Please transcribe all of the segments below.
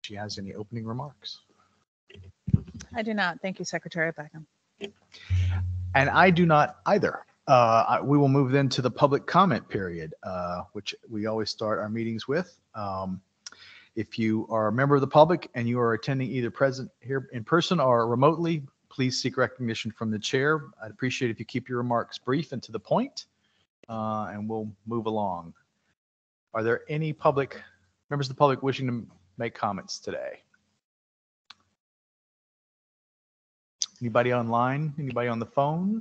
she has any opening remarks. I do not. Thank you, Secretary Beckham. And I do not either. We will move then to the public comment period, which we always start our meetings with. If you are a member of the public and you are attending either present here in person or remotely, please seek recognition from the chair. I'd appreciate if you keep your remarks brief and to the point, and we'll move along. Are there any members of the public wishing to make comments today? Anybody online? Anybody on the phone?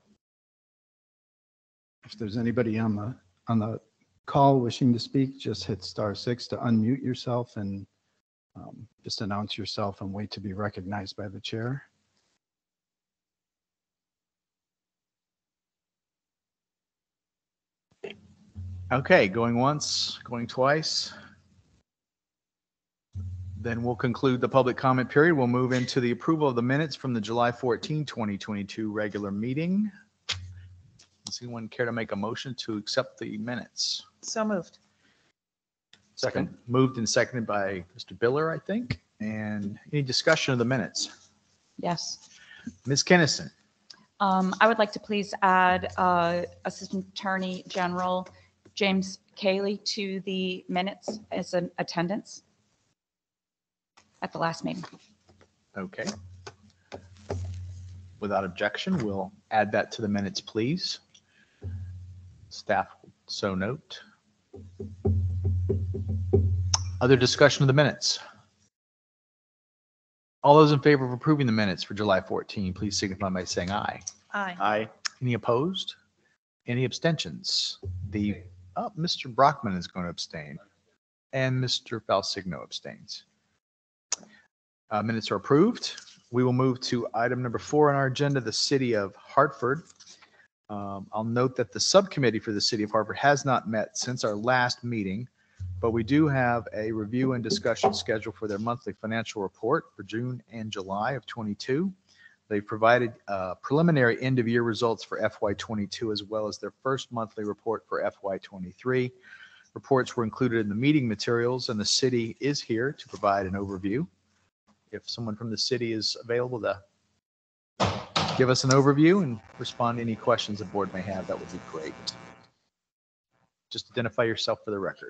If there's anybody on the call wishing to speak, just hit *6 to unmute yourself and just announce yourself and wait to be recognized by the chair. Okay, going once, going twice. Then we'll conclude the public comment period. We'll move into the approval of the minutes from the July 14, 2022 regular meeting. Does anyone care to make a motion to accept the minutes? So moved. Second. Moved and seconded by Mr. Biller, I think. And any discussion of the minutes? Yes. Ms. Kennison. I would like to please add Assistant Attorney General James Cayley to the minutes as an attendance at the last meeting. Okay. Without objection, we'll add that to the minutes, please. Staff will so note. Other discussion of the minutes? All those in favor of approving the minutes for July 14, please signify by saying aye. Aye. Aye. Any opposed? Any abstentions? Mr. Brockman is going to abstain, and Mr. Falsigno abstains. Minutes are approved. We will move to item number 4 on our agenda, the City of Hartford. I'll note that the subcommittee for the City of Hartford has not met since our last meeting, but we do have a review and discussion scheduled for their monthly financial report for June and July of 22. They provided preliminary end-of-year results for FY22 as well as their first monthly report for FY23. Reports were included in the meeting materials, and the city is here to provide an overview. If someone from the city is available to give us an overview and respond to any questions the board may have, that would be great. Just identify yourself for the record.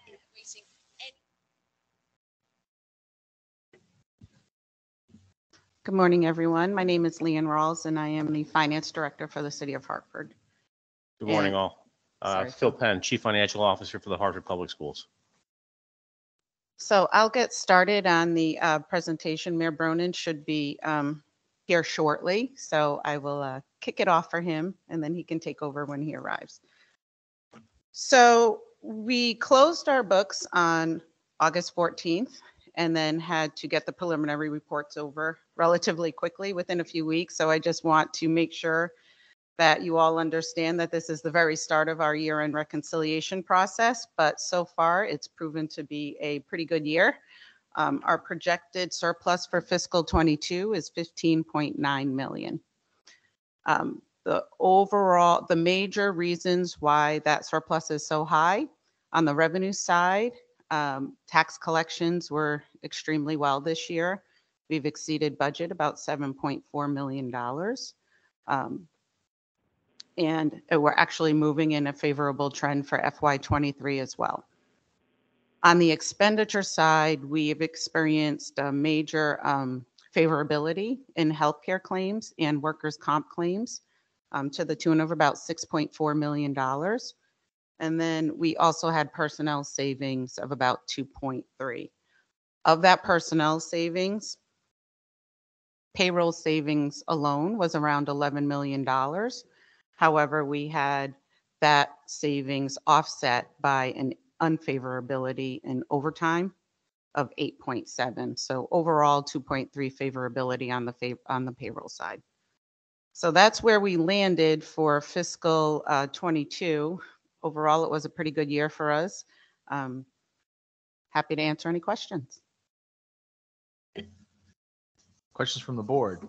Good morning, everyone. My name is Leanne Rawls, and I am the Finance Director for the City of Hartford. Good morning, And- all. Sorry, Phil Penn, Chief Financial Officer for the Hartford Public Schools. So I'll get started on the presentation. Mayor Bronin should be here shortly, so I will kick it off for him, and then he can take over when he arrives. So we closed our books on August 14th and then had to get the preliminary reports over relatively quickly within a few weeks. So I just want to make sure that you all understand that this is the very start of our year-end reconciliation process, but so far it's proven to be a pretty good year. Our projected surplus for fiscal 22 is $15.9 million. The major reasons why that surplus is so high on the revenue side, tax collections were extremely well this year. We've exceeded budget about $7.4 million. And we're actually moving in a favorable trend for FY23 as well. On the expenditure side, we have experienced a major favorability in healthcare claims and workers' comp claims to the tune of about $6.4 million. And then we also had personnel savings of about 2.3. Of that personnel savings, payroll savings alone was around $11 million. However, we had that savings offset by an unfavorability in overtime of 8.7. So overall 2.3 favorability on the payroll side. So that's where we landed for fiscal 22. Overall, it was a pretty good year for us. Happy to answer any questions. Questions from the board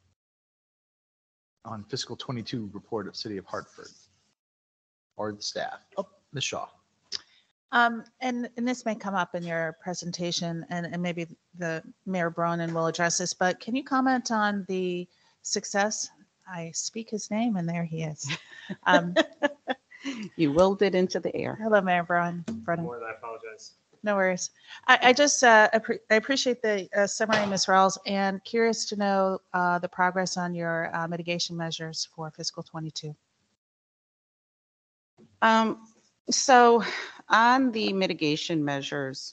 on fiscal 22 report of City of Hartford or the staff? Oh, Ms. Shaw. And this may come up in your presentation, and maybe the Mayor Bronin will address this, but can you comment on the success? I speak his name, and there he is. You willed it into the air. Hello, Mayor Bronin. More than I apologize. No worries. I just I appreciate the summary, Ms. Rawls, and curious to know the progress on your mitigation measures for fiscal 22. So on the mitigation measures,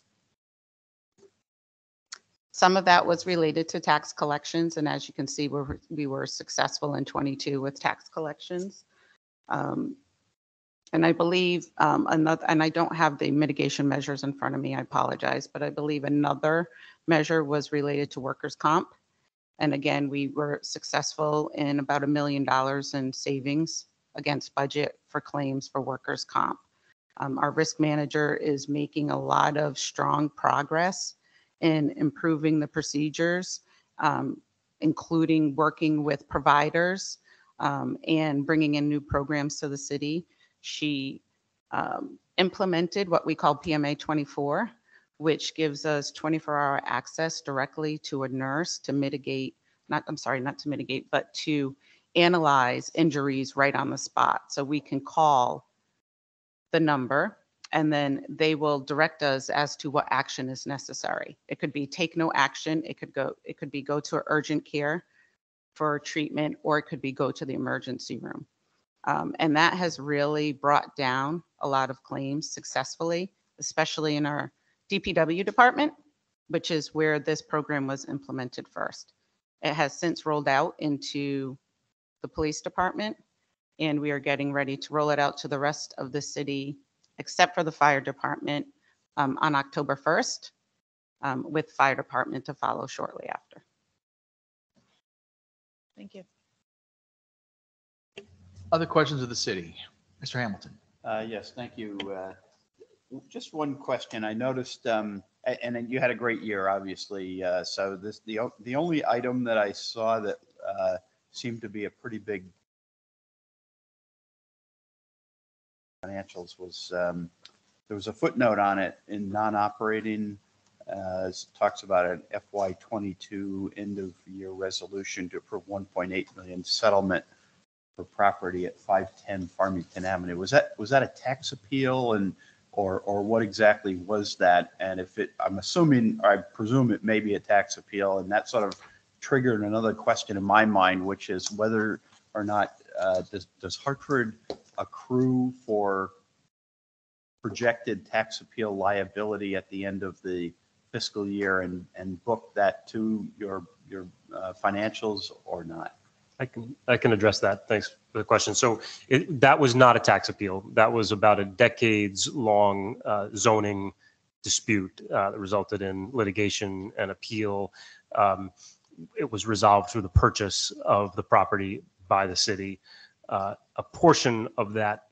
some of that was related to tax collections. And as you can see, we were successful in 22 with tax collections. And I believe another, and I don't have the mitigation measures in front of me, I apologize, but I believe another measure was related to workers' comp. And again, we were successful in about $1 million in savings against budget for claims for workers' comp. Our risk manager is making a lot of strong progress in improving the procedures, including working with providers and bringing in new programs to the city. She implemented what we call PMA 24, which gives us 24-hour access directly to a nurse to mitigate, not to mitigate, but to analyze injuries right on the spot. So we can call the number and then they will direct us as to what action is necessary. It could be take no action. It could be go to urgent care for treatment, or it could be go to the emergency room. And that has really brought down a lot of claims successfully, especially in our DPW department, which is where this program was implemented first. It has since rolled out into the police department, and we are getting ready to roll it out to the rest of the city, except for the fire department, on October 1st, with fire department to follow shortly after. Thank you. Other questions of the city? Mr. Hamilton? Yes, thank you. Just one question. I noticed, and then you had a great year, obviously. So the only item that I saw that seemed to be a pretty big financials was there was a footnote on it in non-operating. It talks about an FY22 end of year resolution to approve 1.8 million settlement for property at 510 Farmington Avenue. Was that a tax appeal, and or what exactly was that? And if it, I'm assuming, or I presume it may be a tax appeal, and that sort of triggered another question in my mind, which is whether or not does Hartford accrue for projected tax appeal liability at the end of the fiscal year and book that to your financials or not? I can address that. Thanks for the question. So that was not a tax appeal. That was about a decades-long zoning dispute that resulted in litigation and appeal. It was resolved through the purchase of the property by the city. A portion of that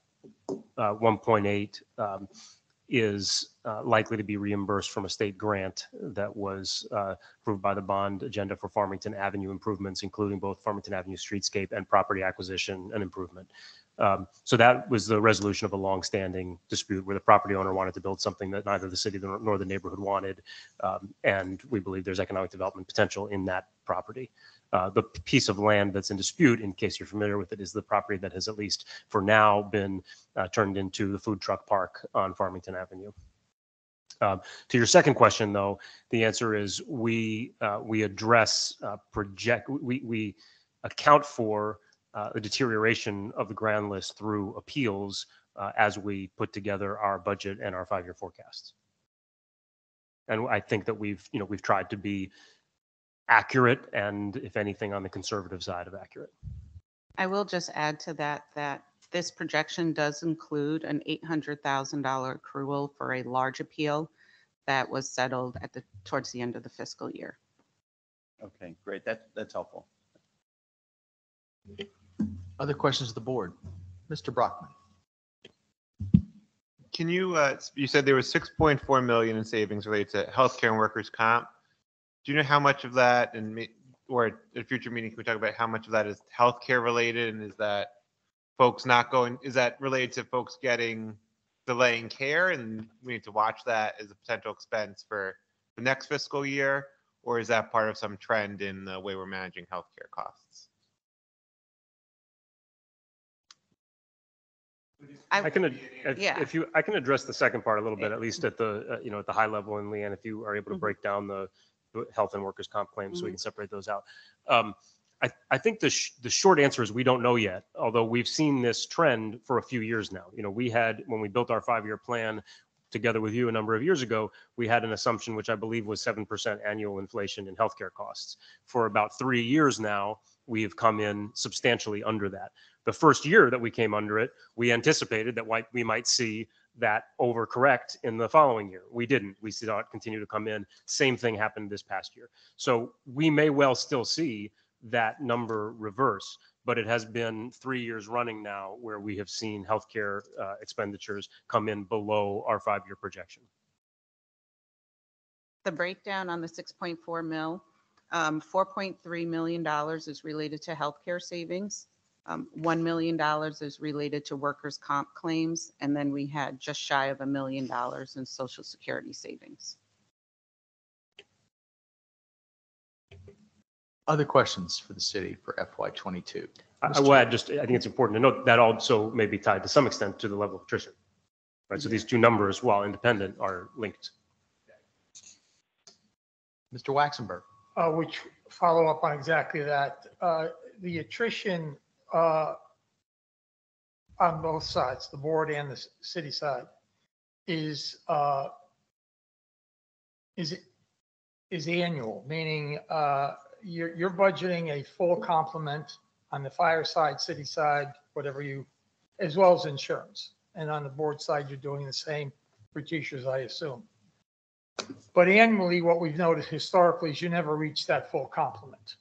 1.8 is likely to be reimbursed from a state grant that was approved by the bond agenda for Farmington Avenue improvements, including both Farmington Avenue streetscape and property acquisition and improvement. So that was the resolution of a longstanding dispute where the property owner wanted to build something that neither the city nor the neighborhood wanted. And we believe there's economic development potential in that property. The piece of land that's in dispute, in case you're familiar with it, is the property that has at least for now been turned into the food truck park on Farmington Avenue. To your second question, though, the answer is we address we account for the deterioration of the grand list through appeals as we put together our budget and our 5-year forecasts. And I think that we've tried to be accurate and, if anything, on the conservative side of accurate. I will just add to that this projection does include an $800,000 accrual for a large appeal that was settled towards the end of the fiscal year. Okay, great. That's helpful. Other questions of the board? Mr. Brockman? Can you, you said there was 6.4 million in savings related to healthcare and workers' comp. Do you know how much of that, or at a future meeting, can we talk about how much of that is healthcare related, and is that related to folks getting delaying care and we need to watch that as a potential expense for the next fiscal year? Or is that part of some trend in the way we're managing healthcare costs? I can, Yeah. if you, I can address the second part a little bit, at least at the, at the high level. And Leanne, if you are able to break down the health and workers' comp claims, so we can separate those out. I think the short answer is we don't know yet, although we've seen this trend for a few years now. We had, when we built our 5-year plan together with you a number of years ago, we had an assumption, which I believe was 7% annual inflation in healthcare costs. For about 3 years now, we have come in substantially under that. The first year that we came under it, we anticipated that we might see that overcorrect in the following year. We didn't. We saw it continue to come in. Same thing happened this past year. So we may well still see that number reverse, but it has been 3 years running now where we have seen healthcare expenditures come in below our 5-year projection. The breakdown on the 6.4 mil, $4.3 million is related to healthcare savings. $1 million is related to workers' comp claims. And then we had just shy of $1 million in Social Security savings. Other questions for the city for FY22? I will add just, I think it's important to note that also may be tied to some extent to the level of attrition, right? So these two numbers, while independent, are linked. Mr. Waxenberg. Which follow up on exactly that. The attrition on both sides, the board and the city side, is annual, meaning you're budgeting a full complement on the fire side, city side, whatever you, as well as insurance. And on the board side, you're doing the same for teachers, I assume. But annually, what we've noticed historically is you never reach that full complement.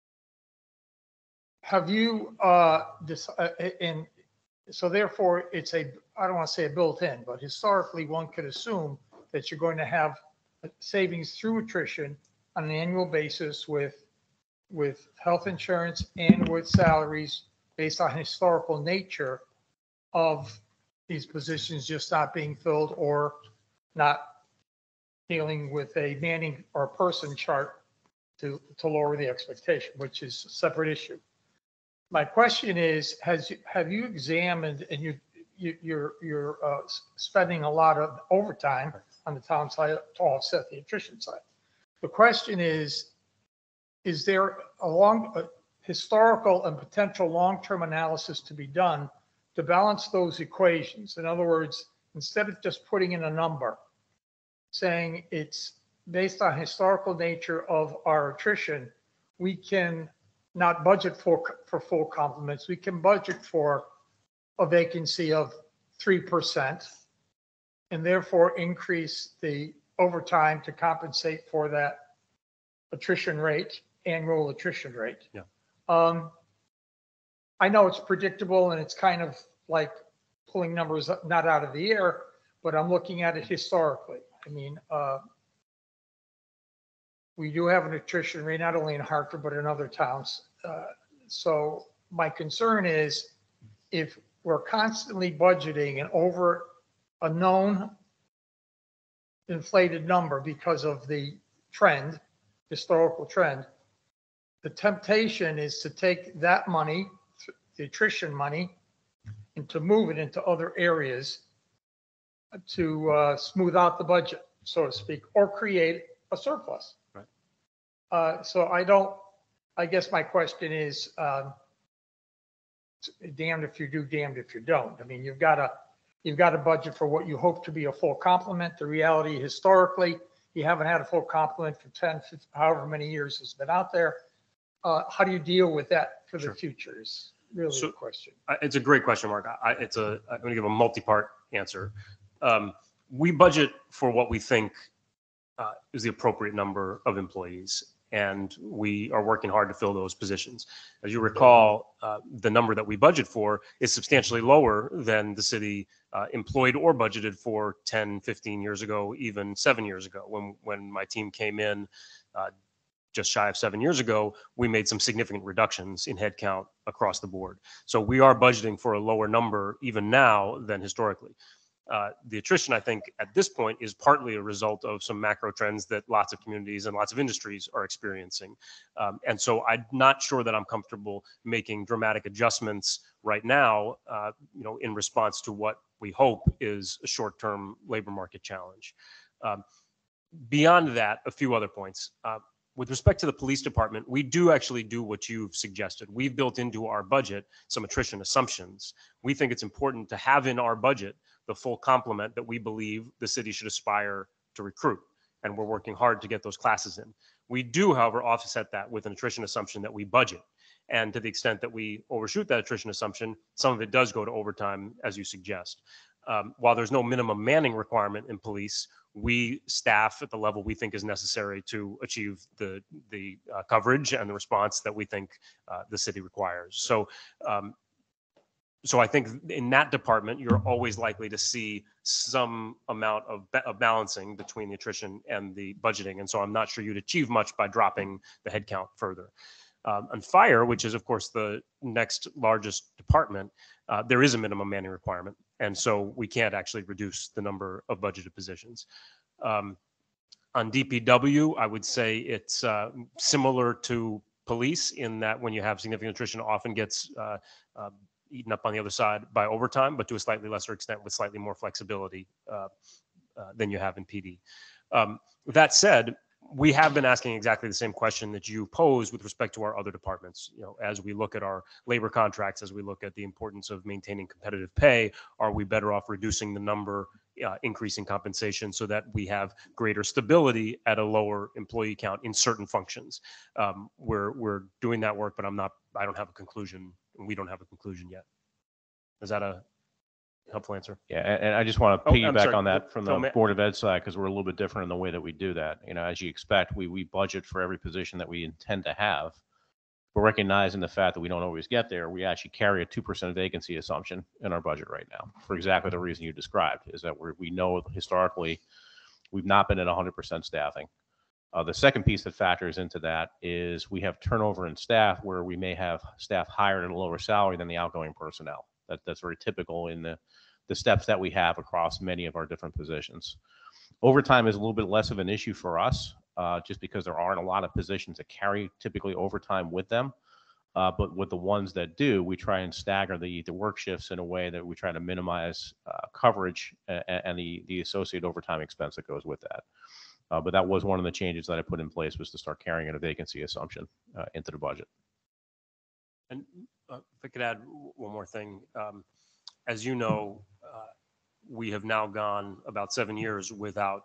Have you, and so therefore it's I don't want to say a built-in, but historically one could assume that you're going to have savings through attrition on an annual basis with health insurance and with salaries based on historical nature of these positions just not being filled or not dealing with a manning or person chart to lower the expectation, which is a separate issue. My question is, have you examined, and you're spending a lot of overtime on the town side to offset the attrition side. The question is there a historical and potential long-term analysis to be done to balance those equations? In other words, instead of just putting in a number, saying it's based on historical nature of our attrition, we can not budget for full complements. We can budget for a vacancy of 3% and therefore increase the overtime to compensate for that attrition rate, annual attrition rate. Yeah. I know it's predictable and it's kind of like pulling numbers not out of the air, but I'm looking at it historically. I mean, we do have an attrition rate, not only in Hartford, but in other towns. So my concern is if we're constantly budgeting and over a known inflated number because of the trend, historical trend, the temptation is to take that money, the attrition money, and to move it into other areas to smooth out the budget, so to speak, or create a surplus. Right. So I guess my question is, damned if you do, damned if you don't. I mean, you've got a budget for what you hope to be a full complement. The reality, historically, you haven't had a full complement for 10, 15, however many years it's been out there. How do you deal with that for the future is really the question. It's a great question, Mark. I'm going to give a multi-part answer. We budget for what we think is the appropriate number of employees, and we are working hard to fill those positions. As you recall, the number that we budget for is substantially lower than the city employed or budgeted for 10, 15 years ago, even 7 years ago. When my team came in just shy of 7 years ago, we made some significant reductions in headcount across the board. So we are budgeting for a lower number even now than historically. The attrition, I think, at this point is partly a result of some macro trends that lots of communities and lots of industries are experiencing. And so I'm not sure that I'm comfortable making dramatic adjustments right now, in response to what we hope is a short-term labor market challenge. Beyond that, a few other points. With respect to the police department, we do actually do what you've suggested. We've built into our budget some attrition assumptions. We think it's important to have in our budget the full complement that we believe the city should aspire to recruit. And we're working hard to get those classes in. We do, however, offset that with an attrition assumption that we budget. And to the extent that we overshoot that attrition assumption, some of it does go to overtime, as you suggest. While there's no minimum manning requirement in police, we staff at the level we think is necessary to achieve the coverage and the response that we think the city requires. So I think in that department, you're always likely to see some amount of balancing between the attrition and the budgeting. And so I'm not sure you'd achieve much by dropping the headcount further. On fire, which is, of course, the next largest department, there is a minimum manning requirement. And so we can't actually reduce the number of budgeted positions. On DPW, I would say it's similar to police in that when you have significant attrition, it often gets eaten up on the other side by overtime, but to a slightly lesser extent with slightly more flexibility than you have in PD. That said, we have been asking exactly the same question that you posed with respect to our other departments. As we look at our labor contracts, as we look at the importance of maintaining competitive pay, are we better off reducing the number, increasing compensation so that we have greater stability at a lower employee count in certain functions? We're doing that work, but I don't have a conclusion. We don't have a conclusion yet. Is that a helpful answer? Yeah, and I just want to I'm piggyback sorry. on that from So, the Board of Ed side, because we're a little bit different in the way that we do that. As you expect, we budget for every position that we intend to have. But recognizing the fact that we don't always get there, we actually carry a 2% vacancy assumption in our budget right now for exactly the reason you described, is that we know historically we've not been at 100% staffing. The second piece that factors into that is we have turnover in staff where we may have staff hired at a lower salary than the outgoing personnel. That's very typical in the steps that we have across many of our different positions. Overtime is a little bit less of an issue for us, just because there aren't a lot of positions that carry typically overtime with them. But with the ones that do, we try and stagger the work shifts in a way that we try to minimize coverage and the associated overtime expense that goes with that. But that was one of the changes that I put in place, was to start carrying a vacancy assumption into the budget. And if I could add one more thing. As you know, we have now gone about 7 years without.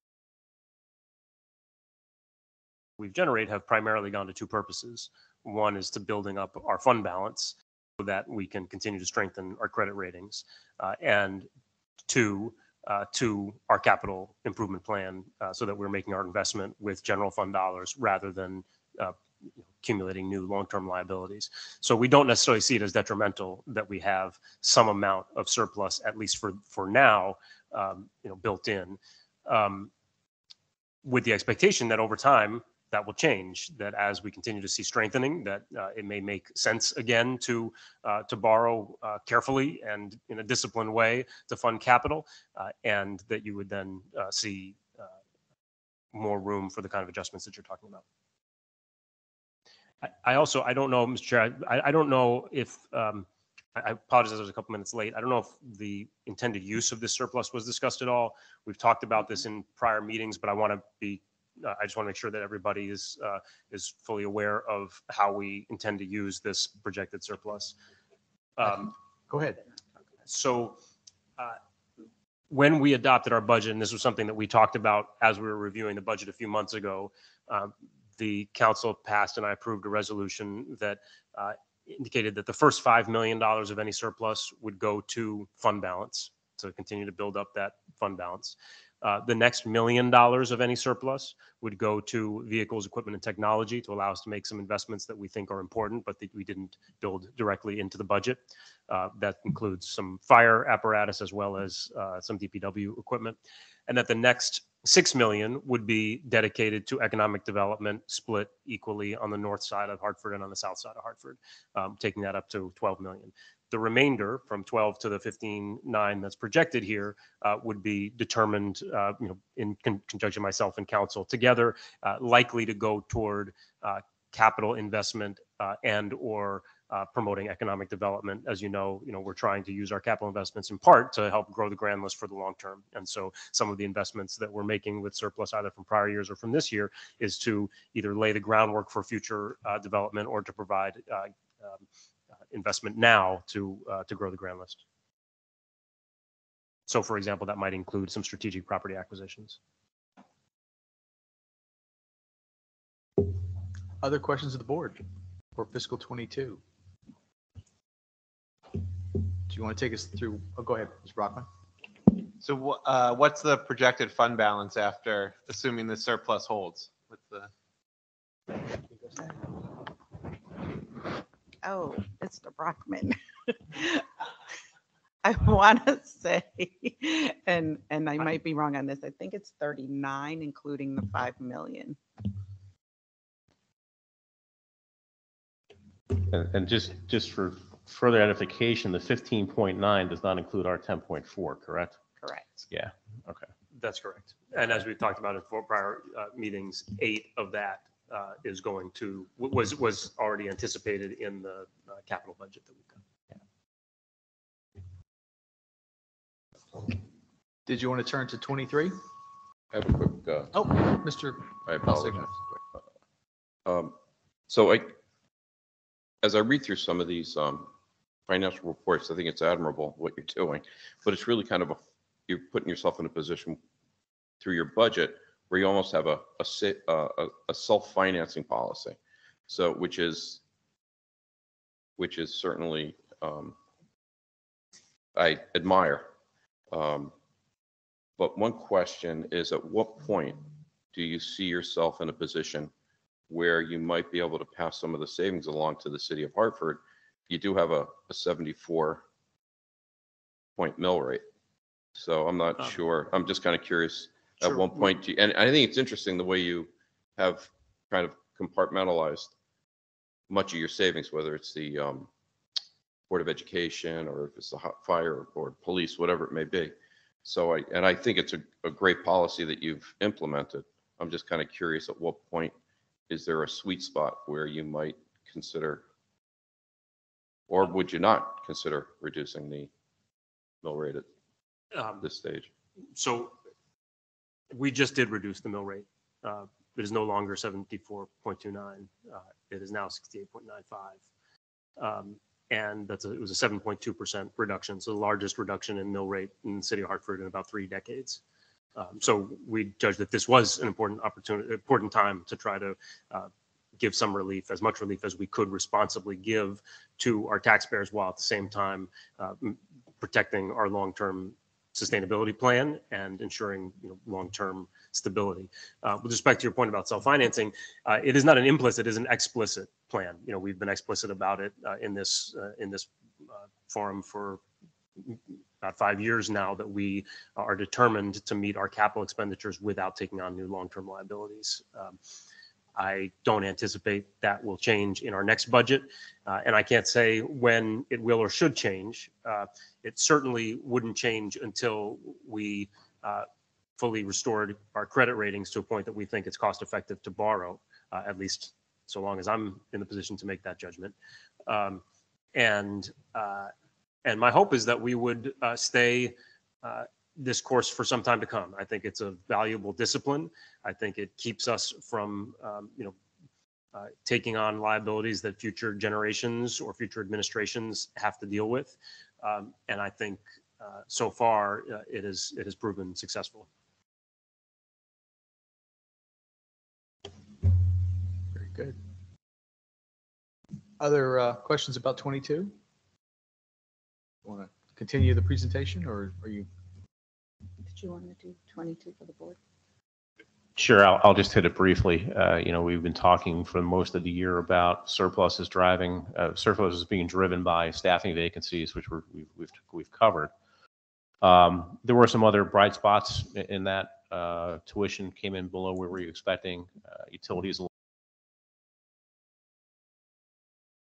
We've generated have primarily gone to two purposes. One is to building up our fund balance so that we can continue to strengthen our credit ratings, and two, to our capital improvement plan, so that we're making our investment with general fund dollars rather than accumulating new long-term liabilities. So we don't necessarily see it as detrimental that we have some amount of surplus, at least for now, built in, with the expectation that over time that will change, that as we continue to see strengthening, that it may make sense again to borrow carefully and in a disciplined way to fund capital, and that you would then see more room for the kind of adjustments that you're talking about. I don't know, Mr. Chair, I don't know if, I apologize, I was a couple minutes late. I don't know if the intended use of this surplus was discussed at all. We've talked about this in prior meetings, but I just want to make sure that everybody is fully aware of how we intend to use this projected surplus. Go ahead. So when we adopted our budget, and this was something that we talked about as we were reviewing the budget a few months ago, the council passed and I approved a resolution that indicated that the first $5 million of any surplus would go to fund balance, to continue to build up that fund balance. The next $1 million of any surplus would go to vehicles, equipment, and technology to allow us to make some investments that we think are important, but that we didn't build directly into the budget. That includes some fire apparatus as well as some DPW equipment. And that the next $6 million would be dedicated to economic development, split equally on the north side of Hartford and on the south side of Hartford, taking that up to $12 million. The remainder from 12 to the 15.9 that's projected here would be determined, in conjunction myself and council together, likely to go toward capital investment and or promoting economic development. As you know, we're trying to use our capital investments in part to help grow the grand list for the long term. And so some of the investments that we're making with surplus either from prior years or from this year is to either lay the groundwork for future development or to provide investment now to grow the grand list. So for example, that might include some strategic property acquisitions. Other questions of the board for fiscal 22? Do you want to take us through? Oh, go ahead, Ms. Brockman. So what's the projected fund balance after assuming the surplus holds? What's the? Oh, Mr. Brockman. I want to say, and I might be wrong on this, I think it's 39, including the 5 million. And just for further edification, the 15.9 does not include our 10.4, correct? Correct. Yeah, okay. That's correct. And as we've talked about in prior meetings, 8 of that is going to, was already anticipated in the capital budget that we've got. Did you want to turn to 23? I have a quick, Oh, Mr. I Balsigno. apologize. So as I read through some of these financial reports, I think it's admirable what you're doing, but it's really kind of you're putting yourself in a position through your budget where you almost have a self-financing policy. So which is certainly I admire. But one question is, at what point do you see yourself in a position where you might be able to pass some of the savings along to the city of Hartford? You do have a 74-point mill rate. So I'm not sure. I'm just kind of curious at one point. And I think it's interesting the way you have kind of compartmentalized much of your savings, whether it's the Board of Education or if it's the fire or police, whatever it may be. So I think it's a great policy that you've implemented. I'm just kind of curious at what point is there a sweet spot where you might consider, or would you not consider reducing the mill rate at this stage? So we just did reduce the mill rate. It is no longer 74.29. It is now 68.95. And it was a 7.2% reduction. So the largest reduction in mill rate in the city of Hartford in about 3 decades. So we judged that this was an important time to try to give some relief, as much relief as we could responsibly give to our taxpayers, while at the same time protecting our long-term sustainability plan and ensuring long-term stability. With respect to your point about self-financing, it is not an implicit, it is an explicit plan. We've been explicit about it in this forum for about 5 years now, that we are determined to meet our capital expenditures without taking on new long-term liabilities. I don't anticipate that will change in our next budget, and I can't say when it will or should change. It certainly wouldn't change until we fully restored our credit ratings to a point that we think it's cost effective to borrow, at least so long as I'm in the position to make that judgment. And my hope is that we would stay this course for some time to come. I think it's a valuable discipline. I think it keeps us from, taking on liabilities that future generations or future administrations have to deal with. And I think so far it has proven successful. Very good. Other questions about 22? Want to continue the presentation, or are you? Did you want to do 22 for the board? Sure, I'll just hit it briefly. We've been talking for most of the year about surplus is being driven by staffing vacancies, which we've covered. There were some other bright spots in that. Tuition came in below where we were expecting. Utilities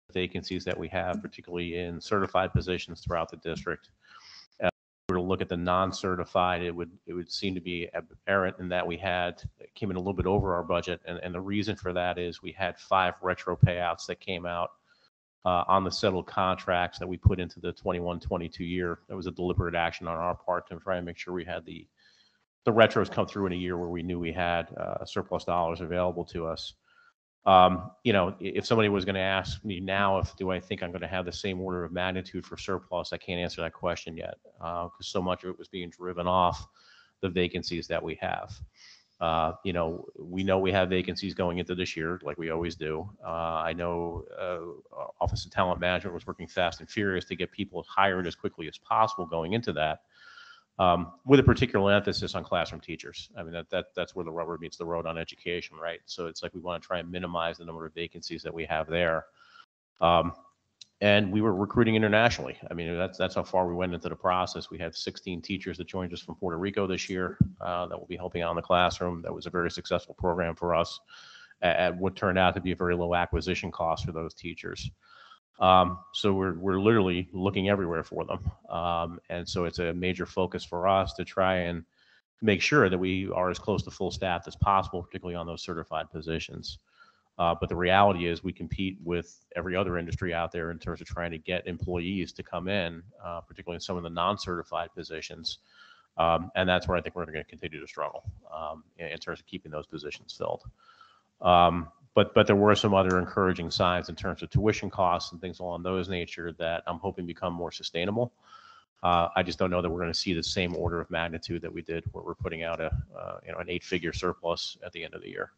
vacancies that we have, particularly in certified positions throughout the district. If we were to look at the non-certified, it would seem to be apparent in that we came in a little bit over our budget. And the reason for that is we had 5 retro payouts that came out on the settled contracts that we put into the 21-22 year. That was a deliberate action on our part to try and make sure we had the retros come through in a year where we knew we had surplus dollars available to us. If somebody was going to ask me now, do I think I'm going to have the same order of magnitude for surplus, I can't answer that question yet because so much of it was being driven off the vacancies that we have. We know we have vacancies going into this year, like we always do. I know Office of Talent Management was working fast and furious to get people hired as quickly as possible going into that, with a particular emphasis on classroom teachers. I mean, that's where the rubber meets the road on education, right? So it's like we want to try and minimize the number of vacancies that we have there. And we were recruiting internationally. I mean, that's how far we went into the process. We had 16 teachers that joined us from Puerto Rico this year that will be helping out in the classroom. That was a very successful program for us at what turned out to be a very low acquisition cost for those teachers. So we're literally looking everywhere for them. And so it's a major focus for us to try and make sure that we are as close to full staff as possible, particularly on those certified positions. But the reality is we compete with every other industry out there in terms of trying to get employees to come in, particularly in some of the non-certified positions. And that's where I think we're going to continue to struggle in terms of keeping those positions filled. But there were some other encouraging signs in terms of tuition costs and things along those nature that I'm hoping become more sustainable. I just don't know that we're going to see the same order of magnitude that we did where we're putting out an 8-figure surplus at the end of the year.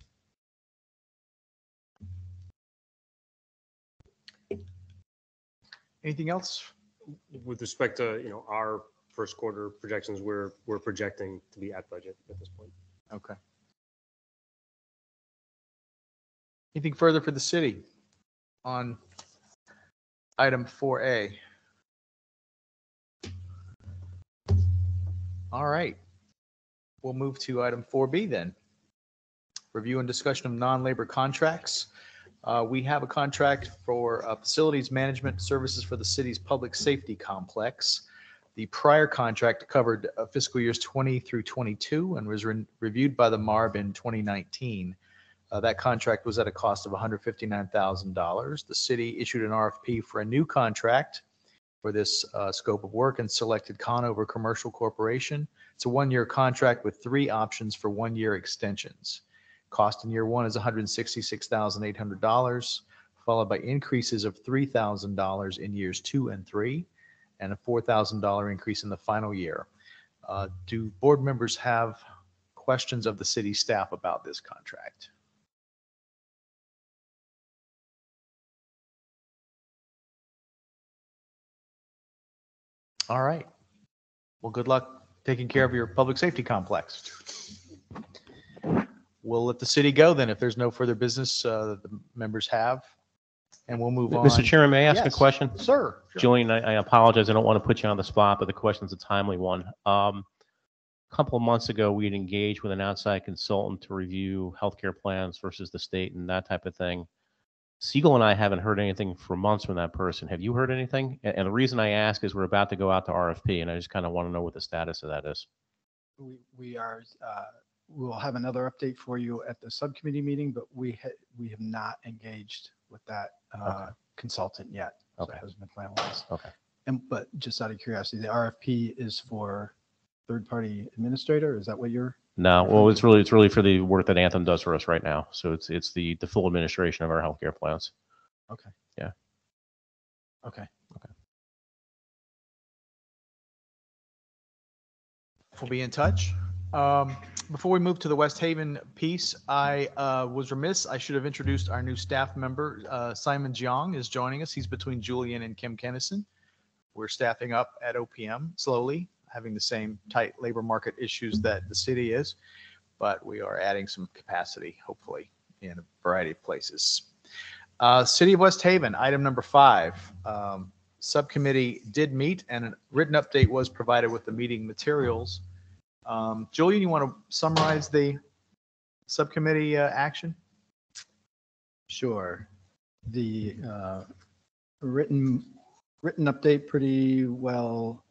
Anything else? With respect to, our first quarter projections, we're projecting to be at budget at this point. Okay. Anything further for the city on item 4A? All right. We'll move to item 4B then. Review and discussion of non-labor contracts. We have a contract for facilities management services for the city's public safety complex. The prior contract covered fiscal years 20 through 22 and was reviewed by the MARB in 2019. That contract was at a cost of $159,000. The city issued an RFP for a new contract for this scope of work and selected Conover Commercial Corporation. It's a 1-year contract with 3 options for 1-year extensions. Cost in year 1 is $166,800, followed by increases of $3,000 in years 2 and 3, and a $4,000 increase in the final year. Do board members have questions of the city staff about this contract? All right. Well, good luck taking care of your public safety complex. We'll let the city go then if there's no further business that the members have, and we'll move on. Mr. Chairman, may I ask a Yes, question? Sir. Sure. Julian, I apologize. I don't want to put you on the spot, but the question's a timely one. A couple of months ago, we had engaged with an outside consultant to review healthcare plans versus the state and that type of thing. Siegel and I haven't heard anything for months from that person. Have you heard anything? And the reason I ask is we're about to go out to RFP, and I just kind of want to know what the status of that is. We will have another update for you at the subcommittee meeting, but we have not engaged with that consultant yet. So Okay. it hasn't been finalized. Okay. But just out of curiosity, the RFP is for third-party administrator? Is that what you're? No, well, it's really for the work that Anthem does for us right now. So it's the full administration of our healthcare plans. Okay. Yeah. Okay. We'll be in touch. Before we move to the West Haven piece, I was remiss. I should have introduced our new staff member. Simon Jiang is joining us. He's between Julian and Kim Kennison. We're staffing up at OPM slowly, having the same tight labor market issues that the city is, but we are adding some capacity, hopefully, in a variety of places. City of West Haven, item number 5. Subcommittee did meet and a written update was provided with the meeting materials. Julian, you want to summarize the subcommittee action? Sure. The written update pretty well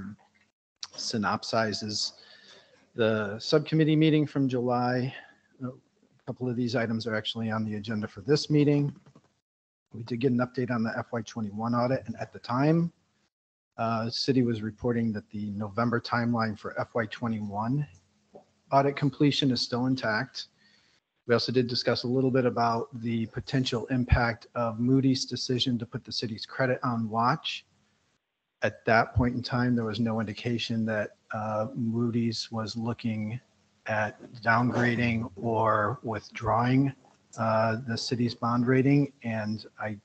synopsizes the subcommittee meeting from July. A couple of these items are actually on the agenda for this meeting. We did get an update on the FY21 audit, and at the time, the city was reporting that the November timeline for FY21 audit completion is still intact. We also did discuss a little bit about the potential impact of Moody's decision to put the city's credit on watch. At that point in time, there was no indication that Moody's was looking at downgrading or withdrawing the city's bond rating, and I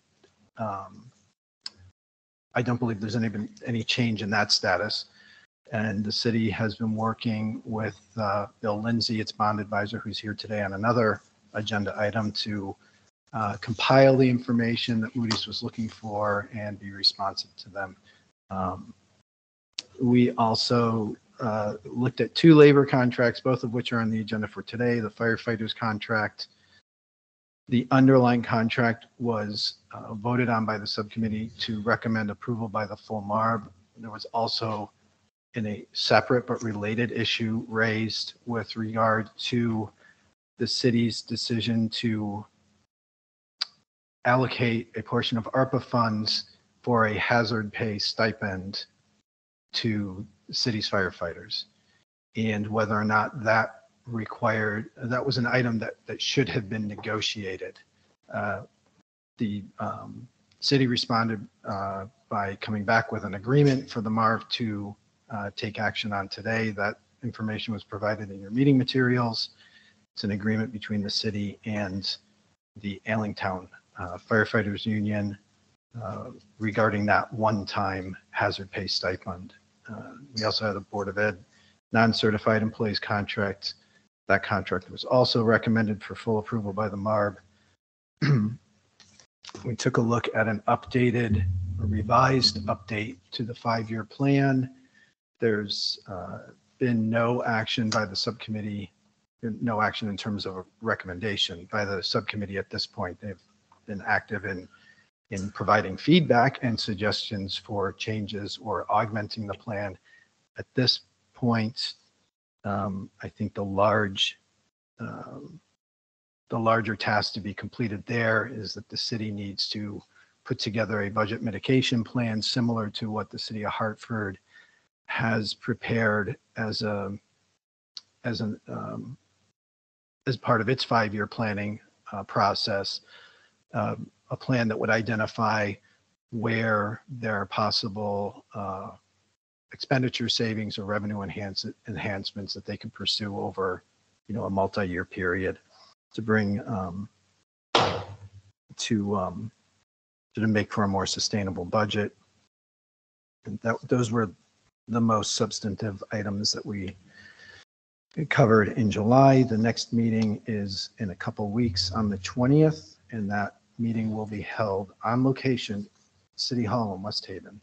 don't believe there's any change in that status. And the city has been working with Bill Lindsay, its bond advisor, who's here today on another agenda item, to compile the information that Moody's was looking for and be responsive to them. We also looked at 2 labor contracts, both of which are on the agenda for today. The firefighters contract, the underlying contract was voted on by the subcommittee to recommend approval by the full MARB. There was also in a separate but related issue raised with regard to the city's decision to allocate a portion of ARPA funds for a hazard pay stipend to the city's firefighters, and whether or not that was an item that should have been negotiated. The city responded by coming back with an agreement for the MARV to take action on today. That information was provided in your meeting materials. It's an agreement between the city and the Allentown Firefighters Union regarding that one-time hazard pay stipend. We also had a Board of Ed non-certified employees contract. That contract was also recommended for full approval by the MARB. We took a look at an updated, revised update to the 5-year plan. There's been no action by the subcommittee, no action in terms of a recommendation by the subcommittee at this point. They've been active in providing feedback and suggestions for changes or augmenting the plan. At this point, I think the larger task to be completed there is that the city needs to put together a budget mitigation plan similar to what the city of Hartford has prepared as part of its 5-year planning process, a plan that would identify where there are possible expenditure savings or revenue enhancements that they can pursue over, a multi-year period to bring to make for a more sustainable budget. And those were the most substantive items that we covered in July. The next meeting is in a couple weeks on the 20th, and that meeting will be held on location, City Hall in West Haven.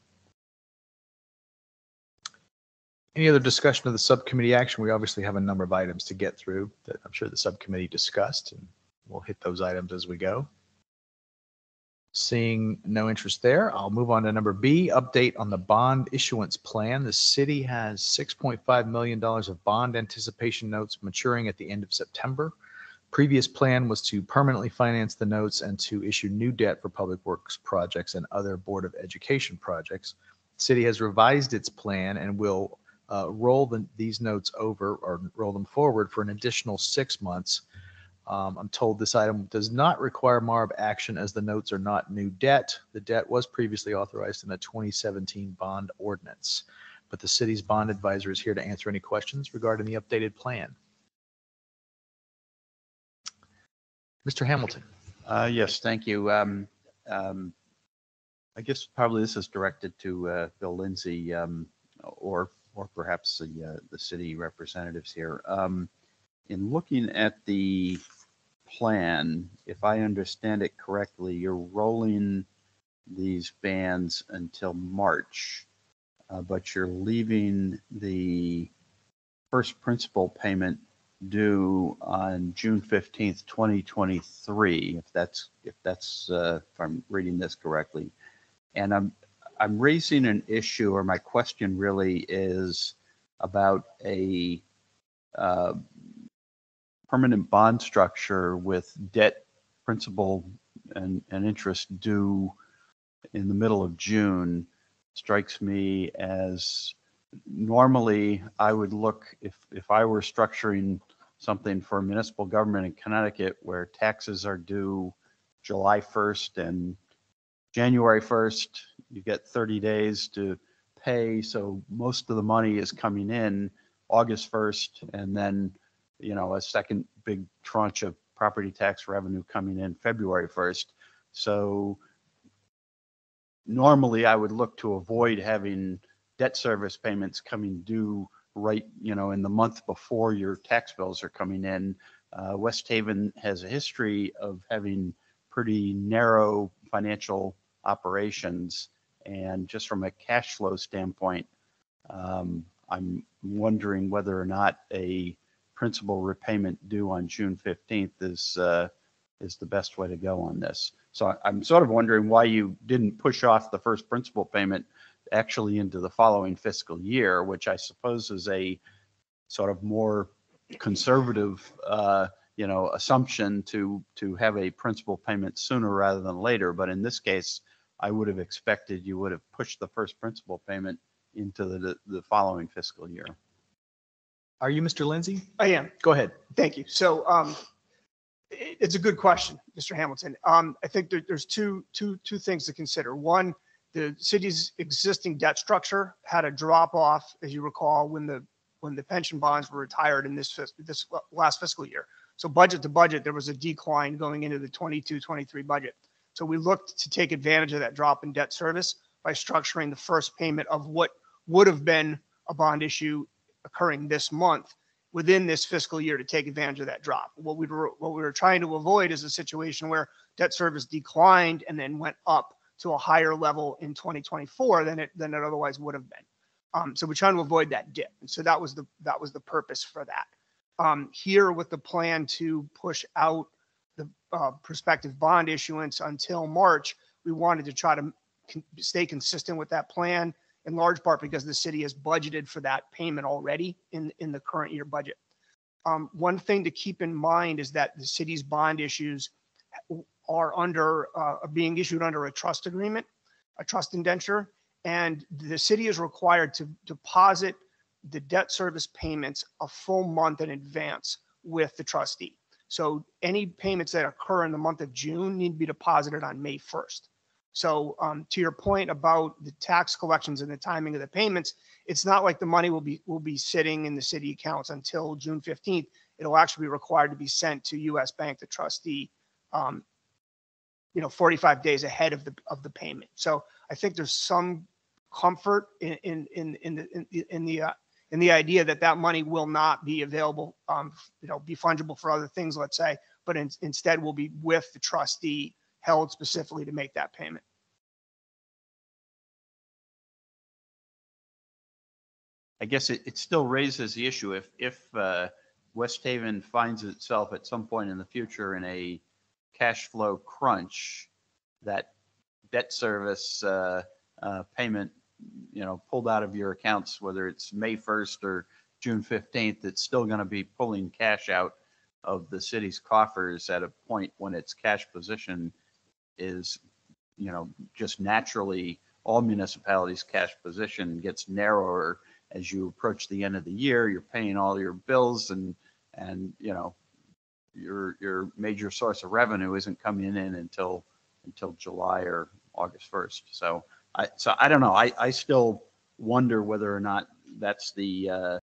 Any other discussion of the subcommittee action? We obviously have a number of items to get through that I'm sure the subcommittee discussed, and we'll hit those items as we go. Seeing no interest there, I'll move on to number B, update on the bond issuance plan. The city has $6.5 million of bond anticipation notes maturing at the end of September. Previous plan was to permanently finance the notes and to issue new debt for public works projects and other Board of Education projects. The city has revised its plan and will roll these notes over or roll them forward for an additional 6 months. I'm told this item does not require MARB action as the notes are not new debt. The debt was previously authorized in the 2017 bond ordinance, but the city's bond advisor is here to answer any questions regarding the updated plan. Mr. Hamilton. Yes, thank you. I guess probably this is directed to Bill Lindsay or perhaps the city representatives here. In looking at the plan, if I understand it correctly, you're rolling these bans until March, but you're leaving the first principal payment due on June 15th, 2023, if I'm reading this correctly. And I'm raising an issue, or my question really is about a permanent bond structure with debt, principal, and interest due in the middle of June. Strikes me as, normally I would look, if I were structuring something for municipal government in Connecticut where taxes are due July 1st and January 1st, you get 30 days to pay. So most of the money is coming in August 1st, and then, a second big tranche of property tax revenue coming in February 1st. So normally I would look to avoid having debt service payments coming due right, in the month before your tax bills are coming in. West Haven has a history of having pretty narrow financial operations. And just from a cash flow standpoint, I'm wondering whether or not a principal repayment due on June 15th is the best way to go on this. So I'm sort of wondering why you didn't push off the first principal payment actually into the following fiscal year, which I suppose is a sort of more conservative, assumption to have a principal payment sooner rather than later. But in this case, I would have expected you would have pushed the first principal payment into the following fiscal year. Are you Mr. Lindsay? I am. Go ahead. Thank you. So it's a good question, Mr. Hamilton. I think there's two things to consider. One, the city's existing debt structure had a drop off, as you recall, when the pension bonds were retired in this last fiscal year. So budget to budget, there was a decline going into the 22-23 budget. So we looked to take advantage of that drop in debt service by structuring the first payment of what would have been a bond issue occurring this month within this fiscal year to take advantage of that drop. What we were trying to avoid is a situation where debt service declined and then went up to a higher level in 2024 than it otherwise would have been. So we're trying to avoid that dip. And so that was the purpose for that. Here with the plan to push out the prospective bond issuance until March, we wanted to try to stay consistent with that plan, in large part because the city has budgeted for that payment already in the current year budget. One thing to keep in mind is that the city's bond issues are being issued under a trust agreement, a trust indenture, and the city is required to deposit the debt service payments a full month in advance with the trustee. So any payments that occur in the month of June need to be deposited on May 1st. So to your point about the tax collections and the timing of the payments, it's not like the money will be sitting in the city accounts until June 15th. It'll actually be required to be sent to U.S. Bank, the trustee, 45 days ahead of the payment. So I think there's some comfort in the idea that money will not be available, be fungible for other things, let's say, but instead will be with the trustee held specifically to make that payment. I guess it still raises the issue if West Haven finds itself at some point in the future in a cash flow crunch, that debt service payment, pulled out of your accounts, whether it's May 1st or June 15th, it's still going to be pulling cash out of the city's coffers at a point when its cash position is, just naturally, all municipalities' cash position gets narrower as you approach the end of the year. You're paying all your bills and your major source of revenue isn't coming in until July or August 1st. So I don't know. I still wonder whether or not that's the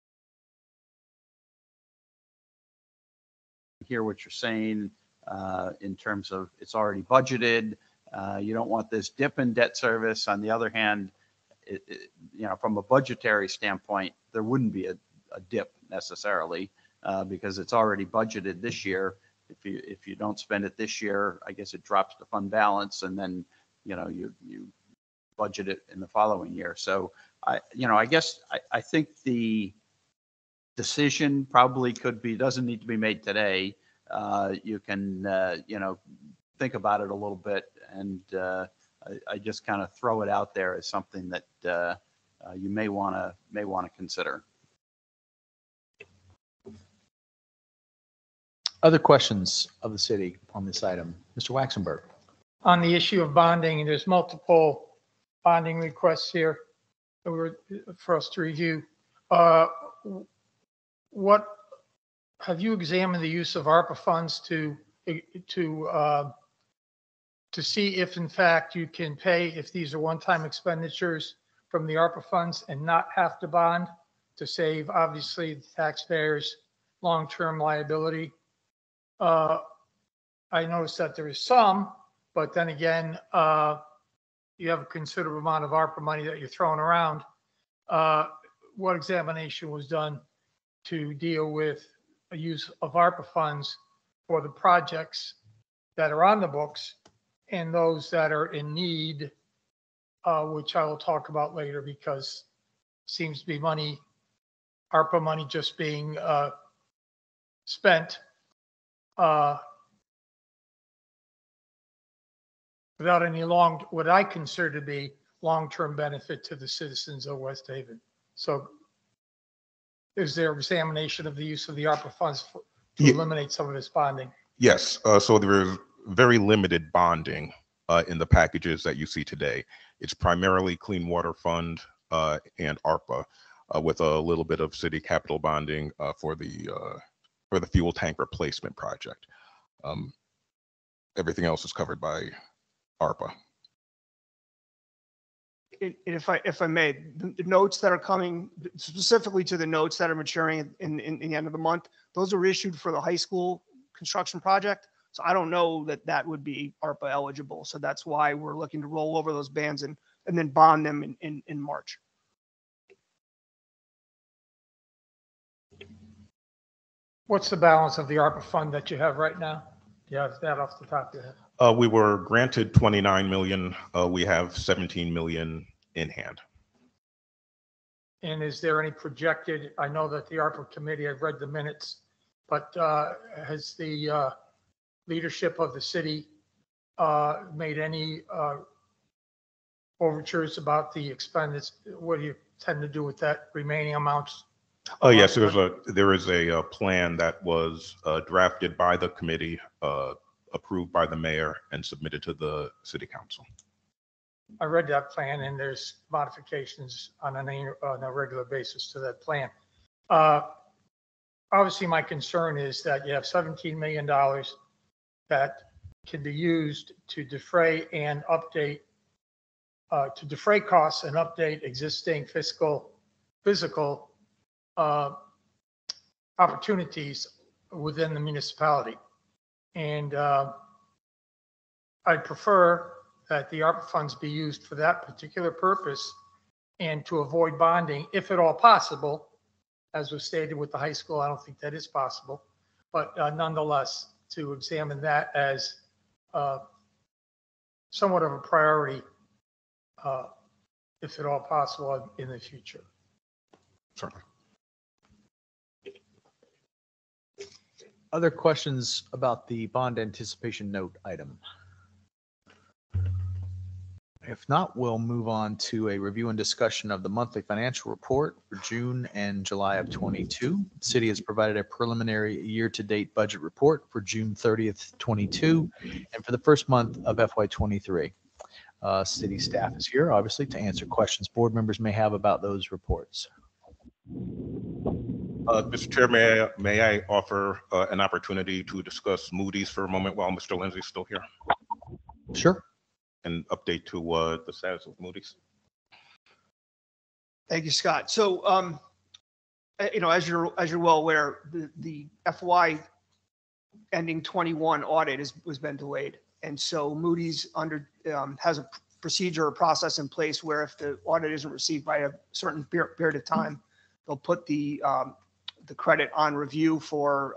hear what you're saying in terms of it's already budgeted. You don't want this dip in debt service. On the other hand, from a budgetary standpoint, there wouldn't be a dip necessarily because it's already budgeted this year. If you don't spend it this year, I guess it drops to fund balance, and then you budget it in the following year. So I guess I think the decision probably doesn't need to be made today. You can think about it a little bit and I just kind of throw it out there as something that you may want to consider. Other questions of the city on this item? Mr. Waxenberg. On the issue of bonding, there's multiple bonding requests here that were for us to review. What have you examined the use of ARPA funds to see if in fact you can pay if these are one-time expenditures from the ARPA funds and not have to bond to save obviously the taxpayers long-term liability? I noticed that there is some, but then again, you have a considerable amount of ARPA money that you're throwing around. What examination was done to deal with a use of ARPA funds for the projects that are on the books and those that are in need, which I will talk about later because it seems to be money, ARPA money just being spent without any what I consider to be long-term benefit to the citizens of West Haven. So is there examination of the use of the ARPA funds to eliminate some of this bonding? Yes, so there is very limited bonding in the packages that you see today. It's primarily Clean Water Fund and ARPA with a little bit of city capital bonding for the fuel tank replacement project. Everything else is covered by ARPA. If I may, the notes that are coming, specifically to the notes that are maturing in the end of the month, those are issued for the high school construction project. So I don't know that that would be ARPA eligible. So that's why we're looking to roll over those bands and then bond them in March. What's the balance of the ARPA fund that you have right now? Do you have that off the top of your head? We were granted 29 million. We have 17 million in hand. And is there any projected, I know that the ARPA committee, I've read the minutes, but has the leadership of the city made any overtures about the expense? What do you tend to do with that remaining amounts? Oh yes, there is a plan that was drafted by the committee, approved by the mayor, and submitted to the city council. I read that plan, and there's modifications on a regular basis to that plan. Obviously, my concern is that you have $17 million that can be used to defray and update, to defray costs and update existing physical opportunities within the municipality. And I'd prefer that the ARPA funds be used for that particular purpose and to avoid bonding, if at all possible. As was stated with the high school, I don't think that is possible, but nonetheless, to examine that as somewhat of a priority, if at all possible, in the future. Certainly. Other questions about the bond anticipation note item? If not, we'll move on to a review and discussion of the monthly financial report for June and July of 22. The city has provided a preliminary year-to-date budget report for June 30th, 22, and for the first month of FY 23. City staff is here, obviously, to answer questions board members may have about those reports. Mr. Chair, may I offer an opportunity to discuss Moody's for a moment while Mr. Lindsay is still here? Sure. An update to the status of Moody's. Thank you, Scott. So, as you're well aware, the FY ending 21 audit was been delayed, and so Moody's has a procedure or process in place where if the audit isn't received by a certain period of time, they'll put the credit on review for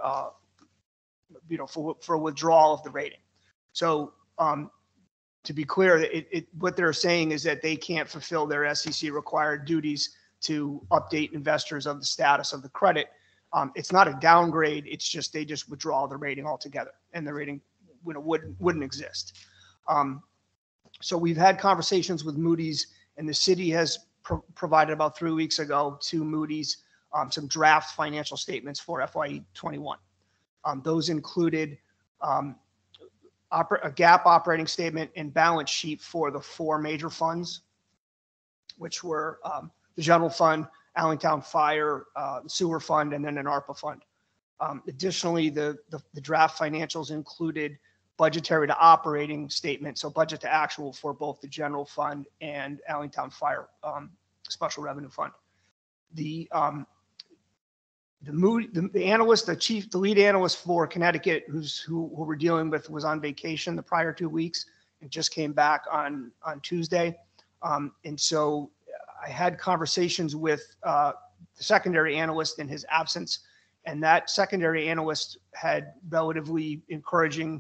withdrawal of the rating. So to be clear, what they're saying is that they can't fulfill their SEC required duties to update investors of the status of the credit. It's not a downgrade. It's just they just withdraw the rating altogether, and the rating wouldn't exist. So we've had conversations with Moody's, and the city has provided about 3 weeks ago to Moody's some draft financial statements for FY21. Those included a GAAP operating statement and balance sheet for the 4 major funds, which were the general fund, Allentown Fire, sewer fund, and then an ARPA fund. Additionally, the draft financials included budgetary to operating statement, so budget to actual for both the general fund and Allentown Fire Special Revenue Fund. The analyst, the lead analyst for Connecticut, who we're dealing with, was on vacation the prior 2 weeks and just came back on Tuesday. And so I had conversations with the secondary analyst in his absence, and that secondary analyst had relatively encouraging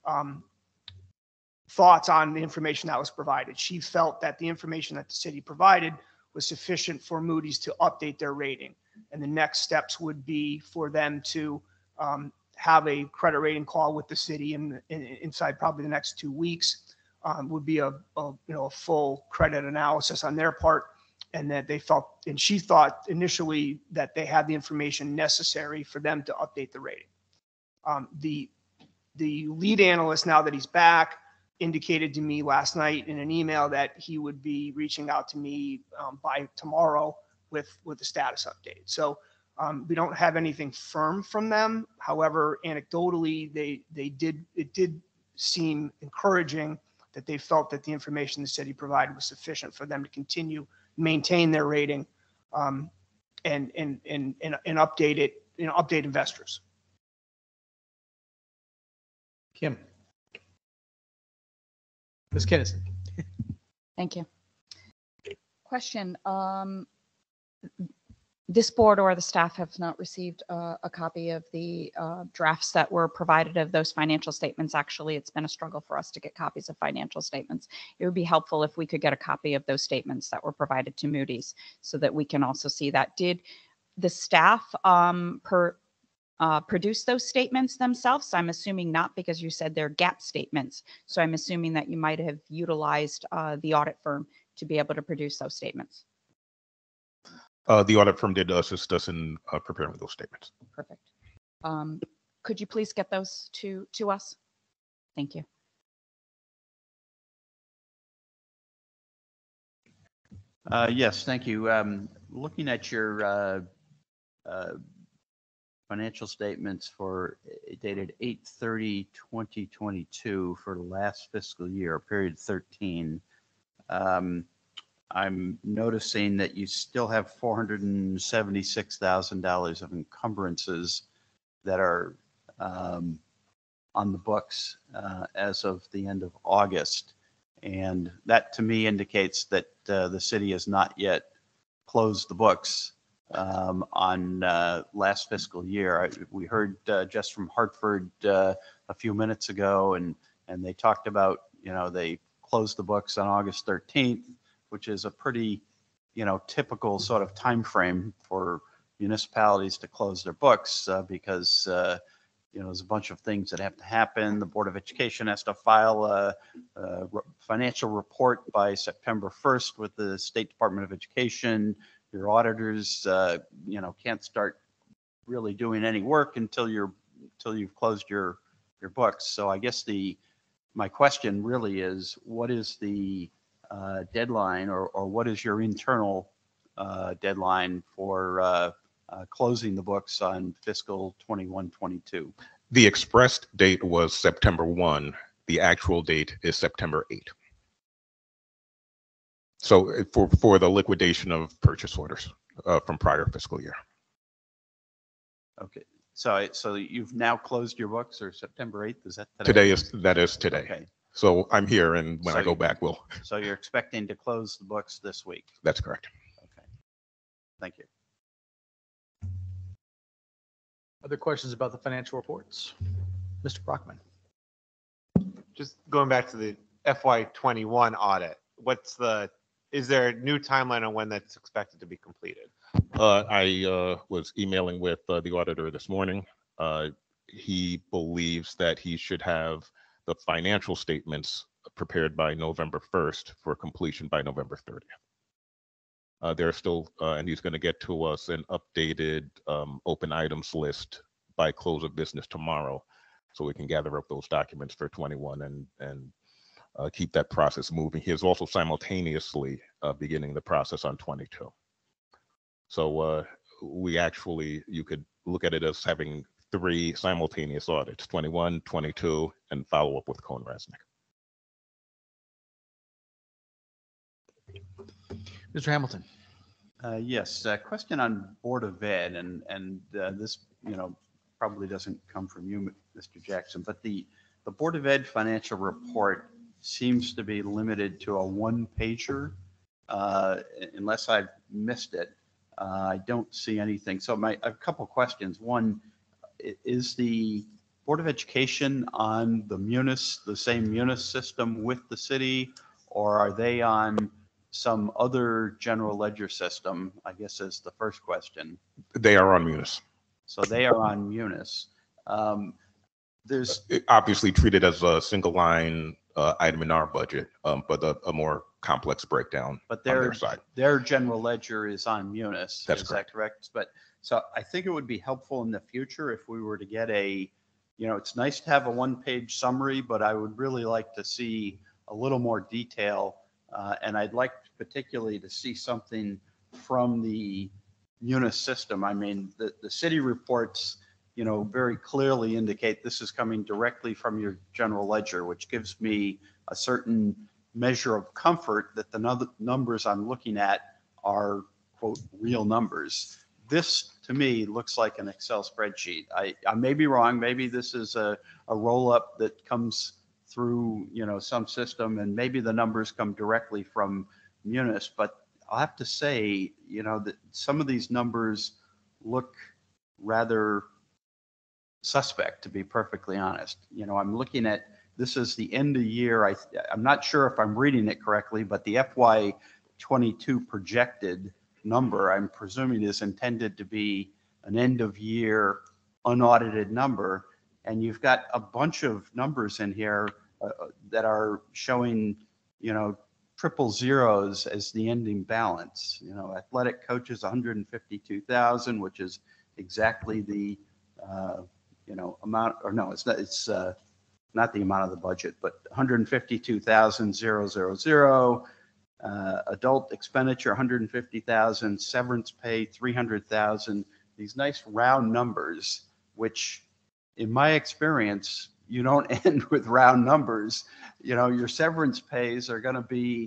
thoughts on the information that was provided. She felt that the information that the city provided was sufficient for Moody's to update their rating. And the next steps would be for them to have a credit rating call with the city inside probably the next 2 weeks. Would be a full credit analysis on their part, and that they felt, and she thought initially that they had the information necessary for them to update the rating. The lead analyst, now that he's back, indicated to me last night in an email that he would be reaching out to me by tomorrow with the status update. So we don't have anything firm from them. However, anecdotally, it did seem encouraging that they felt that the information the city provided was sufficient for them to continue, maintain their rating, and update it, update investors. Kim. Ms. Kinnison. Thank you. Question. This board or the staff have not received a copy of the drafts that were provided of those financial statements. Actually, it's been a struggle for us to get copies of financial statements. It would be helpful if we could get a copy of those statements that were provided to Moody's so that we can also see that. Did the staff produce those statements themselves? I'm assuming not, because you said they're GAAP statements. So I'm assuming that you might have utilized the audit firm to be able to produce those statements. The audit firm did assist us in preparing those statements. Perfect. Could you please get those to us? Thank you. Yes, thank you. Looking at your financial statements for dated 8/30/2022 for the last fiscal year, period 13, I'm noticing that you still have $476,000 of encumbrances that are on the books as of the end of August. And that to me indicates that the city has not yet closed the books on last fiscal year. We heard just from Hartford a few minutes ago, and they talked about, they closed the books on August 13th, which is a pretty, typical sort of time frame for municipalities to close their books because, there's a bunch of things that have to happen. The Board of Education has to file a financial report by September 1st with the State Department of Education. Your auditors, can't start really doing any work until you've closed your books. So I guess my question really is, what is the deadline, or what is your internal deadline for closing the books on fiscal 21-22? The expressed date was September 1. The actual date is September 8. So for the liquidation of purchase orders from prior fiscal year. Okay. So you've now closed your books, or September 8th? Is that today? That is today. Okay. So I'm here, and when I go back, we'll. So you're expecting to close the books this week? That's correct. Okay. Thank you. Other questions about the financial reports? Mr. Brockman. Just going back to the FY21 audit, is there a new timeline on when that's expected to be completed? I was emailing with the auditor this morning. He believes that he should have the financial statements prepared by November 1st for completion by November 30th. There's still, and he's going to get to us an updated open items list by close of business tomorrow, so we can gather up those documents for 21 and keep that process moving. He is also simultaneously beginning the process on 22. So we actually, you could look at it as having 3 simultaneous audits, 21, 22, and follow up with Cohn-Resnick. Mr. Hamilton. Yes, question on Board of Ed, and this, probably doesn't come from you, Mr. Jackson, but the Board of Ed financial report seems to be limited to a one-pager. Unless I've missed it, I don't see anything. So I have a couple questions. One, is the Board of Education on the same Munis system with the city, or are they on some other general ledger system, I guess is the first question. They are on Munis. So they are on Munis. There's obviously treated as a single line item in our budget, but a more complex breakdown but on their side. Their general ledger is on Munis. That's Is correct. that correct? But so I think it would be helpful in the future if we were to get it's nice to have a one-page summary, but I would really like to see a little more detail. And I'd like particularly to see something from the Munis system. I mean, the city reports, very clearly indicate this is coming directly from your general ledger, which gives me a certain measure of comfort that the numbers I'm looking at are, quote, real numbers. This, to me, looks like an Excel spreadsheet. I may be wrong. Maybe this is a roll-up that comes through, some system, and maybe the numbers come directly from Munis. But I'll have to say, that some of these numbers look rather suspect, to be perfectly honest. I'm looking at, this is the end of year. I'm not sure if I'm reading it correctly, but the FY22 projected number, I'm presuming, is intended to be an end of year unaudited number. And you've got a bunch of numbers in here that are showing, triple zeros as the ending balance. Athletic coaches, 152,000, which is exactly the, amount, or no, it's not the amount of the budget, but 152,000. Adult expenditure, 150,000, severance pay, 300,000. These nice round numbers, which in my experience, you don't end with round numbers. Your severance pays are going to be,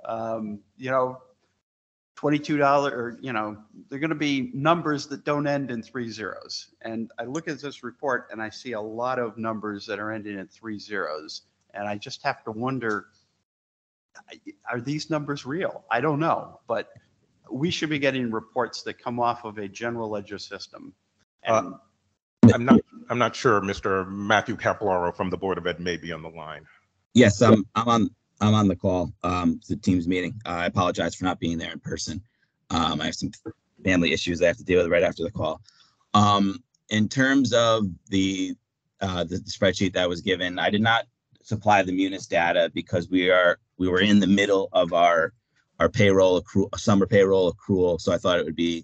$22 or, they're going to be numbers that don't end in 3 zeros. And I look at this report and I see a lot of numbers that are ending in 3 zeros. And I just have to wonder, are these numbers real? I don't know, but we should be getting reports that come off of a general ledger system. And I'm not sure. Mr. Matthew Capillaro from the Board of Ed may be on the line. Yes, I'm on the call. The team's meeting. I apologize for not being there in person. I have some family issues I have to deal with right after the call. In terms of the spreadsheet that was given, I did not supply the Munis data because we were in the middle of our payroll accrual, summer payroll accrual. So I thought it would be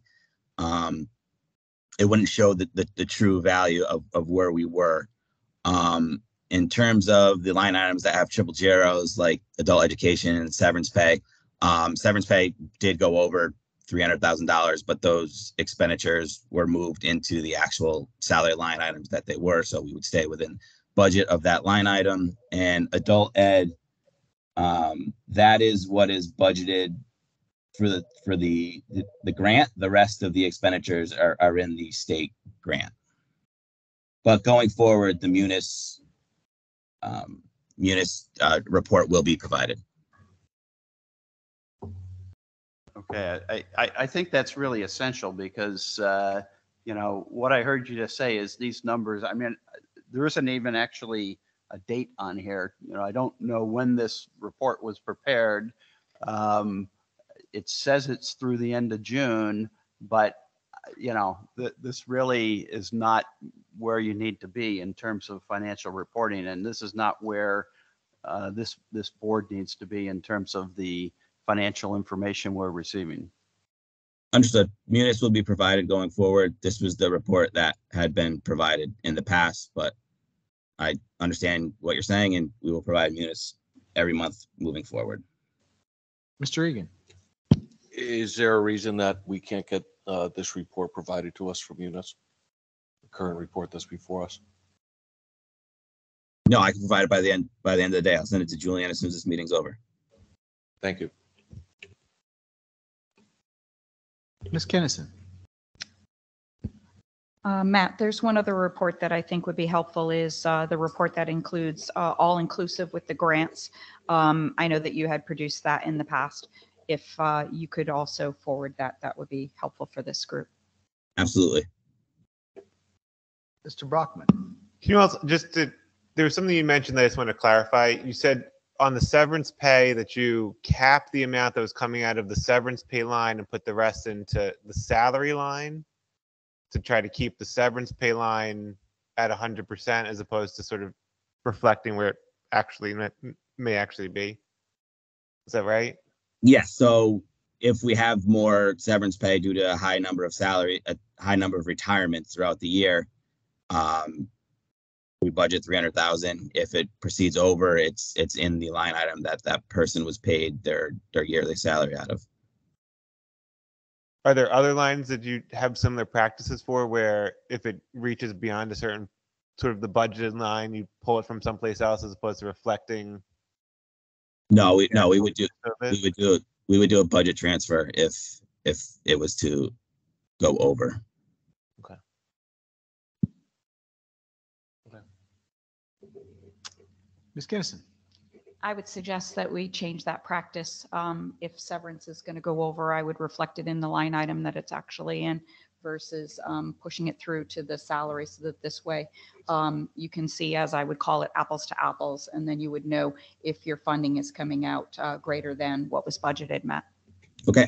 it wouldn't show the true value of where we were. In terms of the line items that have triple zeros, like adult education and severance pay did go over $300,000, but those expenditures were moved into the actual salary line items that they were. So we would stay within budget of that line item. And adult ed, that is what is budgeted for the grant. The rest of the expenditures are in the state grant. But going forward, the Munis report will be provided. Okay, I think that's really essential because, what I heard you just say is these numbers, I mean, there isn't even actually a date on here. I don't know when this report was prepared. It says it's through the end of June, but, this really is not where you need to be in terms of financial reporting. And this is not where this board needs to be in terms of the financial information we're receiving. Understood. Munis will be provided going forward. This was the report that had been provided in the past, but I understand what you're saying, and we will provide Munis every month moving forward. Mr. Egan. Is there a reason that we can't get this report provided to us from Munis? The current report that's before us? No, I can provide it by the end of the day. I'll send it to Julianne as soon as this meeting's over. Thank you. Ms. Kennison. Matt, there's one other report that I think would be helpful is the report that includes all inclusive with the grants. I know that you had produced that in the past. If you could also forward that, that would be helpful for this group. Absolutely. Mr. Brockman. Can you also there was something you mentioned that I just want to clarify. You said on the severance pay that you capped the amount that was coming out of the severance pay line and put the rest into the salary line to try to keep the severance pay line at 100% as opposed to sort of reflecting where it actually may actually be. Is that right? Yes. So if we have more severance pay due to a high number of retirements throughout the year, we budget 300,000. If it proceeds over, it's in the line item that person was paid their yearly salary out of. Are there other lines that you have similar practices for where if it reaches beyond a certain sort of the budgeted line, you pull it from someplace else as opposed to reflecting? No, we would do a budget transfer if it was to go over. Okay. Ms. Kennison. I would suggest that we change that practice. If severance is going to go over, I would reflect it in the line item that it's actually in versus pushing it through to the salary so that this way you can see, as I would call it, apples to apples, and then you would know if your funding is coming out greater than what was budgeted, Matt. Okay.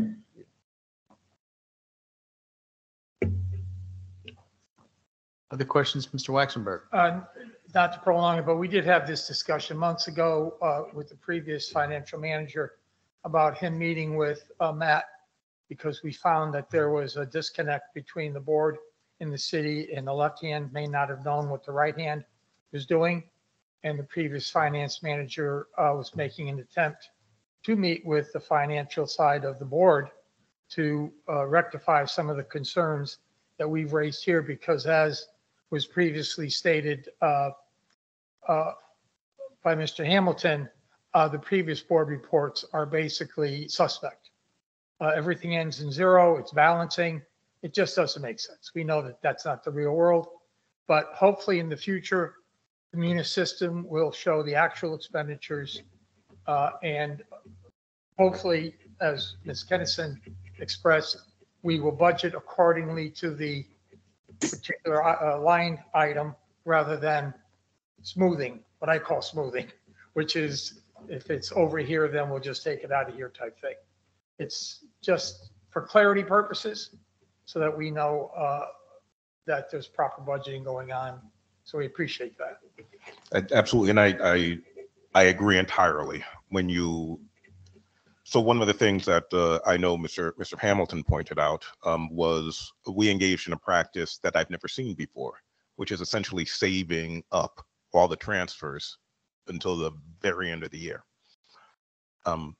Other questions, Mr. Waxenberg? Not to prolong it, but we did have this discussion months ago with the previous financial manager about him meeting with Matt because we found that there was a disconnect between the board in the city and the left hand may not have known what the right hand was doing. And the previous finance manager was making an attempt to meet with the financial side of the board to rectify some of the concerns that we've raised here because as was previously stated by Mr. Hamilton, the previous board reports are basically suspect. Everything ends in zero, it's balancing. It just doesn't make sense. We know that that's not the real world, but hopefully in the future, the Munis system will show the actual expenditures and hopefully, as Ms. Kennison expressed, we will budget accordingly to the particular line item rather than smoothing, what I call smoothing, which is if it's over here, then we'll just take it out of here type thing. It's just for clarity purposes so that we know that there's proper budgeting going on. So we appreciate that. Absolutely. And I agree entirely. So one of the things that I know Mr. Hamilton pointed out was we engaged in a practice that I've never seen before, which is essentially saving up all the transfers until the very end of the year. I'm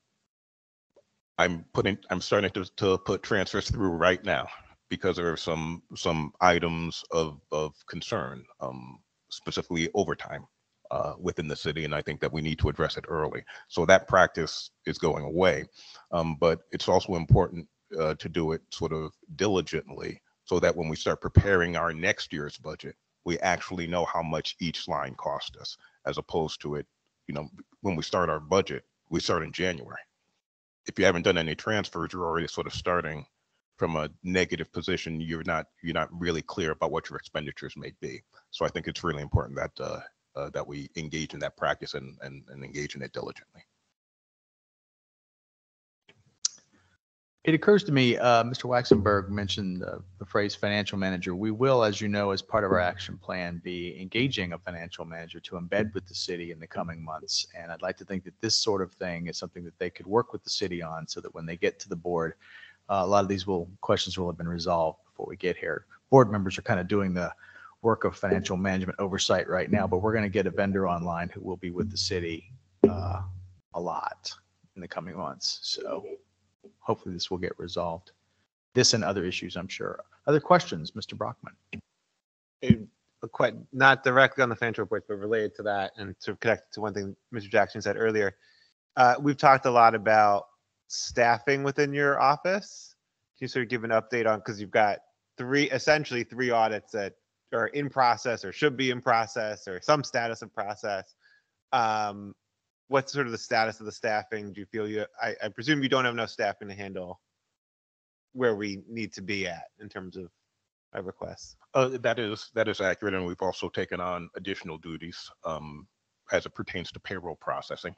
starting to put transfers through right now because there are some items of concern, specifically overtime within the city, and I think that we need to address it early. So that practice is going away, but it's also important to do it sort of diligently so that when we start preparing our next year's budget, we actually know how much each line cost us, as opposed to it, when we start our budget, we start in January. If you haven't done any transfers, you're already sort of starting from a negative position. You're not really clear about what your expenditures may be. So I think it's really important that we engage in that practice and engage in it diligently. It occurs to me, Mr. Waxenberg mentioned the phrase financial manager. We will, as you know, as part of our action plan, be engaging a financial manager to embed with the city in the coming months. And I'd like to think that this sort of thing is something that they could work with the city on so that when they get to the board, a lot of these questions will have been resolved before we get here. Board members are kind of doing the work of financial management oversight right now, but we're going to get a vendor online who will be with the city a lot in the coming months. So hopefully this will get resolved. This and other issues, I'm sure. Other questions, Mr. Brockman? Quite not directly on the financial reports, but related to that and sort of connected to one thing Mr. Jackson said earlier. We've talked a lot about staffing within your office. Can you sort of give an update on, because you've got essentially three audits that are in process or should be in process or some status of process. What's sort of the status of the staffing? Do you feel I presume you don't have enough staffing to handle where we need to be at in terms of our requests? That is accurate, and we've also taken on additional duties as it pertains to payroll processing.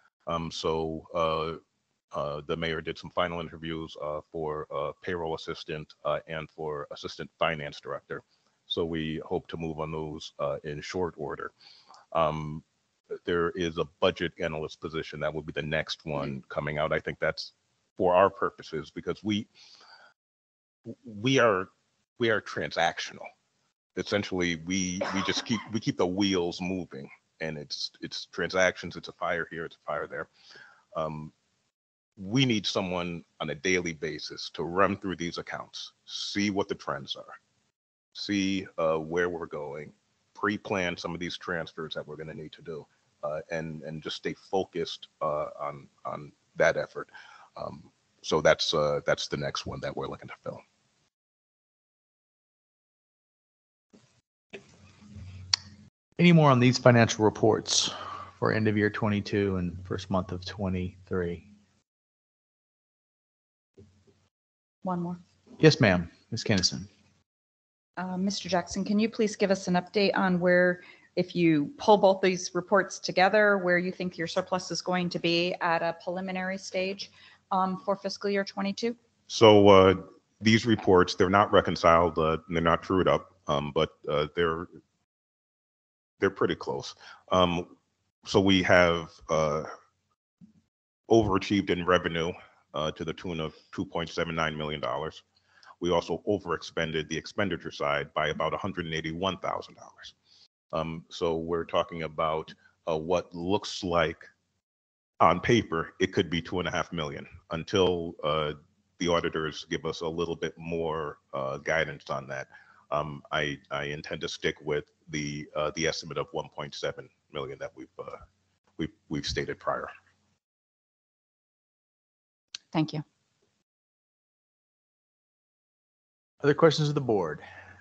So the mayor did some final interviews for payroll assistant and for assistant finance director. So we hope to move on those in short order. There is a budget analyst position that will be the next one coming out. I think that's for our purposes because we are transactional. Essentially, we keep the wheels moving, and it's transactions. It's a fire here, it's a fire there. We need someone on a daily basis to run through these accounts, see what the trends are, see where we're going, pre-plan some of these transfers that we're going to need to do, and just stay focused on that effort. So that's the next one that we're looking to fill. Any more on these financial reports for end of year 22 and first month of 23? One more. Yes, ma'am. Ms. Kennison. Mr. Jackson, can you please give us an update on where, if you pull both these reports together, where you think your surplus is going to be at a preliminary stage for fiscal year 22? So these reports, they're not reconciled, they're not trued up, but they're pretty close. So we have overachieved in revenue to the tune of $2.79 million. We also overexpended the expenditure side by about $181,000. So we're talking about what looks like on paper, it could be $2.5 million until the auditors give us a little bit more guidance on that. I intend to stick with the estimate of 1.7 million that we've stated prior. Thank you. Other questions of the board?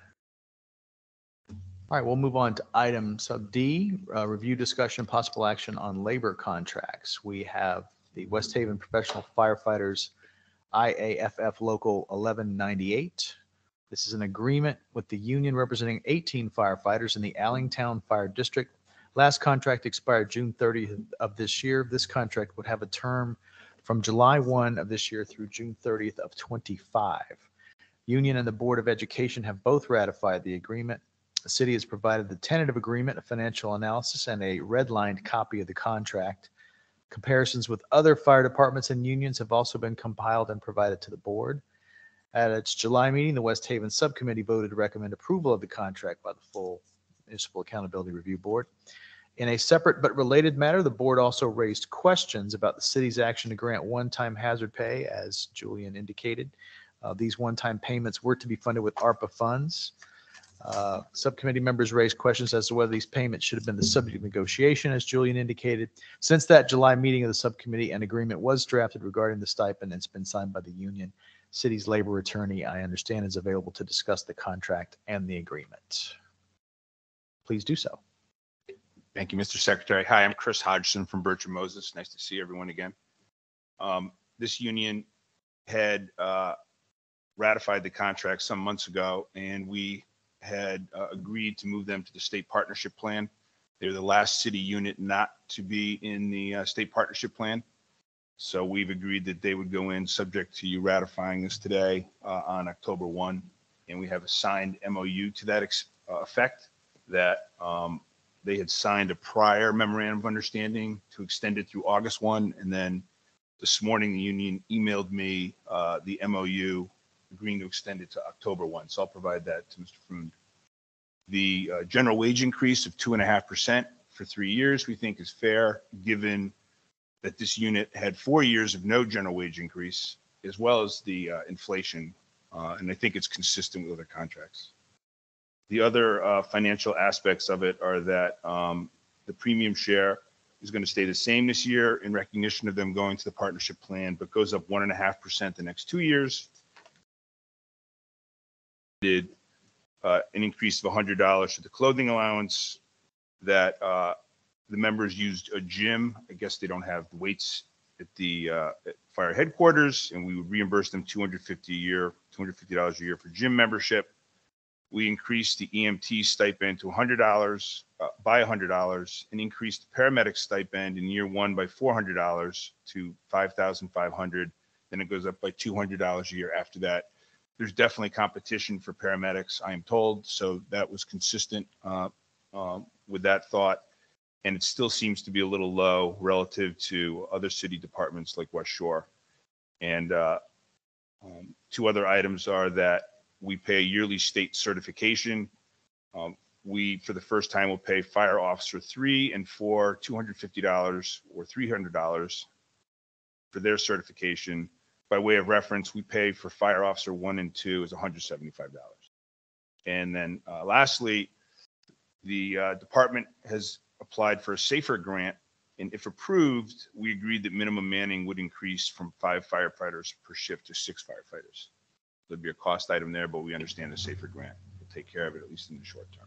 All right, we'll move on to item sub D, review, discussion, possible action on labor contracts. We have the West Haven Professional Firefighters IAFF Local 1198. This is an agreement with the union representing 18 firefighters in the Allingtown Fire District. Last contract expired June 30th of this year. This contract would have a term from July 1 of this year through June 30th of 25. Union and the Board of Education have both ratified the agreement. The city has provided the tentative agreement, a financial analysis, and a redlined copy of the contract. Comparisons with other fire departments and unions have also been compiled and provided to the board. At its July meeting, the West Haven Subcommittee voted to recommend approval of the contract by the full Municipal Accountability Review Board. In a separate but related matter, the board also raised questions about the city's action to grant one-time hazard pay, as Julian indicated. These one-time payments were to be funded with ARPA funds. Subcommittee members raised questions as to whether these payments should have been the subject of negotiation, as Julian indicated. Since that July meeting of the subcommittee, an agreement was drafted regarding the stipend and it's been signed by the union. City's labor attorney, I understand, is available to discuss the contract and the agreement. Please do so. Thank you, Mr. Secretary. Hi, I'm Chris Hodgson from Bertram Moses. Nice to see everyone again. This union had ratified the contract some months ago, and we had agreed to move them to the state partnership plan. They're the last city unit not to be in the state partnership plan. So we've agreed that they would go in subject to you ratifying this today on October 1. And we have a signed MOU to that effect that they had signed a prior memorandum of understanding to extend it through August 1. And then this morning, the union emailed me the MOU agreeing to extend it to October 1. So I'll provide that to Mr. Freund. The general wage increase of 2.5% for 3 years, we think is fair, given that this unit had 4 years of no general wage increase, as well as the inflation. And I think it's consistent with other contracts. The other financial aspects of it are that the premium share is going to stay the same this year in recognition of them going to the partnership plan, but goes up 1.5% the next 2 years. Did an increase of $100 for the clothing allowance, that the members used a gym. I guess they don't have the weights at the at fire headquarters, and we would reimburse them $250 a year for gym membership. We increased the EMT stipend to $100 by $100, and increased the paramedic stipend in year 1 by $400 to $5,500. Then it goes up by $200 a year after that. There's definitely competition for paramedics, I am told, so that was consistent with that thought. And it still seems to be a little low relative to other city departments like West Shore. And 2 other items are that we pay yearly state certification. We, for the first time, will pay Fire Officer 3 and 4 $250 or $300 for their certification. By way of reference, we pay for Fire Officer 1 and 2 is $175. And then lastly, the department has applied for a SAFER grant, and if approved, we agreed that minimum manning would increase from 5 firefighters per shift to 6 firefighters. There'd be a cost item there, but we understand the SAFER grant will take care of it, at least in the short term.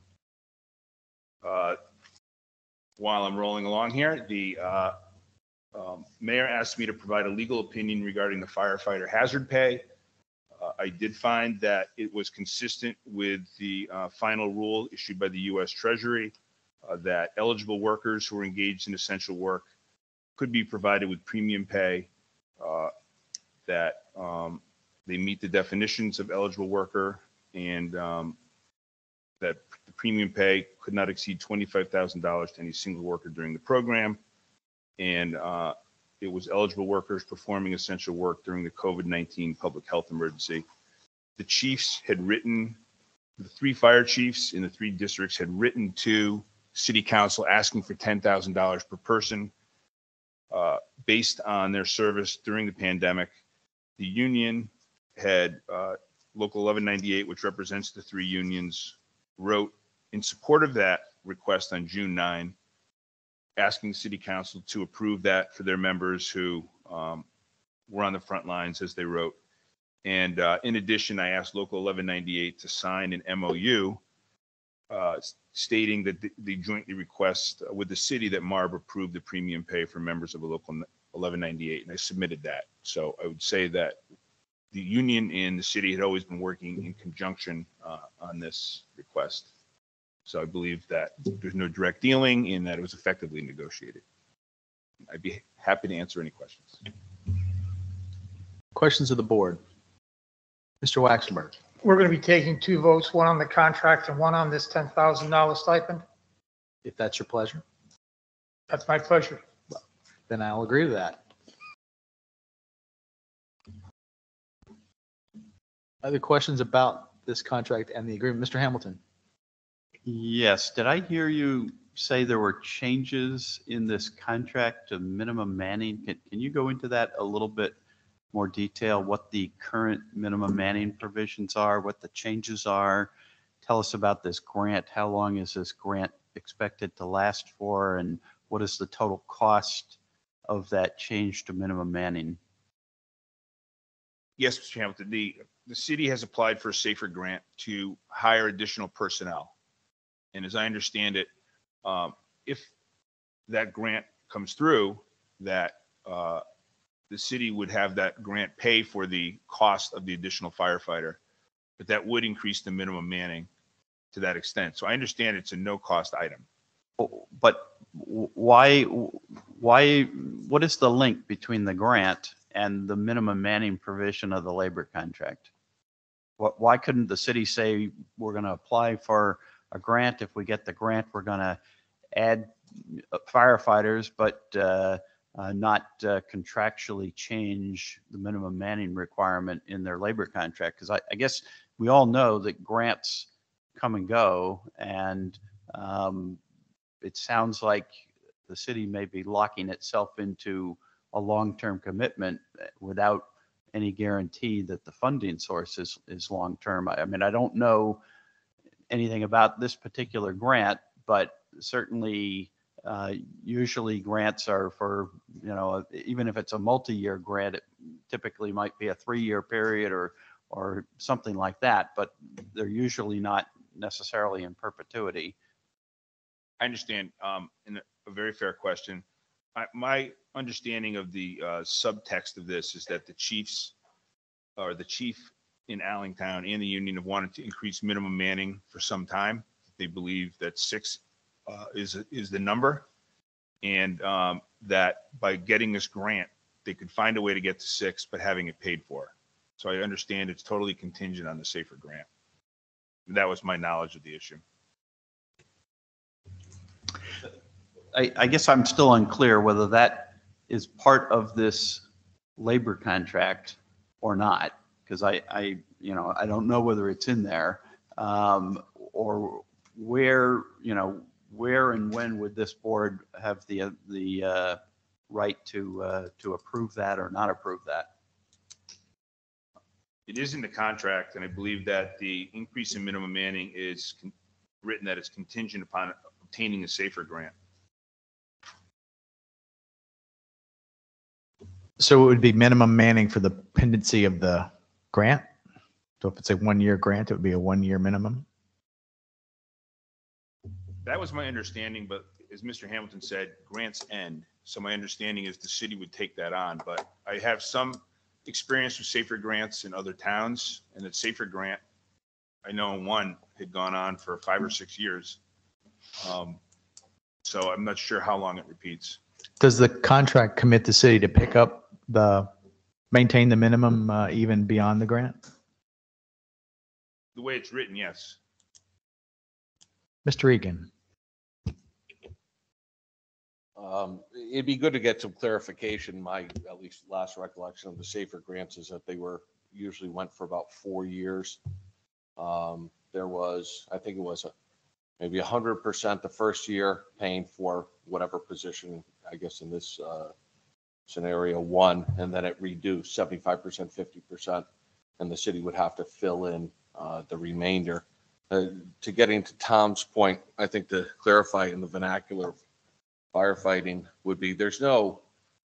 While I'm rolling along here, the mayor asked me to provide a legal opinion regarding the firefighter hazard pay. I did find that it was consistent with the final rule issued by the U.S. Treasury that eligible workers who are engaged in essential work could be provided with premium pay, that they meet the definitions of eligible worker, and that the premium pay could not exceed $25,000 to any single worker during the program. And it was eligible workers performing essential work during the COVID-19 public health emergency. The chiefs had written, the 3 fire chiefs in the 3 districts had written to city council asking for $10,000 per person based on their service during the pandemic. The union had, Local 1198, which represents the 3 unions, wrote in support of that request on June 9, asking city council to approve that for their members who were on the front lines, as they wrote. And in addition, I asked Local 1198 to sign an MOU stating that they jointly request with the city that MARB approve the premium pay for members of a Local 1198, and I submitted that. So I would say that the union and the city had always been working in conjunction on this request. So I believe that there's no direct dealing and that it was effectively negotiated. I'd be happy to answer any questions. Questions of the board? Mr. Waxenberg. We're going to be taking 2 votes, one on the contract and one on this $10,000 stipend. If that's your pleasure, That's my pleasure. then I'll agree to that. Other questions about this contract and the agreement? Mr. Hamilton. Yes. Did I hear you say there were changes in this contract to minimum manning? Can you go into that a little bit more detail, what the current minimum manning provisions are, what the changes are? Tell us about this grant. How long is this grant expected to last for, and what is the total cost of that change to minimum manning? Yes, Mr. Hamilton, the city has applied for a SAFER grant to hire additional personnel. And as I understand it, if that grant comes through, that the city would have that grant pay for the cost of the additional firefighter, but that would increase the minimum manning to that extent. So I understand it's a no-cost item. But why what is the link between the grant and the minimum manning provision of the labor contract? Why couldn't the city say, we're going to apply for a grant? If we get the grant, we're going to add firefighters, but not contractually change the minimum manning requirement in their labor contract? Because I guess we all know that grants come and go, and it sounds like the city may be locking itself into a long-term commitment without any guarantee that the funding source is long-term. I mean, I don't know anything about this particular grant, but certainly usually grants are for, even if it's a multi-year grant, it typically might be a 3-year period or something like that, but they're usually not necessarily in perpetuity. I understand, and a very fair question. My understanding of the subtext of this is that the chief in Allentown and the union have wanted to increase minimum manning for some time. They believe that 6 is the number, and that by getting this grant, they could find a way to get to 6, but having it paid for. So I understand it's totally contingent on the SAFER grant. That was my knowledge of the issue. I guess I'm still unclear whether that is part of this labor contract or not, because I don't know whether it's in there, or where and when would this board have the right to approve that or not approve that? It is in the contract, and I believe that the increase in minimum manning is written that it's contingent upon obtaining a SAFER grant. So it would be minimum manning for the pendency of the grant? So if it's a 1-year grant, it would be a 1-year minimum? That was my understanding, but as Mr. Hamilton said, grants end. So my understanding is the city would take that on, but I have some experience with SAFER grants in other towns, and that SAFER grant, I know one had gone on for 5 or 6 years. So I'm not sure how long it repeats. Does the contract commit the city to pick up maintain the minimum even beyond the grant? The way it's written, yes. Mr. Egan. It'd be good to get some clarification. My, at least last recollection of the SAFER grants is that they usually went for about 4 years. There was, I think it was maybe 100% the first year paying for whatever position, I guess in this scenario 1, and then it reduced 75%, 50%, and the city would have to fill in the remainder. To getting to Tom's point, I think to clarify in the vernacular of firefighting would be there's a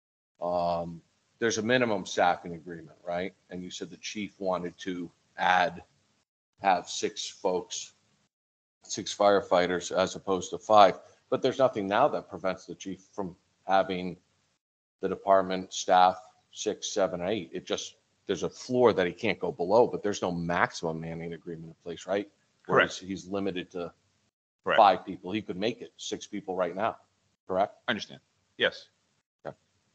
minimum staffing agreement, right? And you said the chief wanted to have 6 firefighters as opposed to 5, but there's nothing now that prevents the chief from having the department staff 6, 7, 8. There's a floor that he can't go below, but there's no maximum manning agreement in place, right? Whereas he's limited to 5 people. He could make it 6 people right now, correct? I understand. Yes. Okay.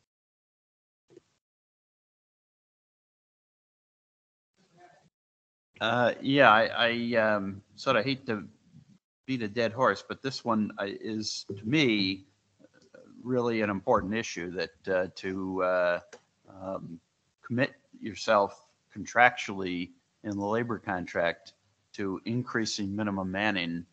Yeah, I sort of hate to beat a dead horse, but this one is, to me, really an important issue, that to commit yourself contractually in the labor contract to increasing minimum manning,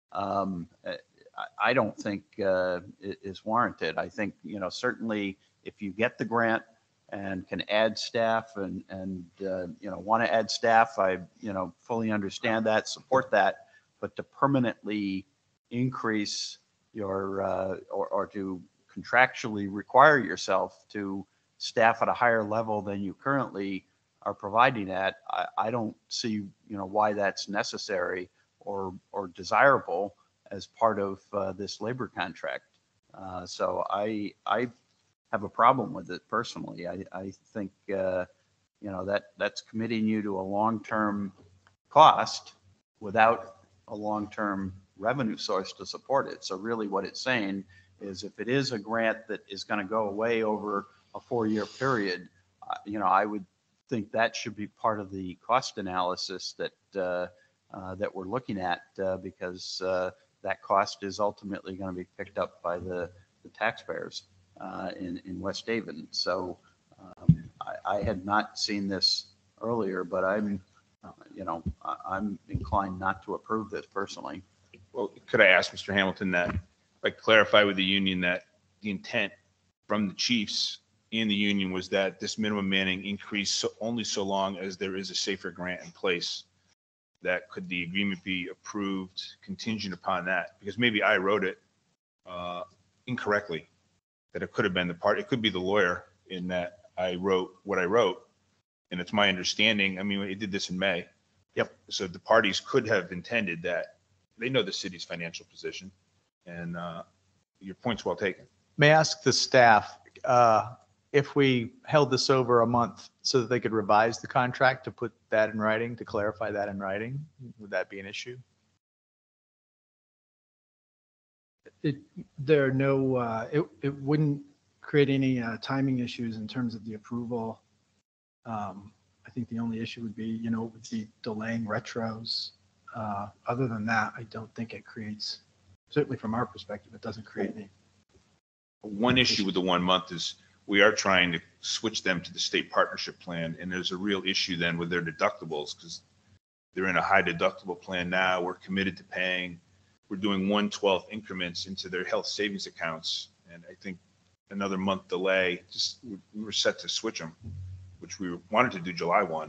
I don't think is warranted. I think, certainly if you get the grant and can add staff and want to add staff, I, fully understand that, support that, but to permanently increase your, or to contractually require yourself to staff at a higher level than you currently are providing at, I don't see, why that's necessary or desirable as part of this labor contract. So I have a problem with it personally. I think, that's committing you to a long-term cost without a long-term revenue source to support it. So really what it's saying is if it is a grant that is going to go away over a 4-year period, I would think that should be part of the cost analysis that we're looking at, because that cost is ultimately going to be picked up by the taxpayers in West Haven. So I had not seen this earlier, but I'm inclined not to approve this personally. Well, could I ask Mr. Hamilton that, like, clarify with the union that the intent from the chiefs and the union was that this minimum manning increase only so long as there is a safer grant in place? That could the agreement be approved contingent upon that? Because maybe I wrote it incorrectly, that it could have been it could be the lawyer in that I wrote what I wrote. And it's my understanding, I mean, it did this in May. Yep. So the parties could have intended that they know the city's financial position, and your point's well taken. May I ask the staff if we held this over a month so that they could revise the contract to put that in writing, to clarify that in writing, would that be an issue? It wouldn't create any timing issues in terms of the approval. I think the only issue would be, would be delaying retros. Other than that, I don't think it creates, certainly from our perspective, it doesn't create any. One issue with the 1 month is we are trying to switch them to the state partnership plan, and there's a real issue then with their deductibles, because they're in a high deductible plan now. We're committed to paying. We're doing 1/12 increments into their health savings accounts, and I think another month delay, we were set to switch them, which we wanted to do July 1.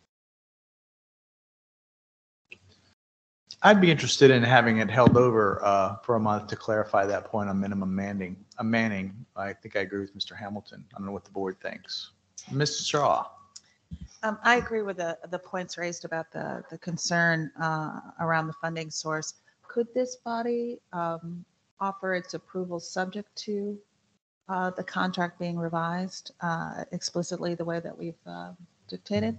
I'd be interested in having it held over for a month to clarify that point on minimum manning. I think I agree with Mr. Hamilton. I don't know what the board thinks. Ms. Shaw. I agree with the points raised about the concern around the funding source. Could this body offer its approval subject to the contract being revised explicitly the way that we've dictated?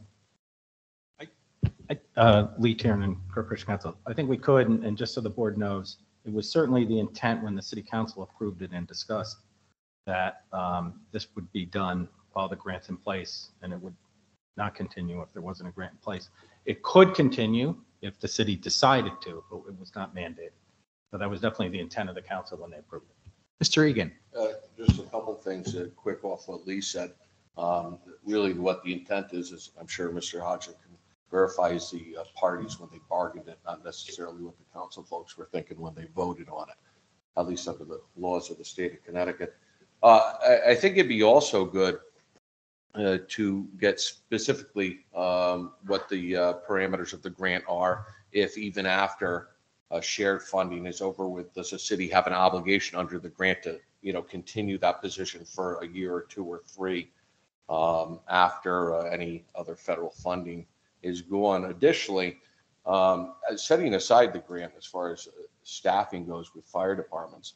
Lee Tiernan, Corporation Counsel. I think we could, and just so the board knows, it was certainly the intent when the city council approved it and discussed that this would be done while the grant's in place, and it would not continue if there wasn't a grant in place. It could continue if the city decided to, but it was not mandated. So that was definitely the intent of the council when they approved it. Mr. Egan. Just a couple of things quick off what Lee said. Really what the intent is I'm sure Mr. Hodgson can verify, is the parties when they bargained it, not necessarily what the council folks were thinking when they voted on it, at least under the laws of the state of Connecticut. I think it'd be also good to get specifically what the parameters of the grant are, if even after shared funding is over with, does the city have an obligation under the grant to continue that position for a year or 2 or 3 after any other federal funding is gone. Additionally, setting aside the grant as far as staffing goes with fire departments,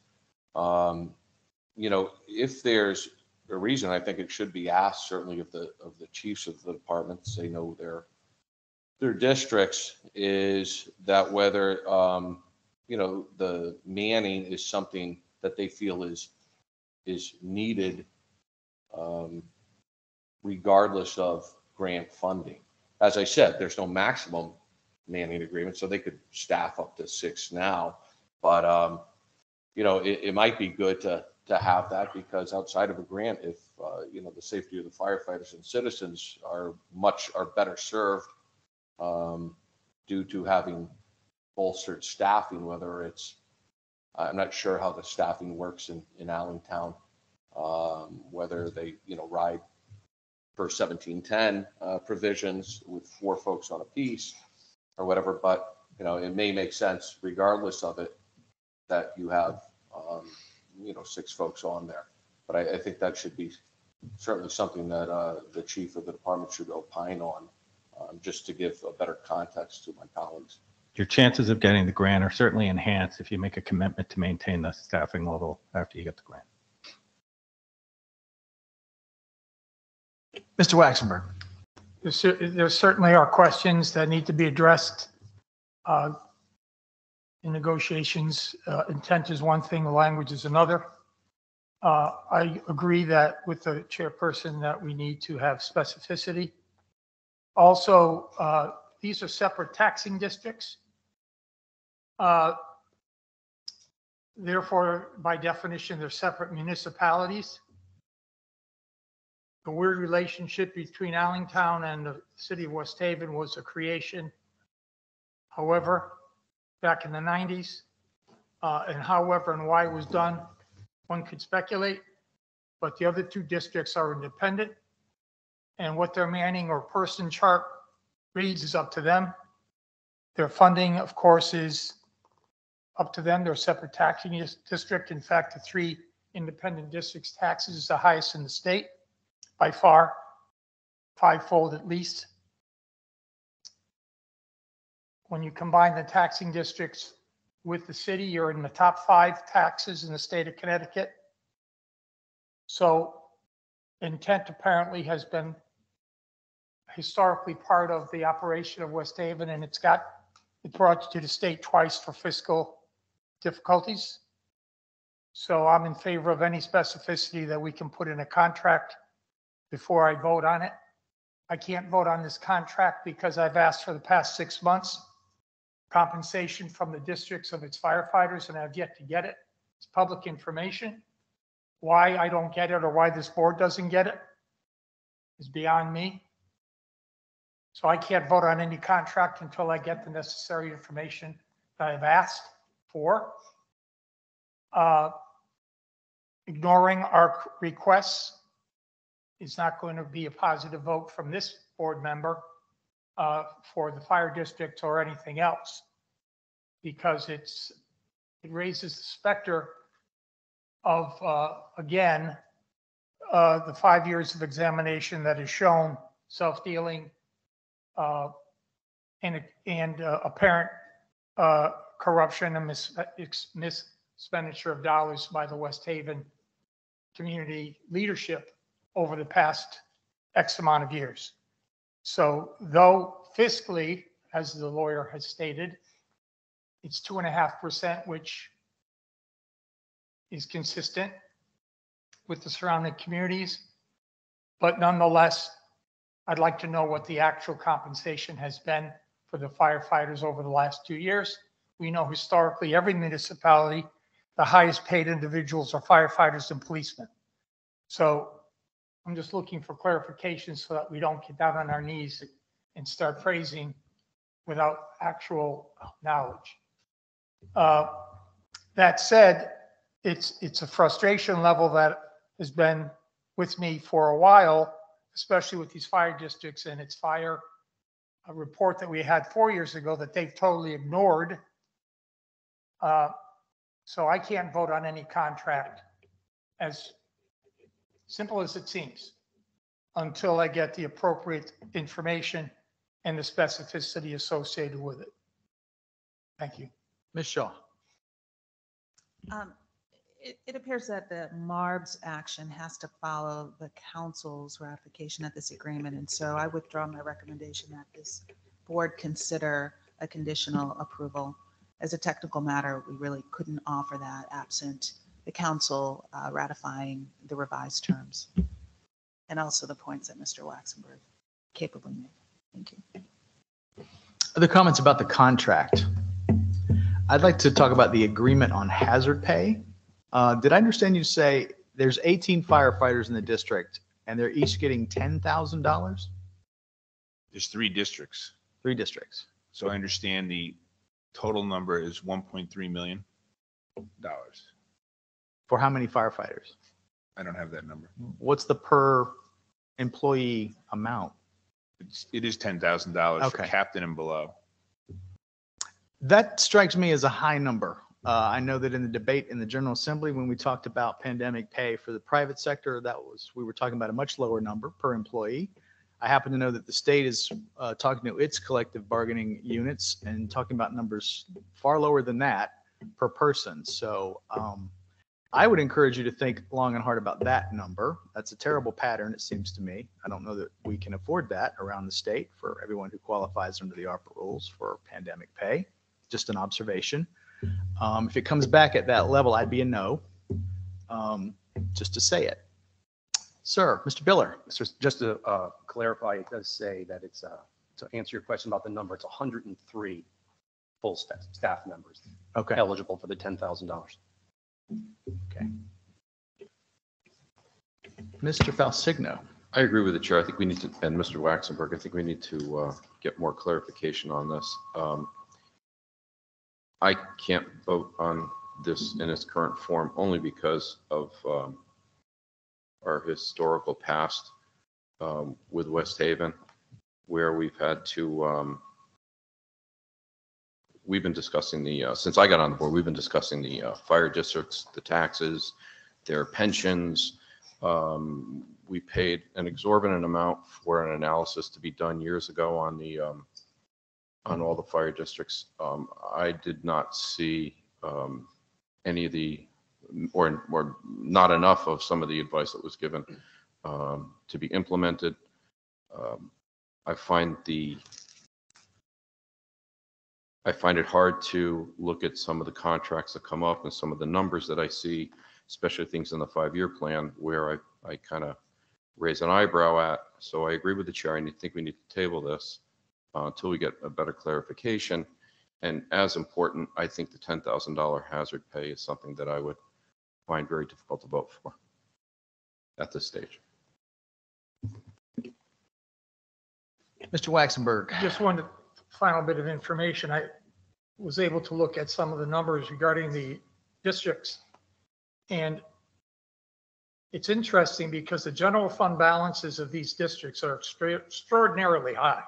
if there's a reason, I think it should be asked certainly of the chiefs of the departments, they know their districts, is that whether the manning is something that they feel is needed regardless of grant funding. As I said, there's no maximum manning agreement, so they could staff up to 6 now. But it might be good to have that, because outside of a grant, if the safety of the firefighters and citizens are better served due to having bolstered staffing, whether it's, I'm not sure how the staffing works in Allentown, whether they ride per 1710 provisions with 4 folks on a piece or whatever, but it may make sense regardless of it that you have 6 folks on there. But I think that should be certainly something that the chief of the department should opine on, just to give a better context to my colleagues. Your chances of getting the grant are certainly enhanced if you make a commitment to maintain the staffing level after you get the grant. Mr. Waxenberg. There certainly are questions that need to be addressed in negotiations. Intent is one thing, the language is another. I agree that with the chairperson that we need to have specificity. Also, these are separate taxing districts. Therefore, by definition, they're separate municipalities. The weird relationship between Allentown and the city of West Haven was a creation. However, back in the 90s, and however and why it was done, one could speculate, but the other two districts are independent, and what their Manning or person chart reads is up to them. Their funding, of course, is up to them. They're a separate taxing district. In fact, the three independent districts' taxes is the highest in the state by far, fivefold at least. When you combine the taxing districts with the city, you're in the top 5 taxes in the state of Connecticut. So intent apparently has been historically part of the operation of West Haven, and it brought to the state twice for fiscal difficulties. So I'm in favor of any specificity that we can put in a contract before I vote on it. I can't vote on this contract because I've asked for the past 6 months compensation from the districts of its firefighters, and I've yet to get it. It's public information. Why I don't get it or why this board doesn't get it is beyond me. So I can't vote on any contract until I get the necessary information that I've asked for. Ignoring our requests is not going to be a positive vote from this board member for the fire district or anything else, because it raises the specter of, again, the 5 years of examination that has shown self-dealing and apparent corruption and misexpenditure of dollars by the West Haven community leadership over the past X amount of years. So though fiscally, as the lawyer has stated, it's 2.5%, which is consistent with the surrounding communities. But nonetheless, I'd like to know what the actual compensation has been for the firefighters over the last 2 years. We know historically every municipality, the highest paid individuals are firefighters and policemen. So I'm just looking for clarification so that we don't get down on our knees and start praising without actual knowledge. That said, it's a frustration level that has been with me for a while, especially with these fire districts and its fire report that we had 4 years ago that they've totally ignored. So I can't vote on any contract, as simple as it seems, until I get the appropriate information and the specificity associated with it. Thank you. Ms. Shaw. It appears that the MARB's action has to follow the council's ratification of this agreement. And so I withdraw my recommendation that this board consider a conditional approval. As a technical matter, we really couldn't offer that absent the council ratifying the revised terms. And also the points that Mr. Waxenberg capably made. Thank you. Other comments about the contract? I'd like to talk about the agreement on hazard pay. Did I understand you say there's 18 firefighters in the district and they're each getting $10,000? There's 3 districts. 3 districts. So I understand the total number is $1.3 million. For how many firefighters? I don't have that number. What's the per employee amount? It is $10,000 for Okay. captain and below. That strikes me as a high number. I know that in the debate in the General Assembly, when we talked about pandemic pay for the private sector, we were talking about a much lower number per employee. I happen to know that the state is talking to its collective bargaining units and talking about numbers far lower than that per person. So I would encourage you to think long and hard about that number. That's a terrible pattern, it seems to me. I don't know that we can afford that around the state for everyone who qualifies under the ARPA rules for pandemic pay. Just an observation. If it comes back at that level, I'd be a no. just to say it. Sir, Mr. Biller. Just to clarify, it does say that it's, to answer your question about the number, it's 103 full staff members Okay. eligible for the $10,000. Okay. Mr. Falsigno. I agree with the chair. I think we need to, and Mr. Waxenberg, I think we need to get more clarification on this. I can't vote on this in its current form only because of our historical past with West Haven, where we've had to, we've been discussing since I got on the board, we've been discussing the fire districts, the taxes, their pensions. We paid an exorbitant amount for an analysis to be done years ago on all the fire districts. I did not see any of the, or not enough of some of the advice that was given to be implemented. I find it hard to look at some of the contracts that come up and some of the numbers that I see, especially things in the 5-year plan, where I kind of raise an eyebrow at. So I agree with the chair. I think we need to table this until we get a better clarification. And as important, I think the $10,000 hazard pay is something that I would find very difficult to vote for at this stage. Mr. Waxenberg. Just one final bit of information. I was able to look at some of the numbers regarding the districts. And it's interesting because the general fund balances of these districts are extraordinarily high.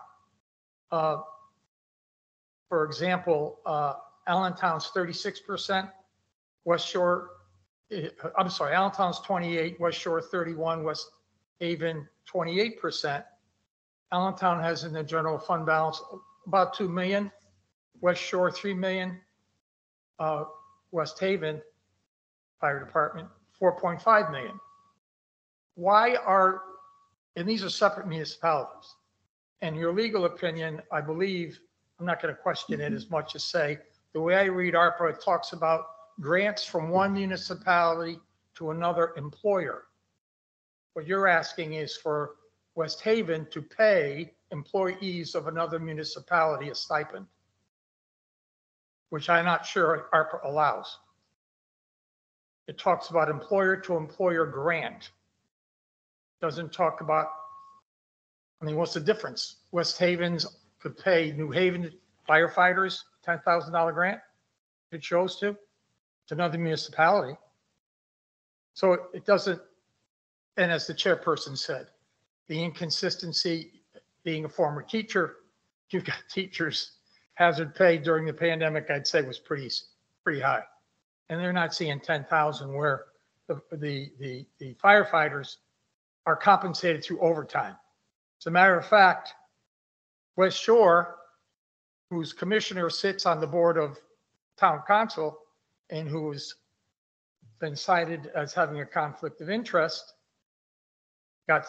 For example, Allentown's 36%, West Shore, I'm sorry, Allentown's 28, West Shore 31, West Haven 28%. Allentown has in the general fund balance about 2 million, West Shore 3 million, West Haven Fire Department 4.5 million. Why are, and these are separate municipalities, and your legal opinion, I believe, I'm not going to question it as much as say, the way I read ARPA, it talks about grants from one municipality to another employer. What you're asking is for West Haven to pay employees of another municipality a stipend, which I'm not sure ARPA allows. It talks about employer to employer grant. Doesn't talk about, I mean, what's the difference? West Haven's could pay New Haven firefighters $10,000 grant if it chose to. It's another municipality. So it doesn't, and as the chairperson said, the inconsistency, being a former teacher, you've got teachers hazard pay during the pandemic, I'd say was pretty high. And they're not seeing 10,000 where the firefighters are compensated through overtime. As a matter of fact, West Shore, whose commissioner sits on the board of town council and who has been cited as having a conflict of interest, got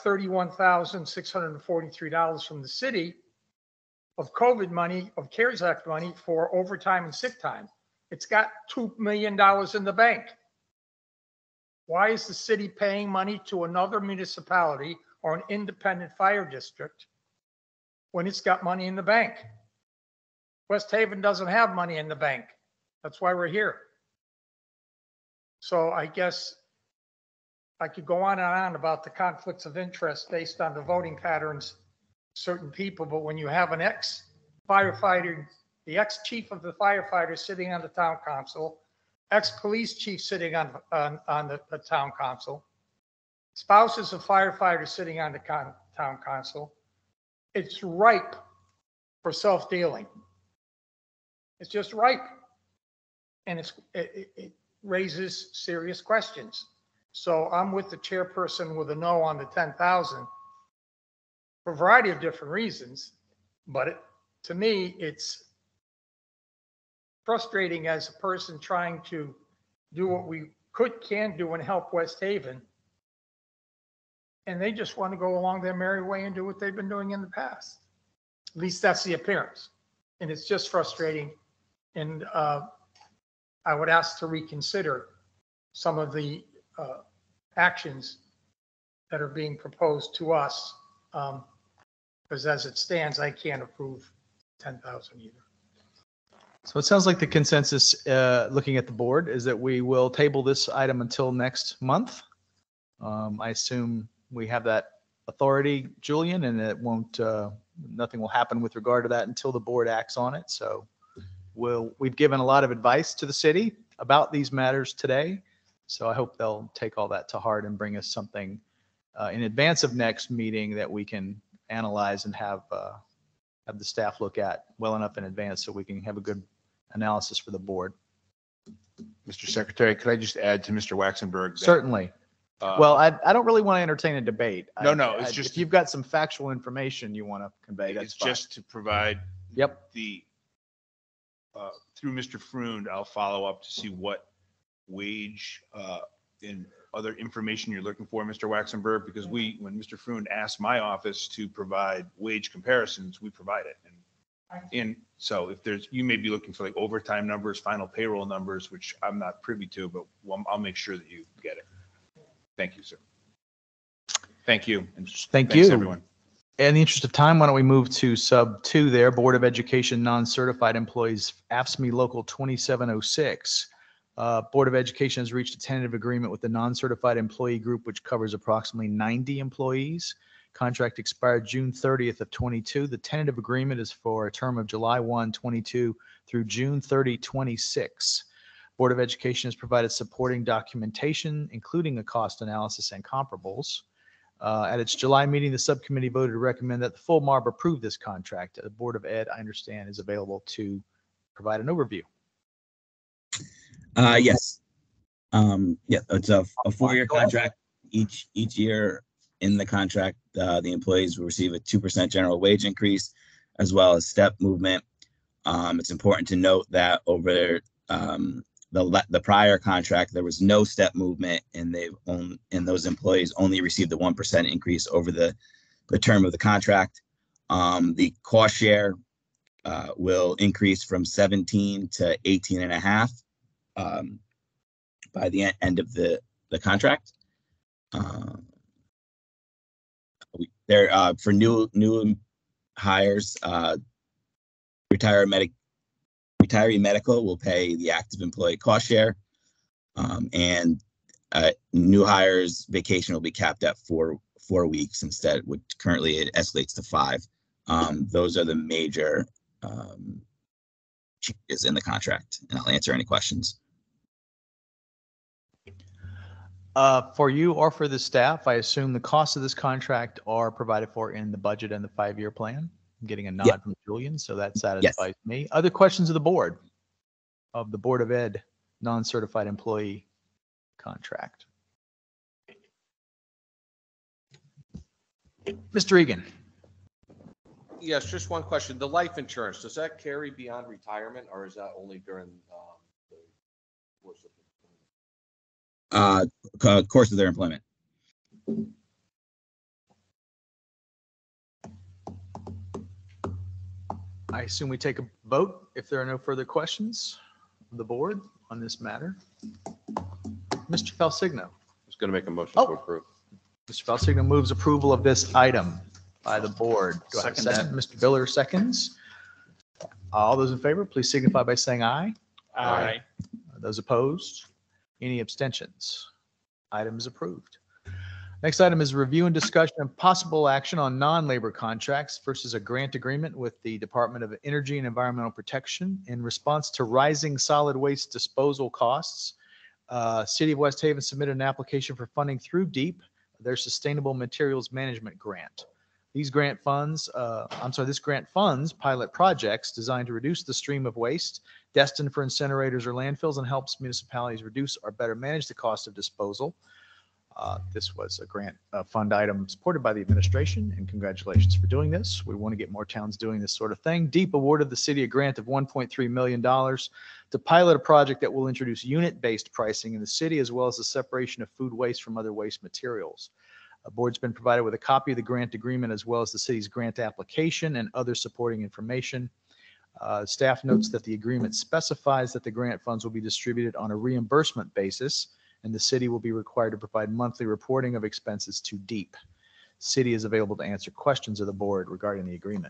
$31,643 from the city of COVID money, of CARES Act money for overtime and sick time. It's got $2 million in the bank. Why is the city paying money to another municipality or an independent fire district when it's got money in the bank? West Haven doesn't have money in the bank. That's why we're here. So I guess I could go on and on about the conflicts of interest based on the voting patterns of certain people, but when you have an ex-firefighter, the ex-chief of the firefighter sitting on the town council, ex-police chief sitting on the town council, spouses of firefighters sitting on the town council, it's ripe for self-dealing. It's just ripe. And it raises serious questions. So I'm with the chairperson with a no on the 10,000 for a variety of different reasons. But to me, it's frustrating as a person trying to do what we can do and help West Haven. And they just want to go along their merry way and do what they've been doing in the past. At least that's the appearance. And it's just frustrating. And I would ask to reconsider some of the actions that are being proposed to us. Because as it stands, I can't approve 10,000 either. So it sounds like the consensus, looking at the board, is that we will table this item until next month. I assume we have that authority, Julian, and it won't, nothing will happen with regard to that until the board acts on it. So we've given a lot of advice to the city about these matters today. So I hope they'll take all that to heart and bring us something in advance of next meeting that we can analyze and have the staff look at well enough in advance so we can have a good analysis for the board. Mr. Secretary, could I just add to Mr. Waxenberg? Certainly. Well, I don't really want to entertain a debate. No, it's just. If you've got some factual information you want to convey, that's It's fine. just to provide. Yep. Through Mr. Freund, I'll follow up to see what wage and other information you're looking for, Mr. Waxenberg, because when Mr. Freund asked my office to provide wage comparisons, we provide it. And so if you may be looking for like overtime numbers, final payroll numbers, which I'm not privy to, but I'll make sure that you get it. Thank you, sir. Thank you. And Thanks, thanks, everyone. In the interest of time, why don't we move to sub 2 there, Board of Education non-certified employees, AFSCME Local 2706. Board of Education has reached a tentative agreement with the non-certified employee group, which covers approximately 90 employees. Contract expired June 30th of 22. The tentative agreement is for a term of July 1, 22 through June 30, 26. Board of Education has provided supporting documentation, including a cost analysis and comparables. At its July meeting, the subcommittee voted to recommend that the full MARB approve this contract. The Board of Ed, I understand, is available to provide an overview. Yes. Yeah, it's a 4-year contract. Each year in the contract, the employees will receive a 2% general wage increase, as well as step movement. It's important to note that over the prior contract, there was no step movement, and those employees only received the 1% increase over the term of the contract. The cost share will increase from 17 to 18.5 by the end of the contract. For new hires, retiree medical will pay the active employee cost share, and new hires vacation will be capped at four weeks instead, which currently it escalates to 5. Those are the major changes in the contract, and I'll answer any questions. For you or for the staff, I assume the costs of this contract are provided for in the budget and the 5-year plan. I'm getting a nod from Julian, so that satisfies me. Other questions of the board, of the Board of Ed non-certified employee contract? Mr. Egan. Yes, just one question. The life insurance, does that carry beyond retirement, or is that only during the course of Course of their employment? I assume we take a vote if there are no further questions of the board on this matter. Mr. Falsigno. I was going to make a motion to approve. Mr. Falsigno moves approval of this item by the board. Do I have a Second second? Mr. Biller seconds. All those in favor, please signify by saying aye. Aye. Those opposed? Any abstentions? Item is approved. Next item is review and discussion of possible action on non-labor contracts versus a grant agreement with the Department of Energy and Environmental Protection in response to rising solid waste disposal costs. City of West Haven submitted an application for funding through DEEP, their Sustainable Materials Management Grant. This grant funds pilot projects designed to reduce the stream of waste destined for incinerators or landfills and helps municipalities reduce or better manage the cost of disposal. This was a grant fund item supported by the administration, and congratulations for doing this. We want to get more towns doing this sort of thing. DEEP awarded the city a grant of $1.3 million to pilot a project that will introduce unit-based pricing in the city, as well as the separation of food waste from other waste materials. The board's been provided with a copy of the grant agreement, as well as the city's grant application and other supporting information. Staff notes that the agreement specifies that the grant funds will be distributed on a reimbursement basis, and the city will be required to provide monthly reporting of expenses to DEEP. City is available to answer questions of the board regarding the agreement.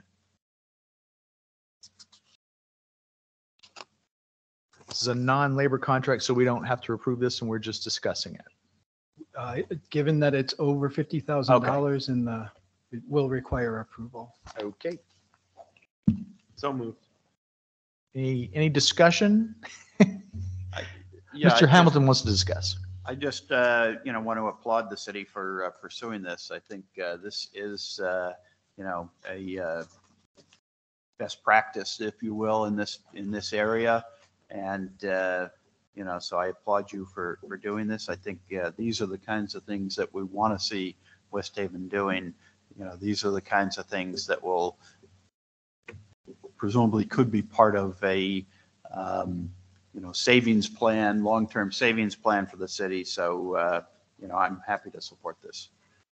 This is a non-labor contract, so we don't have to approve this, and we're just discussing it. Given that it's over $50,000 in the, it will require approval. Okay. So moved. Any discussion? Yeah, Mr. Hamilton wants to discuss. I just, want to applaud the city for pursuing this. I think this is, a best practice, if you will, in this area. And, so I applaud you for doing this. I think these are the kinds of things that we want to see West Haven doing. These are the kinds of things that will presumably could be part of a, savings plan, long-term savings plan for the city. So, I'm happy to support this.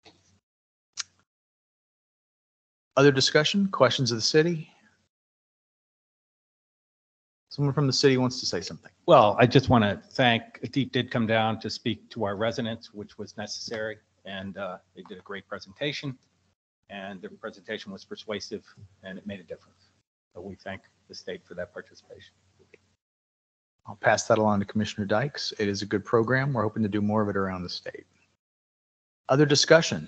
Other discussion, questions of the city? Someone from the city wants to say something. Well, I just want to thank, DEEP did come down to speak to our residents, which was necessary, and they did a great presentation, and their presentation was persuasive, and it made a difference. So we thank the state for that participation. I'll pass that along to Commissioner Dykes. It is a good program. We're hoping to do more of it around the state. Other discussion?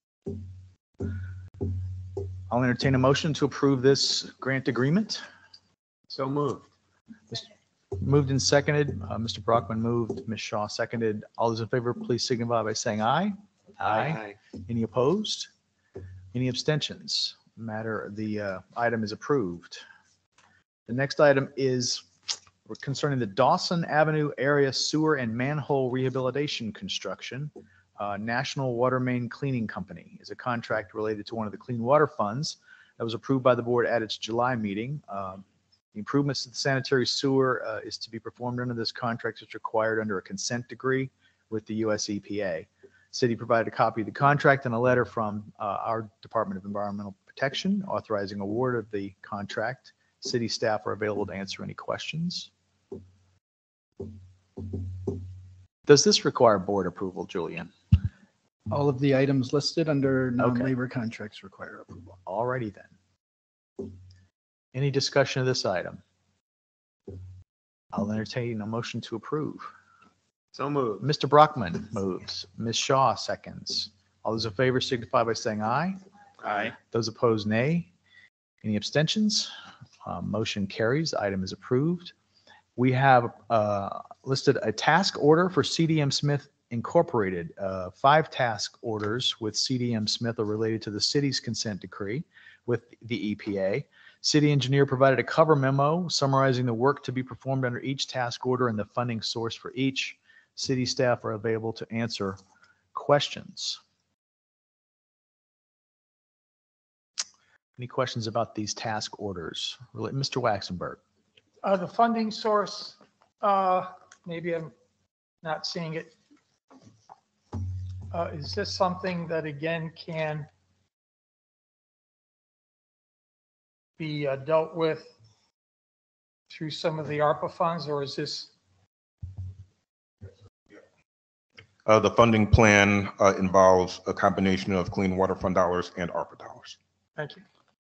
I'll entertain a motion to approve this grant agreement. So moved. Moved and seconded. Mr. Brockman moved. Ms. Shaw seconded. All those in favor, please signify by saying aye. Aye. Any opposed? Any abstentions? The item is approved. The next item is concerning the Dawson Avenue area sewer and manhole rehabilitation construction. National Water Main Cleaning Company is a contract related to one of the clean water funds that was approved by the board at its July meeting. The improvements to the sanitary sewer is to be performed under this contract. It's required under a consent decree with the US EPA. City provided a copy of the contract and a letter from our Department of Environmental Protection authorizing award of the contract. City staff are available to answer any questions. Does this require board approval, Julian? All of the items listed under non-labor contracts require approval. Alrighty then. Any discussion of this item? I'll entertain a motion to approve. So moved. Mr. Brockman moves. Ms. Shaw seconds. All those in favor signify by saying aye. Aye. Those opposed, nay. Any abstentions? Motion carries. Item is approved. We have listed a task order for CDM Smith Incorporated. 5 task orders with CDM Smith are related to the city's consent decree with the EPA. City engineer provided a cover memo summarizing the work to be performed under each task order and the funding source for each. City staff are available to answer questions. Any questions about these task orders? Mr. Waxenberg. The funding source, maybe I'm not seeing it. Is this something that again can be dealt with through some of the ARPA funds, or is this? The funding plan involves a combination of Clean Water Fund dollars and ARPA dollars. Thank you.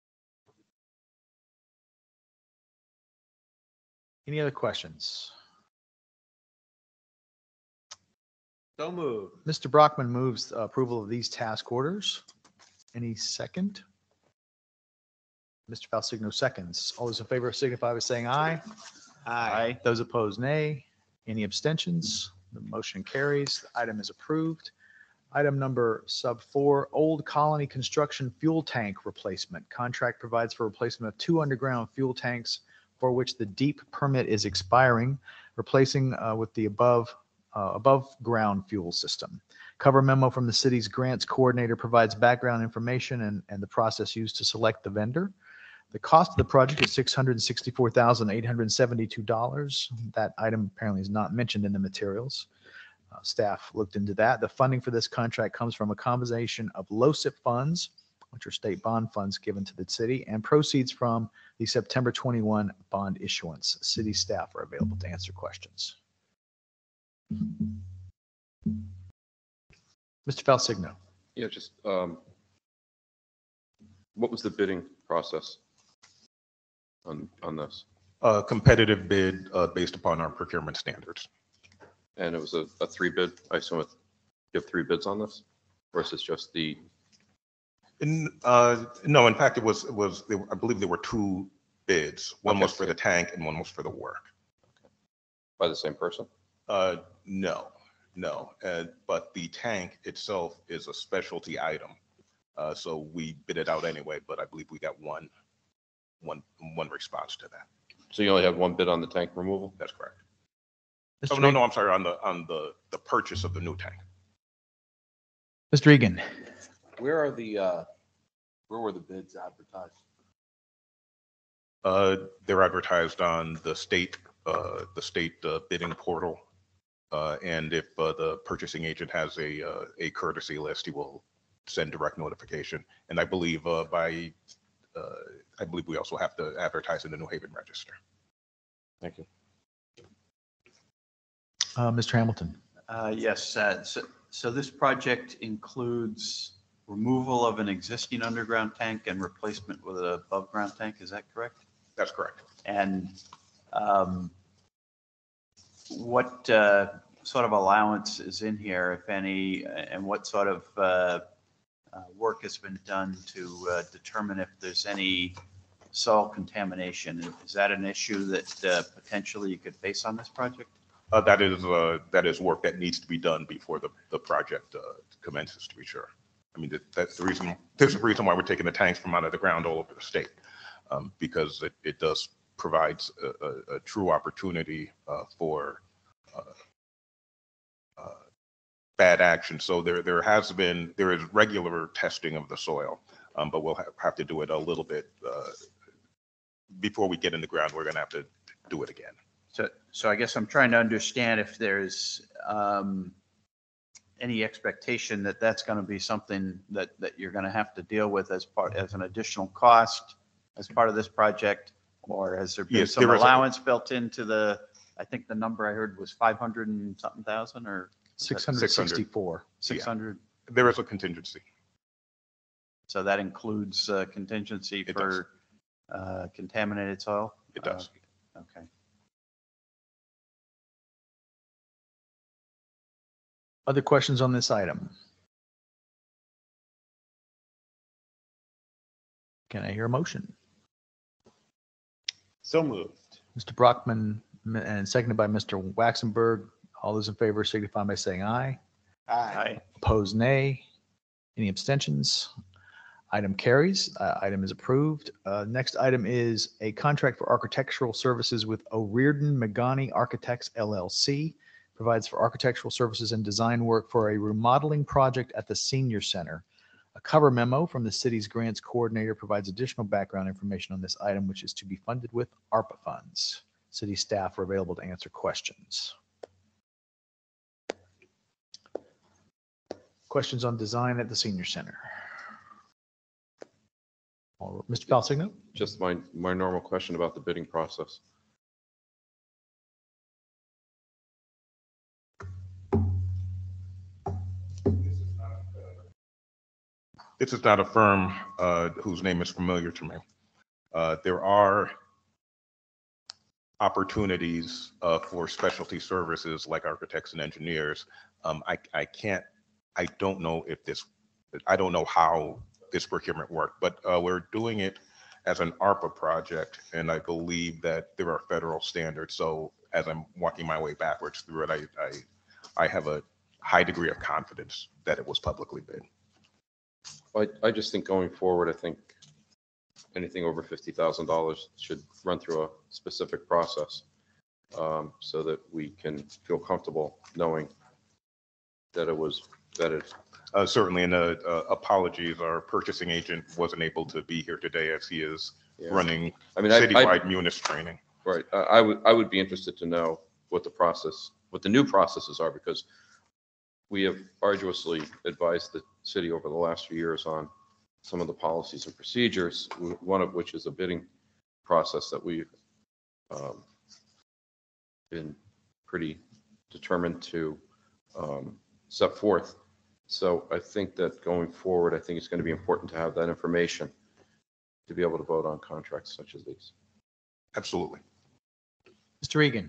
Any other questions? So moved. Mr. Brockman moves approval of these task orders. Any second? Mr. Falsigno seconds. All those in favor signify by saying aye. Aye. Those opposed, nay. Any abstentions? The motion carries. The item is approved. Item number sub 4, Old Colony Construction Fuel Tank Replacement. Contract provides for replacement of 2 underground fuel tanks for which the DEEP permit is expiring, replacing with the above ground fuel system. Cover memo from the city's grants coordinator provides background information and the process used to select the vendor. The cost of the project is $664,872. That item apparently is not mentioned in the materials. Staff looked into that. The funding for this contract comes from a combination of LoCIP funds, which are state bond funds given to the city, and proceeds from the September 21 bond issuance. City staff are available to answer questions. Mr. Falsigno. Yeah, just, what was the bidding process on this? A competitive bid based upon our procurement standards. And it was a 3-bid, I assume you have 3 bids on this? Or is this just the, No, in fact, I believe there were 2 bids. One was for the tank and one was for the work. by the same person? No. But the tank itself is a specialty item. So we bid it out anyway, but I believe we got one response to that. So you only had 1 bid on the tank removal? That's correct. Mr. Oh, no, I'm sorry, on the purchase of the new tank. Mr. Egan. Where were the bids advertised? They're advertised on the state bidding portal. And if the purchasing agent has a courtesy list, he will send direct notification. And I believe we also have to advertise in the New Haven Register. Thank you. Mr. Hamilton. Yes, so this project includes removal of an existing underground tank and replacement with an above-ground tank, is that correct? That's correct. And what sort of allowance is in here, if any, and what sort of work has been done to determine if there's any soil contamination? Is that an issue that potentially you could face on this project? That is work that needs to be done before the project commences, to be sure. I mean, that's the reason. There's a reason why we're taking the tanks from out of the ground all over the state, because it does provides a true opportunity for bad action. So there is regular testing of the soil, but we'll have to do it a little bit before we get in the ground. We're going to have to do it again. So I guess I'm trying to understand if there's any expectation that that's going to be something that you're going to have to deal with as an additional cost as part of this project, or has there been some allowance built into I think the number I heard was 500 and something thousand, or 664. 600. Yeah. There is a contingency. So that includes contingency for contaminated soil? It does. Okay. Other questions on this item? Can I hear a motion? So moved. Mr. Brockman and seconded by Mr. Waxenberg. All those in favor signify by saying aye. Aye. Opposed, nay. Any abstentions? Item carries. Item is approved. Next item is a contract for architectural services with O'Riordan Magani Architects LLC. Provides for architectural services and design work for a remodeling project at the Senior Center. A cover memo from the city's grants coordinator provides additional background information on this item, which is to be funded with ARPA funds. City staff are available to answer questions. Questions on design at the Senior Center? Mr. Falsigno? Just my normal question about the bidding process. This is not a firm whose name is familiar to me. There are opportunities for specialty services like architects and engineers. I don't know how this procurement worked, but we're doing it as an ARPA project, and I believe that there are federal standards. So as I'm walking my way backwards through it, I have a high degree of confidence that it was publicly bid. I just think going forward, I think anything over $50,000 should run through a specific process so that we can feel comfortable knowing that it was vetted. Certainly, and apologies, our purchasing agent wasn't able to be here today as he is running citywide munis training. Right. I would be interested to know what the new processes are, because we have arduously advised the city over the last few years on some of the policies and procedures, one of which is a bidding process that we've been pretty determined to set forth. So I think that going forward, I think it's going to be important to have that information to be able to vote on contracts such as these. Absolutely. Mr. Egan.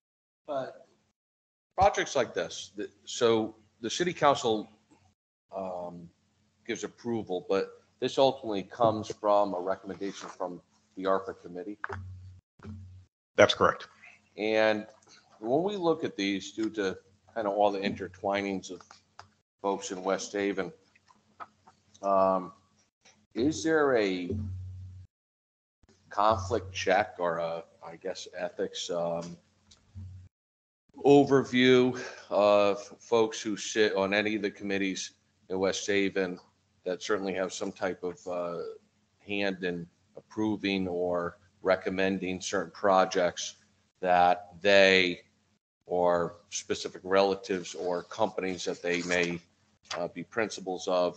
Projects like this, so the city council gives approval, but this ultimately comes from a recommendation from the ARPA committee. That's correct. And when we look at these, due to kind of all the intertwinings of folks in West Haven, is there a conflict check or I guess, ethics overview of folks who sit on any of the committees in West Haven that certainly have some type of hand in approving or recommending certain projects that they or specific relatives or companies that they may be principals of,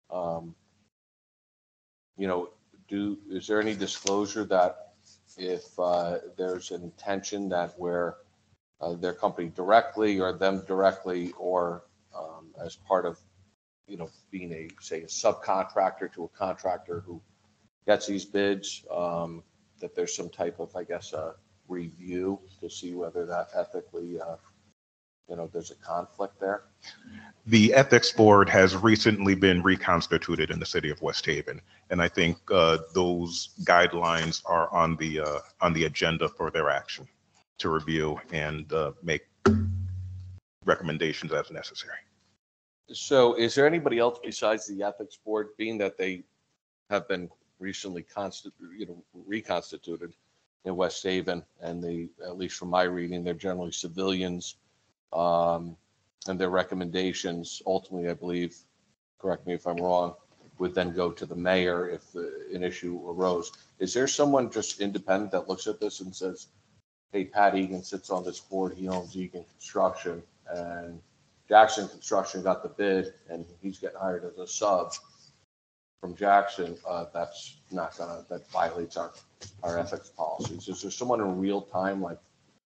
is there any disclosure that if there's an intention that where their company directly or them directly or as part of, being a subcontractor to a contractor who gets these bids, that there's some type of, I guess, review to see whether that ethically, there's a conflict there? The ethics board has recently been reconstituted in the city of West Haven, and I think those guidelines are on the agenda for their action to review and make recommendations as necessary. So is there anybody else besides the ethics board, being that they have been recently reconstituted in West Haven, and they, at least from my reading, they're generally civilians, and their recommendations ultimately, I believe, correct me if I'm wrong, would then go to the mayor if an issue arose. Is there someone just independent that looks at this and says, hey, Pat Egan sits on this board, he owns Egan Construction, and Jackson Construction got the bid and he's getting hired as a sub from Jackson, that's not gonna, that violates our ethics policies. Is there someone in real time, like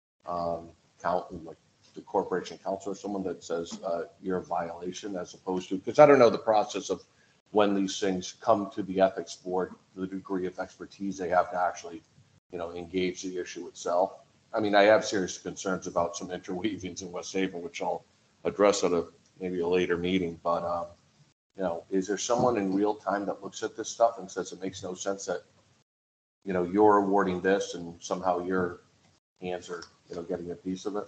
like the corporation counsel or someone that says you're a violation, as opposed to, because I don't know the process of when these things come to the ethics board, the degree of expertise they have to actually, engage the issue itself. I mean, I have serious concerns about some interweavings in West Haven, which I'll address at maybe a later meeting, but is there someone in real time that looks at this stuff and says it makes no sense that, you're awarding this and somehow your hands are, getting a piece of it?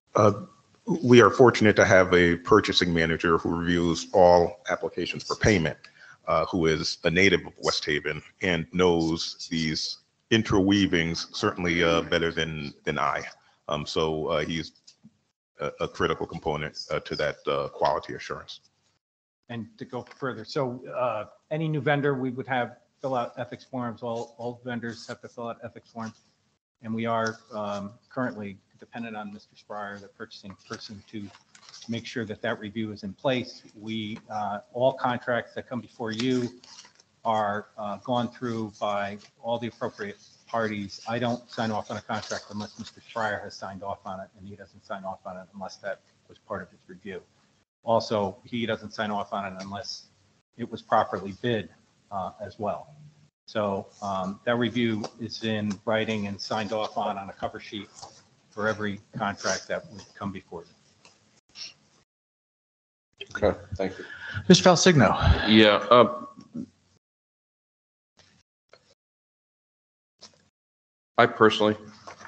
We are fortunate to have a purchasing manager who reviews all applications for payment, who is a native of West Haven and knows these interweavings certainly better than I. So he's a critical component to that quality assurance. And to go further, so any new vendor, we would have fill out ethics forms. All vendors have to fill out ethics forms. And we are currently dependent on Mr. Spryer, the purchasing person, to make sure that that review is in place. We, all contracts that come before you are gone through by all the appropriate parties. I don't sign off on a contract unless Mr. Spryer has signed off on it, and he doesn't sign off on it unless that was part of his review. Also, he doesn't sign off on it unless it was properly bid as well. So that review is in writing and signed off on a cover sheet for every contract that would come before you. Okay, thank you. Mr. Falsigno. Yeah. I personally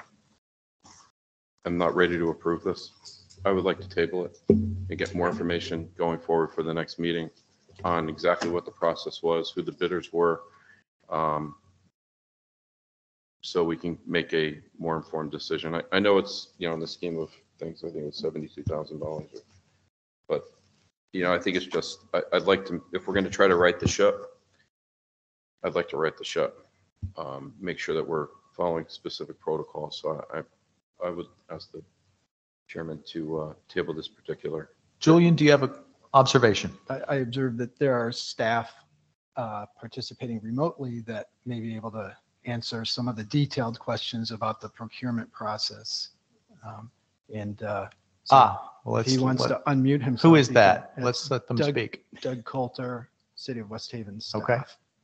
am not ready to approve this. I would like to table it and get more information going forward for the next meeting on exactly what the process was, who the bidders were, so we can make a more informed decision. I know it's, in the scheme of things, I think it's $72,000, but, I think it's just, I'd like to, if we're going to try to right the ship, I'd like to right the ship, make sure that we're following specific protocols. So I would ask the chairman to table this particular. Julian, do you have an observation? I observed that there are staff participating remotely that may be able to answer some of the detailed questions about the procurement process. And Well, If he wants to let- unmute himself. Who is he that? can. Let's It's let them Doug- speak. Doug Coulter, City of West Haven staff. Okay.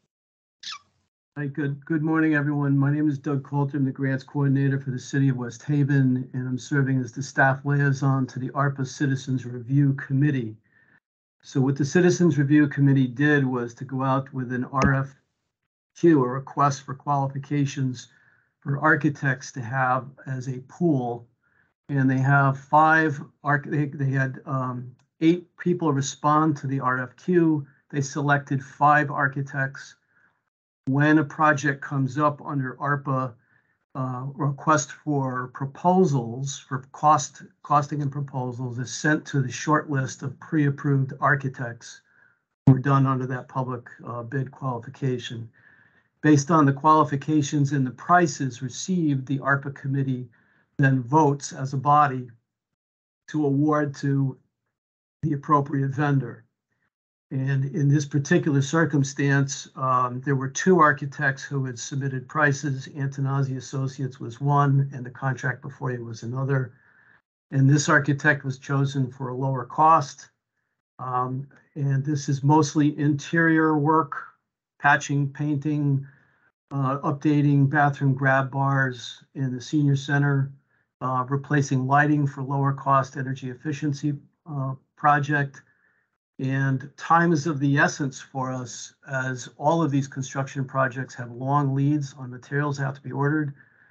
Hi, good morning, everyone. My name is Doug Coulter. I'm the grants coordinator for the City of West Haven, and I'm serving as the staff liaison to the ARPA Citizens Review Committee. So what the Citizens Review Committee did was to go out with an RFQ, a request for qualifications for architects to have as a pool. And they have they had 8 people respond to the RFQ. They selected 5 architects. When a project comes up under ARPA, request for proposals for costing and proposals is sent to the short list of pre-approved architects who are done under that public bid qualification. Based on the qualifications and the prices received, the ARPA committee then votes as a body to award to the appropriate vendor. And in this particular circumstance, there were 2 architects who had submitted prices. Antonazzi Associates was one, and the contract before you was another. And this architect was chosen for a lower cost. And this is mostly interior work, patching, painting, updating bathroom grab bars in the senior center, replacing lighting for lower cost energy efficiency project. And time is of the essence for us, as all of these construction projects have long leads on materials that have to be ordered.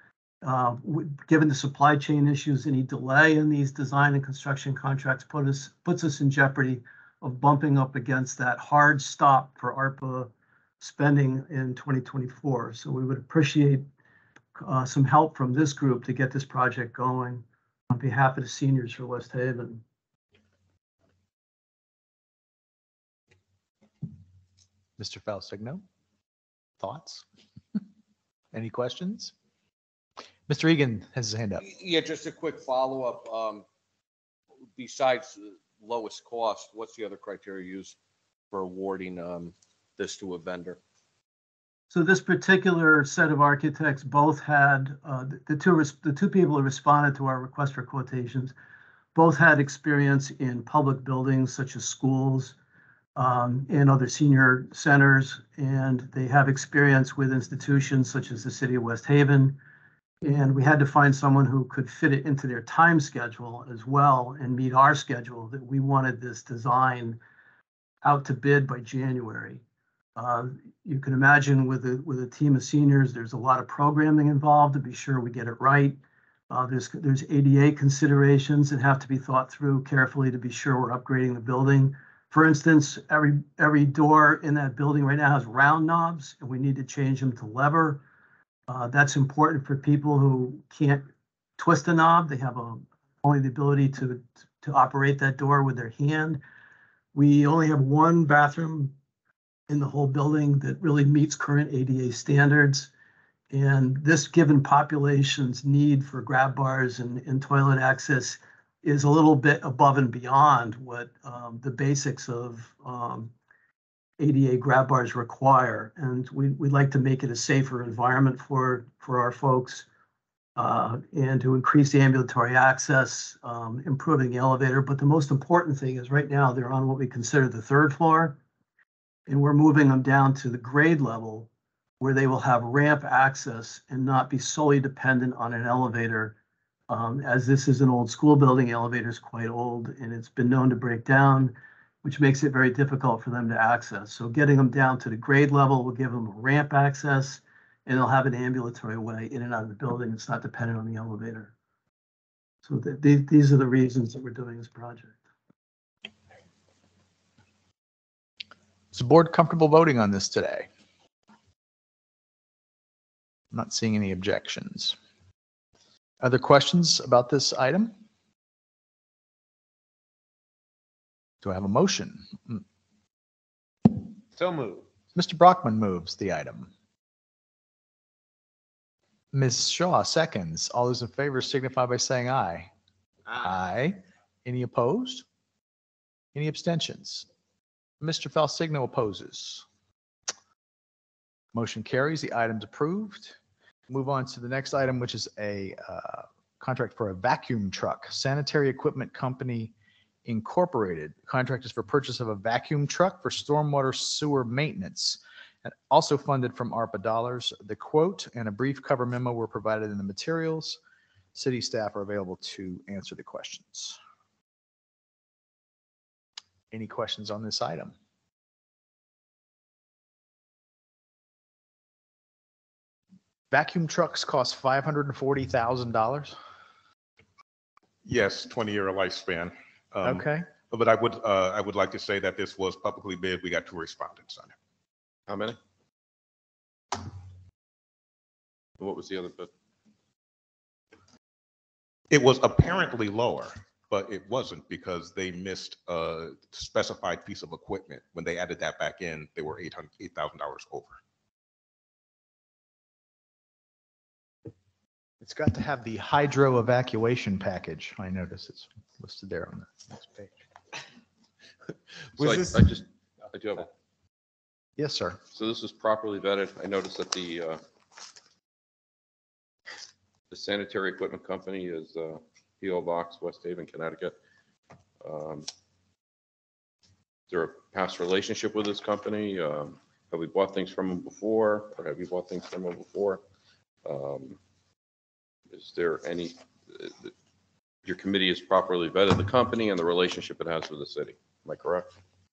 Given the supply chain issues, any delay in these design and construction contracts puts us in jeopardy of bumping up against that hard stop for ARPA spending in 2024. So we would appreciate some help from this group to get this project going on behalf of the seniors for West Haven. Mr. Falsigno, thoughts? Any questions? Mr. Egan has his hand up. Yeah, just a quick follow-up. Besides the lowest cost, what's the other criteria used for awarding this to a vendor? So this particular set of architects both had, the two people who responded to our request for quotations, both had experience in public buildings such as schools, and other senior centers, and they have experience with institutions such as the City of West Haven. And we had to find someone who could fit it into their time schedule as well and meet our schedule, that we wanted this design out to bid by January. You can imagine with a team of seniors, there's a lot of programming involved to be sure we get it right. There's ADA considerations that have to be thought through carefully to be sure we're upgrading the building. For instance, every door in that building right now has round knobs, and we need to change them to lever. That's important for people who can't twist a knob. They have only the ability to operate that door with their hand. We only have 1 bathroom in the whole building that really meets current ADA standards. And this given population's need for grab bars and toilet access is a little bit above and beyond what the basics of ADA grab bars require. And we'd like to make it a safer environment for our folks and to increase the ambulatory access, improving the elevator. But the most important thing is right now they're on what we consider the 3rd floor, and we're moving them down to the grade level where they will have ramp access and not be solely dependent on an elevator. As this is an old school building, elevator is quite old and it's been known to break down, which makes it very difficult for them to access. So getting them down to the grade level will give them ramp access, and they'll have an ambulatory way in and out of the building. It's not dependent on the elevator. So these are the reasons that we're doing this project. Is the board comfortable voting on this today? I'm not seeing any objections. Other questions about this item? Do I have a motion? So moved. Mr. Brockman moves the item. Ms. Shaw seconds. All those in favor signify by saying aye. Aye. Any opposed? Any abstentions? Mr. Falsigno opposes. Motion carries. The item's approved. Move on to the next item, which is a contract for a vacuum truck, Sanitary Equipment Company Incorporated. Contract is for purchase of a vacuum truck for stormwater sewer maintenance, and also funded from ARPA dollars. The quote and a brief cover memo were provided in the materials. City staff are available to answer the questions. Any questions on this item? Vacuum trucks cost $540,000. Yes, 20-year lifespan. Okay. But I would like to say that this was publicly bid. We got 2 respondents on it. How many? What was the other bid? It was apparently lower, but it wasn't because they missed a specified piece of equipment. When they added that back in, they were $8,000 over. It's got to have the hydro evacuation package. I notice it's listed there on the next page. So I do have a. Yes, sir. So this was properly vetted. I noticed that the sanitary equipment company is P.O. Box, West Haven, Connecticut. Is there a past relationship with this company? Have we bought things from them before, or have you bought things from them before? Is there any, your committee has properly vetted the company and the relationship it has with the city? Am I correct?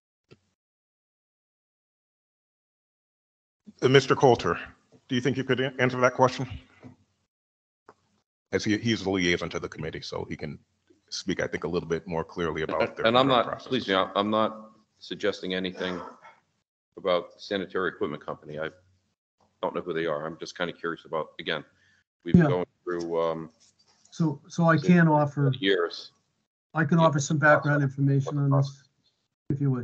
Mr. Coulter, do you think you could answer that question? As he's the liaison to the committee, so he can speak, I think, a little bit more clearly about their. And I'm not, process. please, I'm not suggesting anything about sanitary equipment company. I don't know who they are. I'm just kind of curious about, again, we've been Yeah. going through So I can offer, years. I can offer some background information on this if you wish.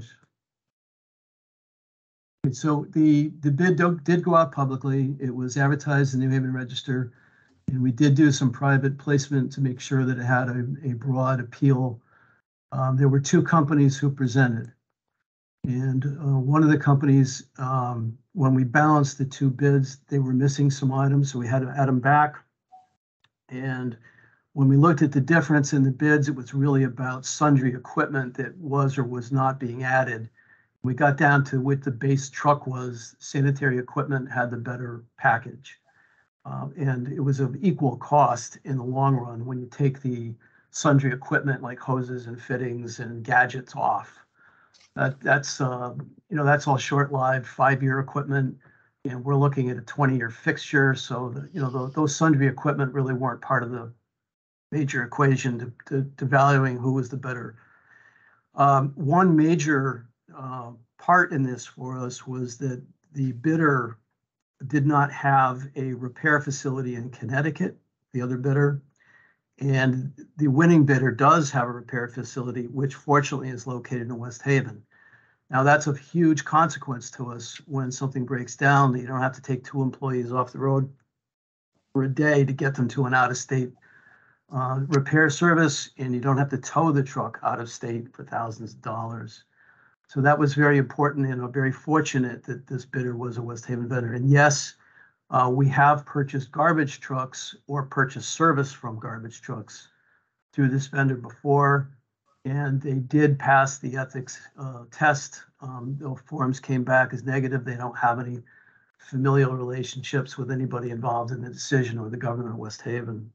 Okay, so the bid did go out publicly. It was advertised in the New Haven Register. And we did do some private placement to make sure that it had a broad appeal. There were 2 companies who presented. And one of the companies, when we balanced the 2 bids, they were missing some items, so we had to add them back. And when we looked at the difference in the bids, it was really about sundry equipment that was or was not being added. We got down to what the base truck was. Sanitary equipment had the better package. And it was of equal cost in the long run when you take the sundry equipment like hoses and fittings and gadgets off. That's that's all short-lived 5-year equipment, and we're looking at a 20-year fixture. So those sundry equipment really weren't part of the major equation to valuing who was the better. One major part in this for us was that the bidder did not have a repair facility in Connecticut, the other bidder. And the winning bidder does have a repair facility, which fortunately is located in West Haven. Now, that's of huge consequence to us when something breaks down, that you don't have to take 2 employees off the road for a day to get them to an out-of-state repair service, and you don't have to tow the truck out of state for thousands of dollars. So that was very important, and I'm very fortunate that this bidder was a West Haven vendor. And yes, we have purchased garbage trucks or purchased service from garbage trucks through this vendor before, and they did pass the ethics test. The forms came back as negative. They don't have any familial relationships with anybody involved in the decision or the government of West Haven.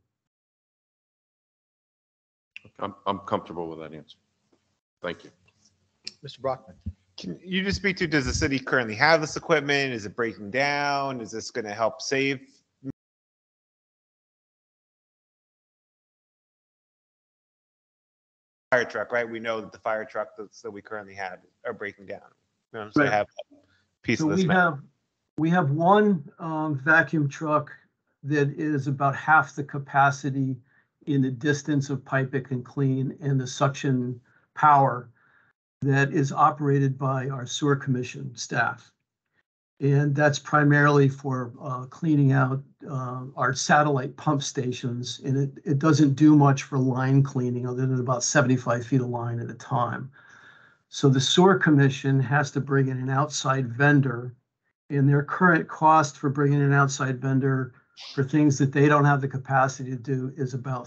I'm comfortable with that answer. Thank you. Mr. Brockman. Can you just speak to, does the city currently have this equipment? Is it breaking down? Is this going to help save? Fire truck, right? We know that the fire truck that we currently have are breaking down. So I have a piece So of this. we have one vacuum truck that is about half the capacity in the distance of pipe it can clean and the suction power that is operated by our sewer commission staff. And that's primarily for cleaning out our satellite pump stations. And it doesn't do much for line cleaning other than about 75 feet of line at a time. So the sewer commission has to bring in an outside vendor, and their current cost for bringing in an outside vendor for things that they don't have the capacity to do is about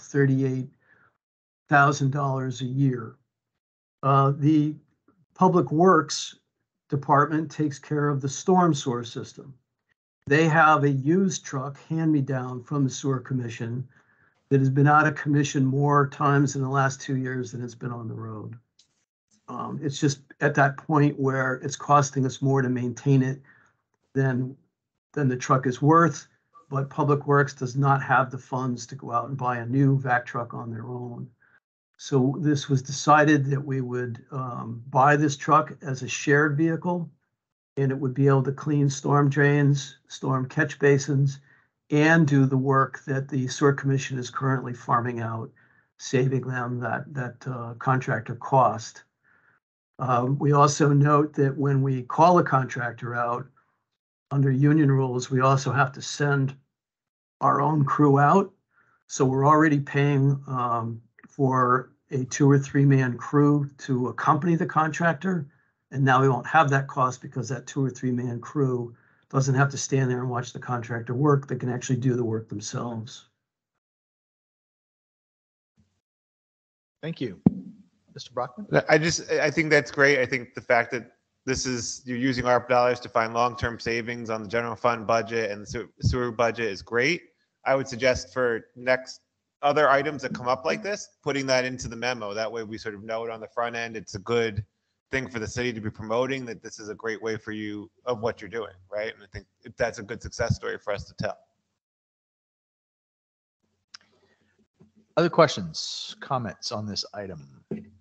$38,000 a year. The Public Works Department takes care of the storm sewer system. They have a used truck hand-me-down from the Sewer Commission that has been out of commission more times in the last 2 years than it's been on the road. It's just at that point where it's costing us more to maintain it than the truck is worth, but Public Works does not have the funds to go out and buy a new vac truck on their own. So this was decided that we would buy this truck as a shared vehicle, and it would be able to clean storm drains, storm catch basins, and do the work that the Sewer Commission is currently farming out, saving them that contractor cost. We also note that when we call a contractor out, under union rules, we also have to send our own crew out. So we're already paying for a 2 or 3 man crew to accompany the contractor. And now we won't have that cost because that 2 or 3 man crew doesn't have to stand there and watch the contractor work. They can actually do the work themselves. Thank you. Mr. Brockman? I think that's great. I think the fact that you're using ARP dollars to find long-term savings on the general fund budget and the sewer budget is great. I would suggest for next other items that come up like this, putting that into the memo. That way we sort of know it on the front end. It's a good thing for the city to be promoting, that this is a great way for you of what you're doing, right? And I think that's a good success story for us to tell. Other questions, comments on this item?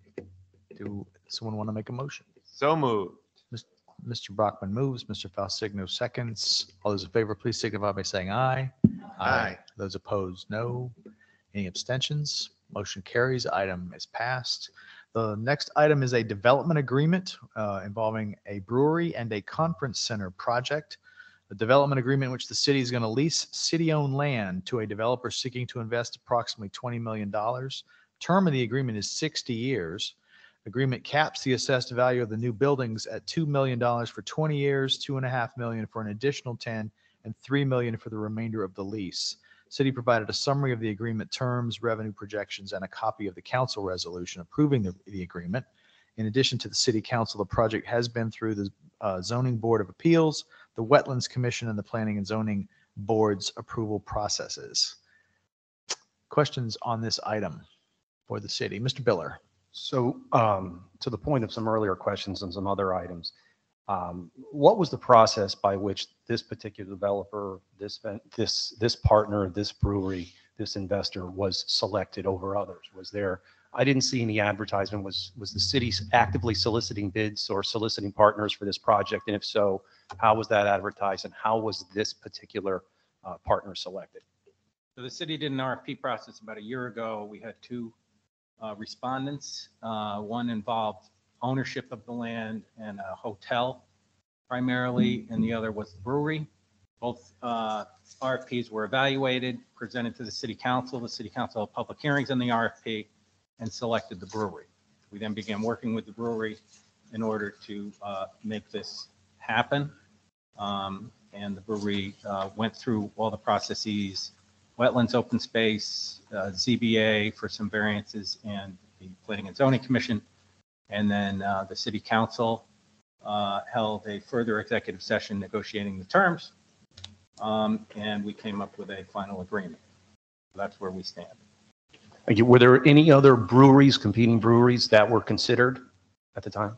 Do someone want to make a motion? So moved. Mr. Brockman moves, Mr. Falsigno seconds. All those in favor, please signify by saying aye. Aye. Those opposed, no. Any abstentions? Motion carries. Item is passed. The next item is a development agreement involving a brewery and a conference center project. The development agreement in which the city is going to lease city-owned land to a developer seeking to invest approximately $20 million. Term of the agreement is 60 years. Agreement caps the assessed value of the new buildings at $2 million for 20 years, $2.5 million for an additional 10, and $3 million for the remainder of the lease. City provided a summary of the agreement terms, revenue projections, and a copy of the council resolution approving the agreement. In addition to the city council, the project has been through the Zoning Board of Appeals, the Wetlands Commission, and the Planning and Zoning Board's approval processes. Questions on this item for the city? Mr. Biller. So to the point of some earlier questions and some other items, what was the process by which this particular developer, this partner, this brewery, this investor was selected over others? Was there, I didn't see any advertisement. Was the city actively soliciting bids or soliciting partners for this project? And if so, how was that advertised and how was this particular partner selected? So the city did an RFP process about a year ago. We had 2 respondents. One involved ownership of the land and a hotel primarily, and the other was the brewery. Both RFPs were evaluated, presented to the city council. The city council held public hearings on the RFP and selected the brewery. We then began working with the brewery in order to make this happen. And the brewery went through all the processes, wetlands, open space, ZBA for some variances, and the Planning and Zoning Commission. And then the city council held a further executive session negotiating the terms. And we came up with a final agreement. So that's where we stand. Thank you. Were there any other breweries, competing breweries that were considered at the time?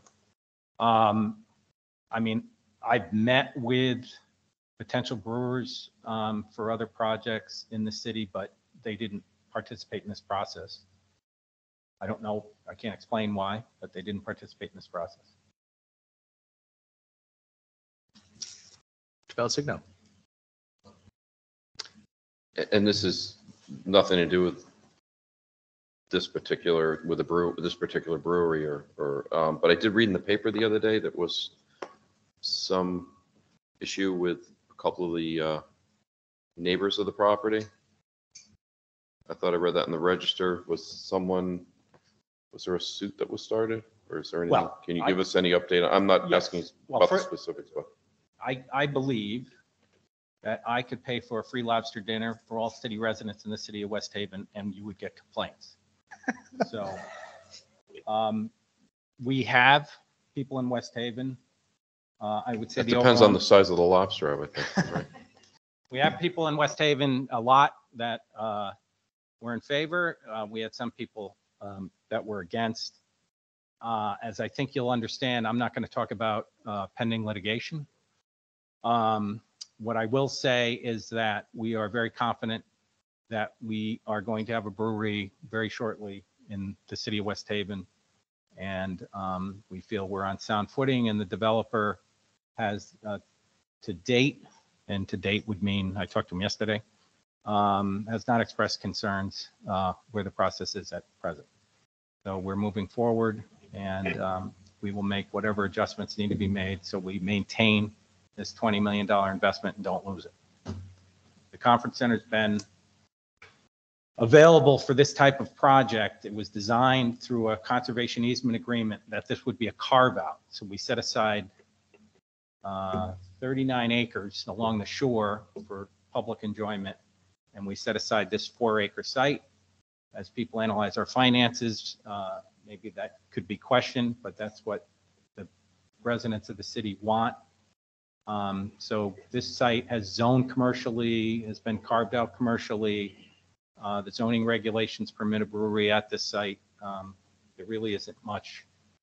I mean, I've met with potential brewers for other projects in the city, but they didn't participate in this process. I don't know. I can't explain why, but they didn't participate in this process. Falsigno. And this is nothing to do with this particular brewery but I did read in the paper the other day that was some issue with a couple of the neighbors of the property. I thought I read that in the Register. Was there a suit that was started, or is there anything? Well, can you give us any update? I'm not yes. asking Well, about the specifics, but I believe that I could pay for a free lobster dinner for all city residents in the city of West Haven, and you would get complaints. So we have people in West Haven. I would say It the depends on overall- the size of the lobster, I would think, right? We have people in West Haven a lot that were in favor. We had some people that were against. As I think you'll understand, I'm not going to talk about pending litigation. What I will say is that we are very confident that we are going to have a brewery very shortly in the city of West Haven. And we feel we're on sound footing, and the developer has to date, and to date would mean, I talked to him yesterday, has not expressed concerns where the process is at present. So we're moving forward, and we will make whatever adjustments need to be made so we maintain this $20 million investment and don't lose it. The conference center's been available for this type of project. It was designed through a conservation easement agreement that this would be a carve out. So we set aside 39 acres along the shore for public enjoyment. And we set aside this 4-acre site. As people analyze our finances, maybe that could be questioned, but that's what the residents of the city want. So this site has zoned commercially, has been carved out commercially. The zoning regulations permit a brewery at this site. There really isn't much.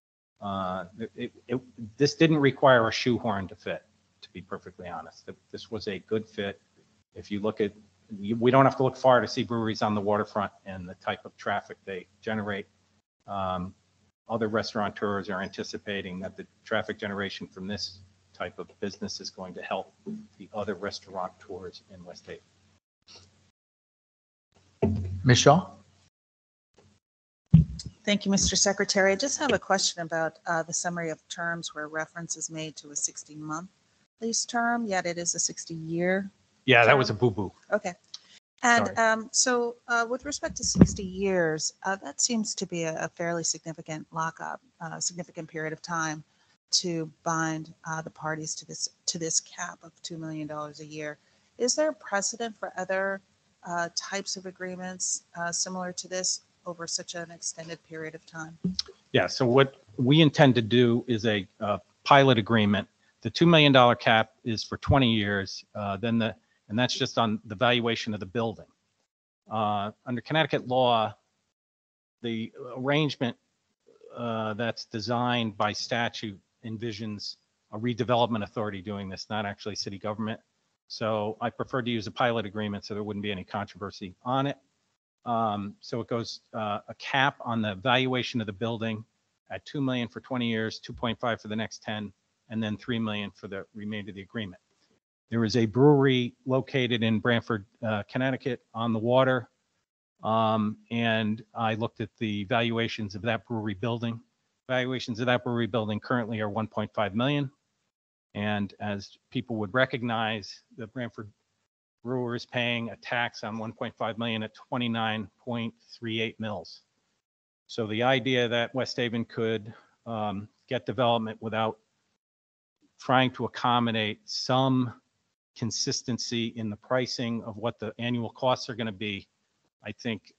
This didn't require a shoehorn to fit, to be perfectly honest. This was a good fit. If you look at, we don't have to look far to see breweries on the waterfront and the type of traffic they generate. Other restaurateurs are anticipating that the traffic generation from this type of business is going to help the other restaurateurs in West Haven. Ms. Shaw? Thank you, Mr. Secretary. I just have a question about the summary of terms where reference is made to a 60-month lease term, yet it is a 60-year. Yeah, that was a boo-boo. Okay. And so with respect to 60 years, that seems to be a fairly significant lockup, significant period of time to bind the parties to this cap of $2 million a year. Is there a precedent for other types of agreements similar to this over such an extended period of time? Yeah, so what we intend to do is a pilot agreement. The $2 million cap is for 20 years, and that's just on the valuation of the building. Under Connecticut law, the arrangement that's designed by statute envisions a redevelopment authority doing this, not actually city government. So I prefer to use a pilot agreement so there wouldn't be any controversy on it. So it goes a cap on the valuation of the building at $2 million for 20 years, 2.5 for the next 10, and then $3 million for the remainder of the agreement. There is a brewery located in Branford, Connecticut on the water. And I looked at the valuations of that brewery building. Valuations of that brewery building currently are 1.5 million. And as people would recognize, the Branford brewer is paying a tax on 1.5 million at 29.38 mils. So the idea that West Haven could get development without trying to accommodate some consistency in the pricing of what the annual costs are going to be, I think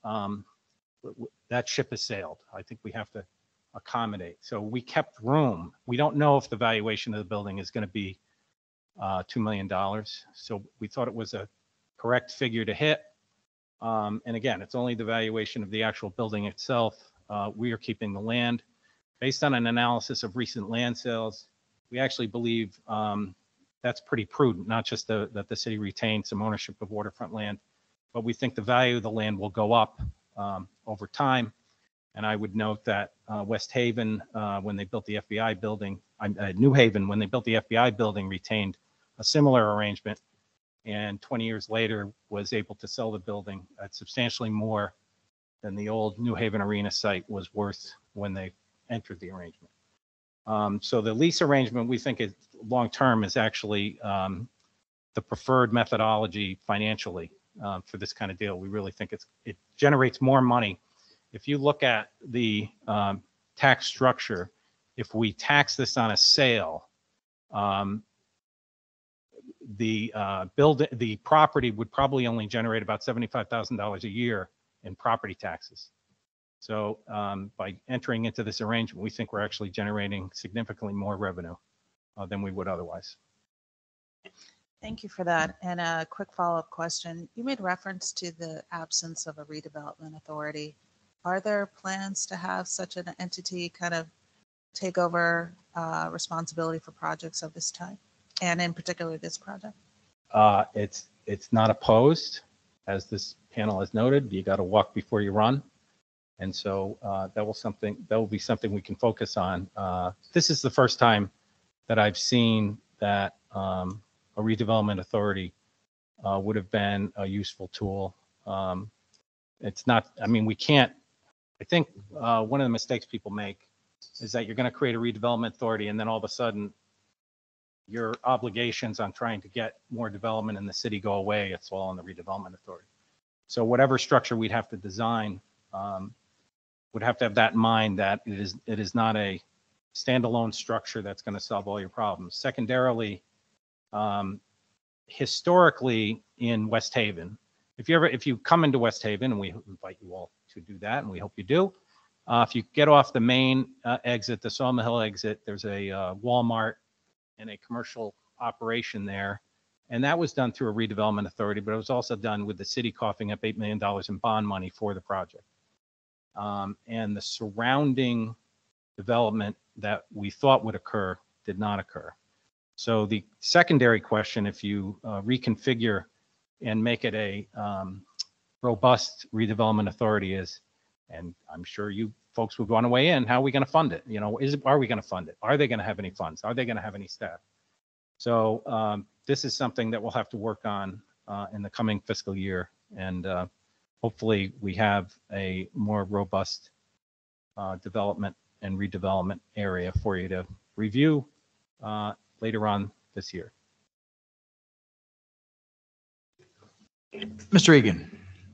that ship has sailed. I think we have to accommodate. So we kept room. We don't know if the valuation of the building is going to be $2 million. So we thought it was a correct figure to hit. And again, it's only the valuation of the actual building itself. We are keeping the land. Based on an analysis of recent land sales, we actually believe that's pretty prudent, not just that the city retained some ownership of waterfront land, but we think the value of the land will go up over time. And I would note that West Haven, when they built the FBI building, New Haven, when they built the FBI building, retained a similar arrangement, and 20 years later was able to sell the building at substantially more than the old New Haven Arena site was worth when they entered the arrangement. So the lease arrangement, we think is long-term is actually the preferred methodology financially for this kind of deal. We really think it generates more money. If you look at the tax structure, if we tax this on a sale, the property would probably only generate about $75,000 a year in property taxes. So by entering into this arrangement, we think we're actually generating significantly more revenue than we would otherwise. Thank you for that. And a quick follow-up question. You made reference to the absence of a redevelopment authority. Are there plans to have such an entity kind of take over responsibility for projects of this type, and in particular this project? It's not opposed, as this panel has noted. You got to walk before you run, and so that will be something we can focus on. This is the first time that I've seen that a redevelopment authority would have been a useful tool. It's not. I mean, we can't. I think one of the mistakes people make is that you're going to create a redevelopment authority, and then all of a sudden your obligations on trying to get more development in the city go away. It's all on the redevelopment authority. So whatever structure we'd have to design would have to have that in mind, that it is not a standalone structure that's going to solve all your problems. Secondarily, historically in West Haven, if you come into West Haven, and we invite you all to do that, and we hope you do. If you get off the main exit, the Sawmill Hill exit, there's a Walmart and a commercial operation there. And that was done through a redevelopment authority, but it was also done with the city coughing up $8 million in bond money for the project. And the surrounding development that we thought would occur did not occur. So the secondary question, if you reconfigure and make it a robust redevelopment authority, is, and I'm sure you folks would want to weigh in, how are we going to fund it? You know, are we going to fund it? Are they going to have any funds? Are they going to have any staff? So this is something that we'll have to work on in the coming fiscal year. And hopefully we have a more robust development and redevelopment area for you to review later on this year. Mr. Egan.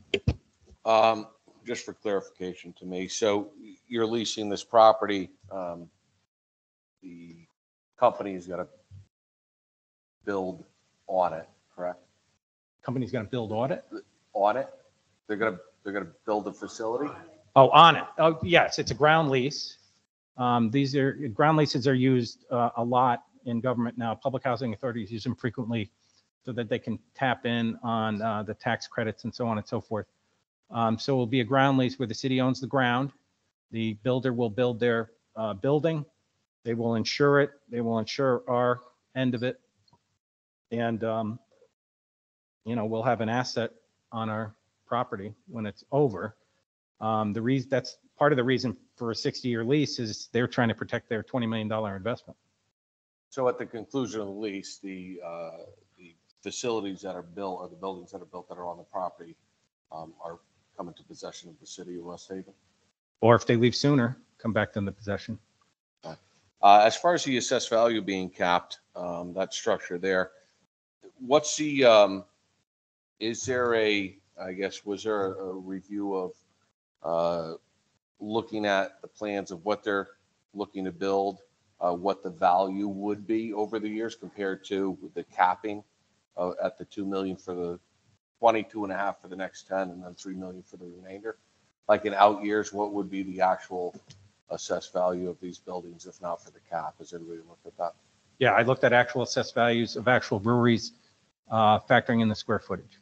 Just for clarification to me, so you're leasing this property, the company is going to build on it, correct? Company's going to build on it? On it? They're going to build a facility? Oh, on it. Oh, yes, it's a ground lease. These are ground leases are used a lot in government now. Public housing authorities use them frequently so that they can tap in on the tax credits and so on and so forth. So it will be a ground lease where the city owns the ground. The builder will build their building. They will insure it. They will insure our end of it. And, you know, we'll have an asset on our property when it's over. That's part of the reason for a 60-year lease is they're trying to protect their $20 million investment. So at the conclusion of the lease, the facilities that are built, or the buildings that are built that are on the property, are come into possession of the city of West Haven? Or if they leave sooner, come back to the possession. As far as the assessed value being capped, that structure there, what's the, is there was there a review of looking at the plans of what they're looking to build, what the value would be over the years compared to the capping at the 2 million for the 22.5 for the next 10, and then 3 million for the remainder? Like in out years, what would be the actual assessed value of these buildings if not for the cap? Has anybody looked at that? Yeah, I looked at actual assessed values of actual breweries, factoring in the square footage.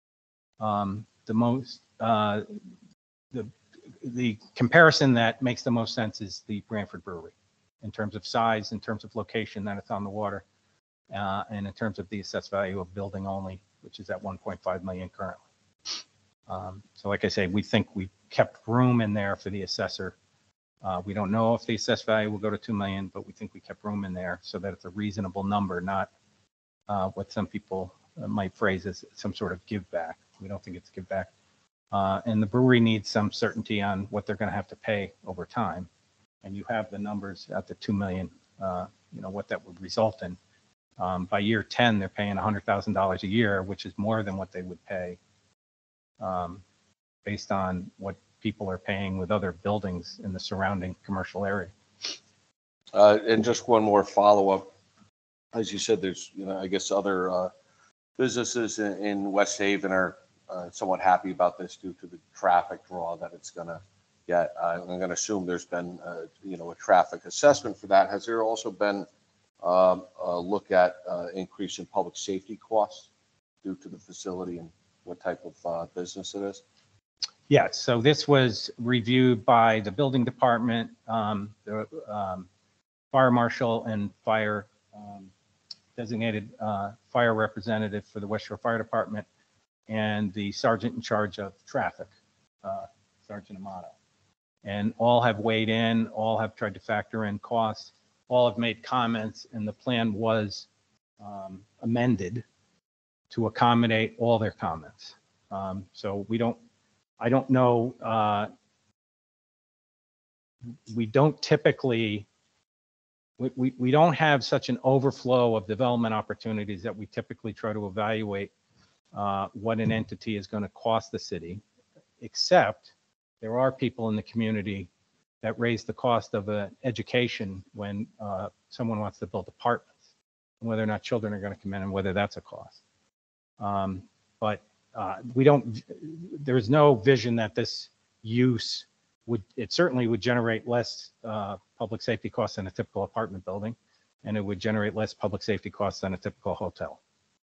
The comparison that makes the most sense is the Branford Brewery in terms of size, in terms of location, that it's on the water, and in terms of the assessed value of building only, which is at 1.5 million currently. So like I say, we think we kept room in there for the assessor. We don't know if the assessed value will go to 2 million, but we think we kept room in there so that it's a reasonable number, not what some people might phrase as some sort of give back. We don't think it's give back. And the brewery needs some certainty on what they're going to have to pay over time. And you have the numbers at the 2 million, you know, what that would result in. By year 10, they're paying $100,000 a year, which is more than what they would pay based on what people are paying with other buildings in the surrounding commercial area. And just one more follow-up. as you said, there's, I guess other businesses in West Haven are somewhat happy about this due to the traffic draw that it's going to get. I'm going to assume there's been, a traffic assessment for that. Has there also been a look at increase in public safety costs due to the facility and what type of business it is? Yes, so this was reviewed by the building department, the fire marshal and fire designated fire representative for the West Shore Fire Department, and the sergeant in charge of traffic, Sergeant Amato. And all have weighed in, all have tried to factor in costs, all have made comments, and the plan was amended to accommodate all their comments. So I don't know, we don't typically, we don't have such an overflow of development opportunities that we typically try to evaluate what an entity is going to cost the city, except there are people in the community that raise the cost of an education when someone wants to build apartments, and whether or not children are going to come in and whether that's a cost. But we don't, there's no vision that this use would, it certainly would generate less public safety costs than a typical apartment building, and it would generate less public safety costs than a typical hotel.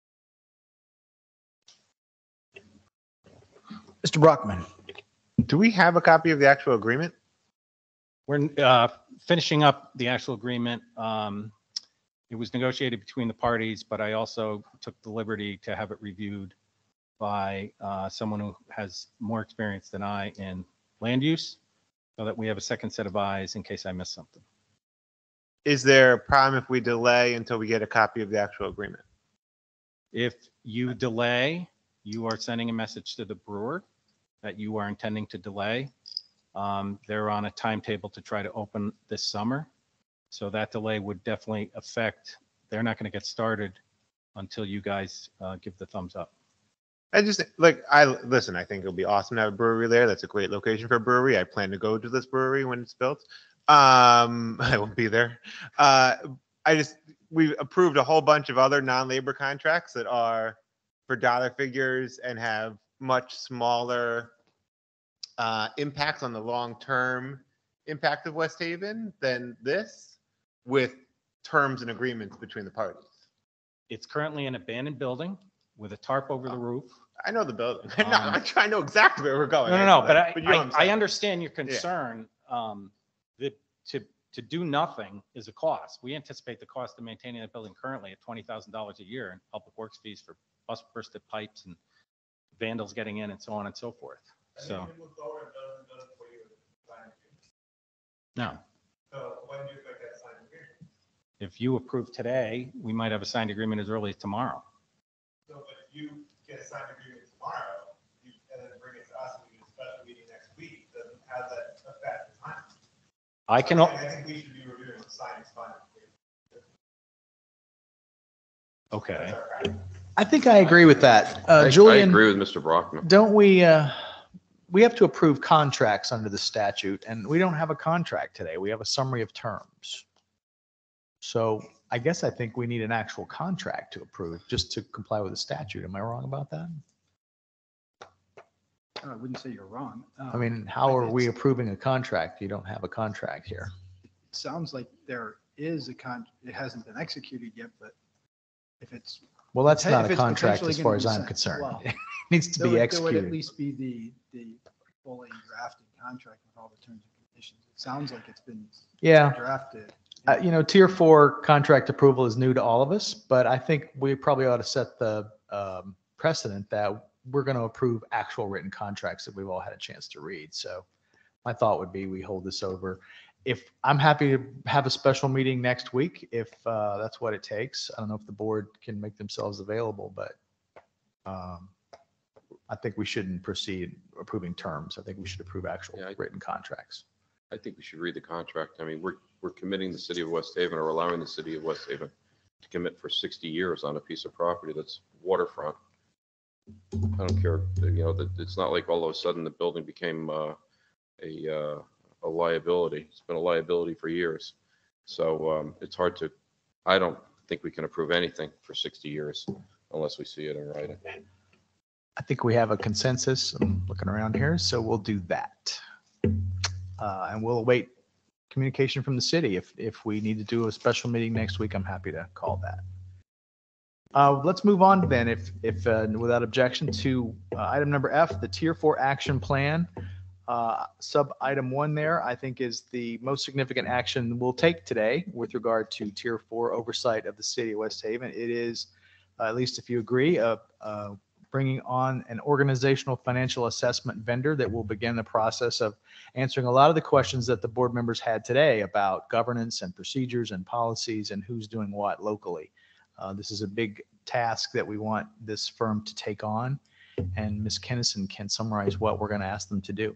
Mr. Brockman. Do we have a copy of the actual agreement? We're finishing up the actual agreement. It was negotiated between the parties, but I also took the liberty to have it reviewed by someone who has more experience than I in land use, so that we have a second set of eyes in case I miss something. Is there a problem if we delay until we get a copy of the actual agreement? If you delay, you are sending a message to the brewer that you are intending to delay. They're on a timetable to try to open this summer. So that delay would definitely affect, they're not going to get started until you guys give the thumbs up. I just, listen, I think it'll be awesome to have a brewery there. That's a great location for a brewery. I plan to go to this brewery when it's built. I won't be there. We approved a whole bunch of other non-labor contracts that are for dollar figures and have much smaller impacts on the long-term impact of West Haven than this, with terms and agreements between the parties. It's currently an abandoned building with a tarp over the roof. I know the building. I know exactly where we're going. No, but you know what I'm saying. I understand your concern. That to do nothing is a cost. We anticipate the cost of maintaining that building currently at $20,000 a year, and public works fees for bust bursted pipes and vandals getting in and so on and so forth. So. No. So when do you expect that signed agreement? If you approve today, we might have a signed agreement as early as tomorrow. So, but if you get a signed agreement tomorrow, and then bring it to us, and we do a special meeting next week, doesn't have that affect the time? I think we should be reviewing the signed final agreement. Okay. I think I agree with that. I Julian, agree with Mr. Brockman. don't we have to approve contracts under the statute, and we don't have a contract today. We have a summary of terms. So I guess I think we need an actual contract to approve just to comply with the statute. Am I wrong about that? I wouldn't say you're wrong. I mean, how are we approving a contract? You don't have a contract here. It sounds like there is it hasn't been executed yet, but if it's. Well, that's not if a it's contract potentially as far gonna as be I'm sent- concerned. well, It needs to be There would executed. at least be the fully drafted contract with all the terms and conditions. It sounds like it's been Yeah. drafted. Tier 4 contract approval is new to all of us, but I think we probably ought to set the precedent that we're going to approve actual written contracts that we've all had a chance to read. So my thought would be we hold this over. If I'm happy to have a special meeting next week, if that's what it takes. I don't know if the board can make themselves available, but I think we shouldn't proceed approving terms. I think we should approve actual written contracts. I think we should read the contract. I mean, we're committing the city of West Haven, or allowing the city of West Haven to commit for 60 years on a piece of property that's waterfront. I don't care, that it's not like all of a sudden the building became a liability. It's been a liability for years. So it's hard to, I don't think we can approve anything for 60 years unless we see it in writing. I think we have a consensus. I'm looking around here, so we'll do that. And we'll await communication from the city. If we need to do a special meeting next week, I'm happy to call that. Let's move on then, if without objection, to item number F, the Tier 4 action plan. Sub item 1 there, I think, is the most significant action we'll take today with regard to Tier 4 oversight of the city of West Haven. It is, at least if you agree, bringing on an organizational financial assessment vendor that will begin the process of answering a lot of the questions that the board members had today about governance and procedures and policies and who's doing what locally. This is a big task that we want this firm to take on, and Ms. Kennison can summarize what we're going to ask them to do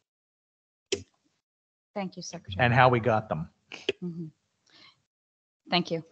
Thank you, Secretary. and how we got them. Mhm. Thank you.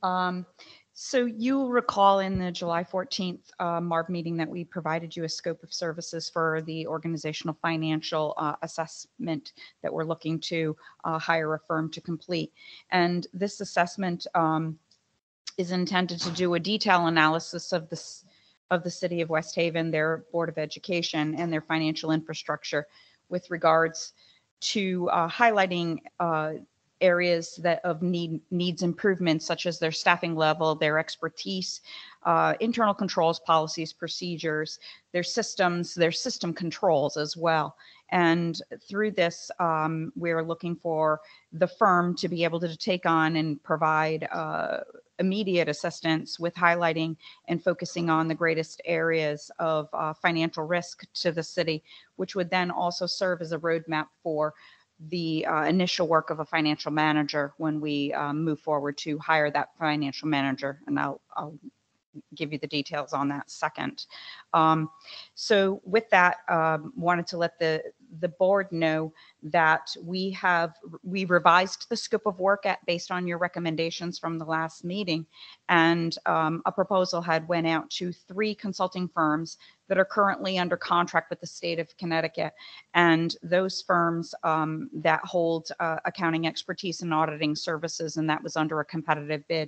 So you'll recall in the July 14th MARB meeting that we provided you a scope of services for the organizational financial assessment that we're looking to hire a firm to complete. And this assessment is intended to do a detailed analysis of the city of West Haven, their Board of Education, and their financial infrastructure with regards to highlighting areas that of needs improvements, such as their staffing level, their expertise, internal controls, policies, procedures, their systems, their system controls as well. And through this, we're looking for the firm to be able to take on and provide immediate assistance with highlighting and focusing on the greatest areas of financial risk to the city, which would then also serve as a roadmap for the initial work of a financial manager when we move forward to hire that financial manager. And I'll give you the details on that second. So with that, wanted to let the board know that we revised the scope of work based on your recommendations from the last meeting, and a proposal had went out to 3 consulting firms that are currently under contract with the state of Connecticut, and those firms that hold accounting expertise and auditing services, and that was under a competitive bid.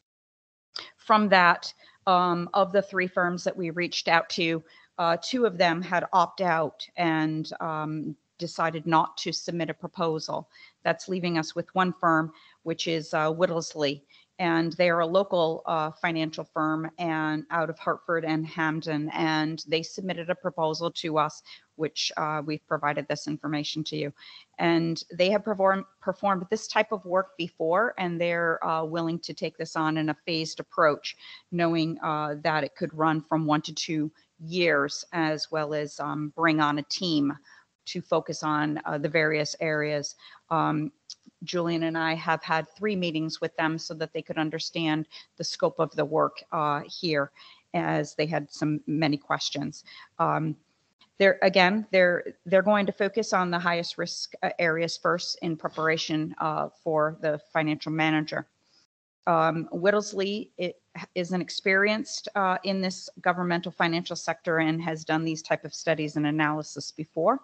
From that, of the 3 firms that we reached out to, 2 of them had opted out and decided not to submit a proposal. That's leaving us with 1 firm, which is Whittlesley, and they are a local financial firm and out of Hartford and Hamden, and they submitted a proposal to us, which we've provided this information to you. And they have performed this type of work before, and they're willing to take this on in a phased approach, knowing that it could run from 1 to 2 years, as well as bring on a team to focus on the various areas. Julian and I have had 3 meetings with them so that they could understand the scope of the work here, as they had many questions. They're going to focus on the highest risk areas first in preparation for the financial manager. Whittlesley is an experienced in this governmental financial sector and has done these type of studies and analysis before.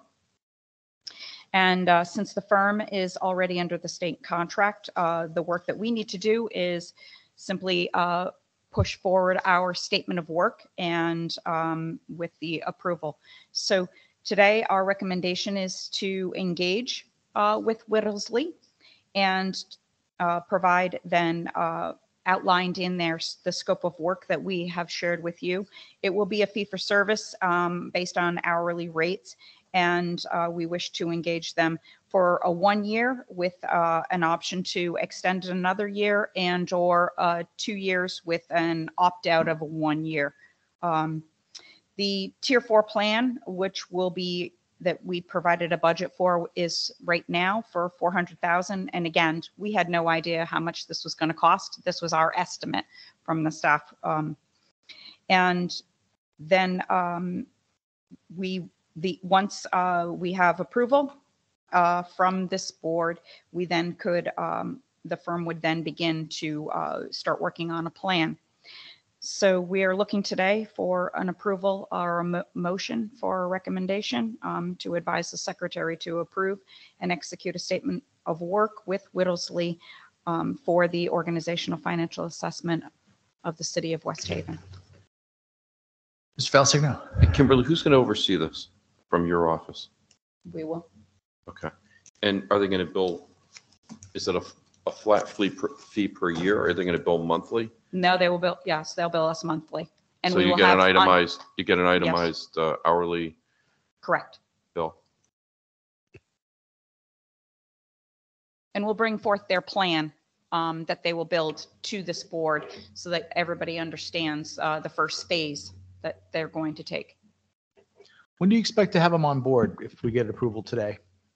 And since the firm is already under the state contract, the work that we need to do is simply push forward our statement of work and with the approval. So today, our recommendation is to engage with Whittlesley and provide then outlined in there the scope of work that we have shared with you. It will be a fee for service based on hourly rates, and we wish to engage them for a 1 year with an option to extend another year, and or 2 years with an opt-out of a 1 year. The Tier 4 plan, which will be that we provided a budget for, is right now for $400,000. And again, we had no idea how much this was going to cost. This was our estimate from the staff. And then once we have approval from this board, we then could, the firm would then begin to start working on a plan. So we are looking today for an approval or a motion for a recommendation to advise the secretary to approve and execute a statement of work with Whittlesley for the organizational financial assessment of the city of West Haven. Mr. Falsigno. And Kimberly, who's going to oversee this from your office? We will. Okay. And are they going to bill, is it a flat fee per year, or are they going to bill monthly? No, they will bill, yes, they'll bill us monthly. And So we you will get an have itemized, you get an itemized hourly correct. bill? And we'll bring forth their plan that they will build to this board so that everybody understands the first phase that they're going to take. When do you expect to have them on board if we get approval today?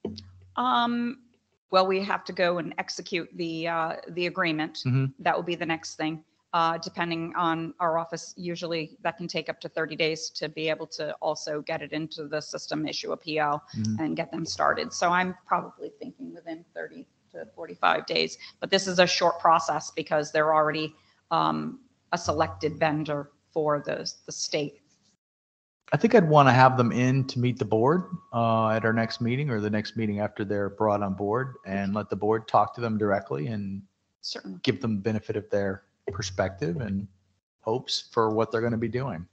Well, we have to go and execute the agreement. Mhm. That will be the next thing. Depending on our office, usually that can take up to 30 days to be able to also get it into the system, issue a PO, Mhm. and get them started. So I'm probably thinking within 30 to 45 days. But this is a short process because they're already a selected vendor for the state. I think I'd want to have them in to meet the board at our next meeting or the next meeting after they're brought on board, and let the board talk to them directly and Certainly. give them the benefit of their perspective and hopes for what they're going to be doing.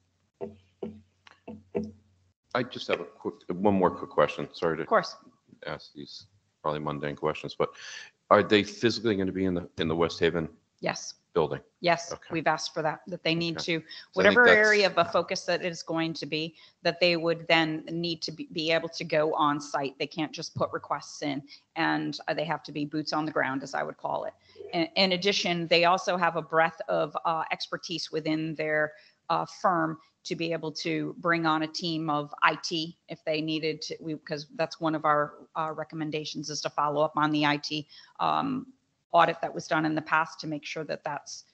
I just have one more quick question. Sorry to Of course. ask these probably mundane questions, but are they physically going to be in the West Haven Yes. building? Yes, Okay. we've asked for that they need Okay. to, So I think whatever that's- area of a focus that it is going to be, that they would then need to be able to go on site. They can't just put requests in, and they have to be boots on the ground, as I would call it. In addition, they also have a breadth of expertise within their firm to be able to bring on a team of IT if they needed to, because that's one of our recommendations, is to follow up on the IT audit that was done in the past to make sure that that's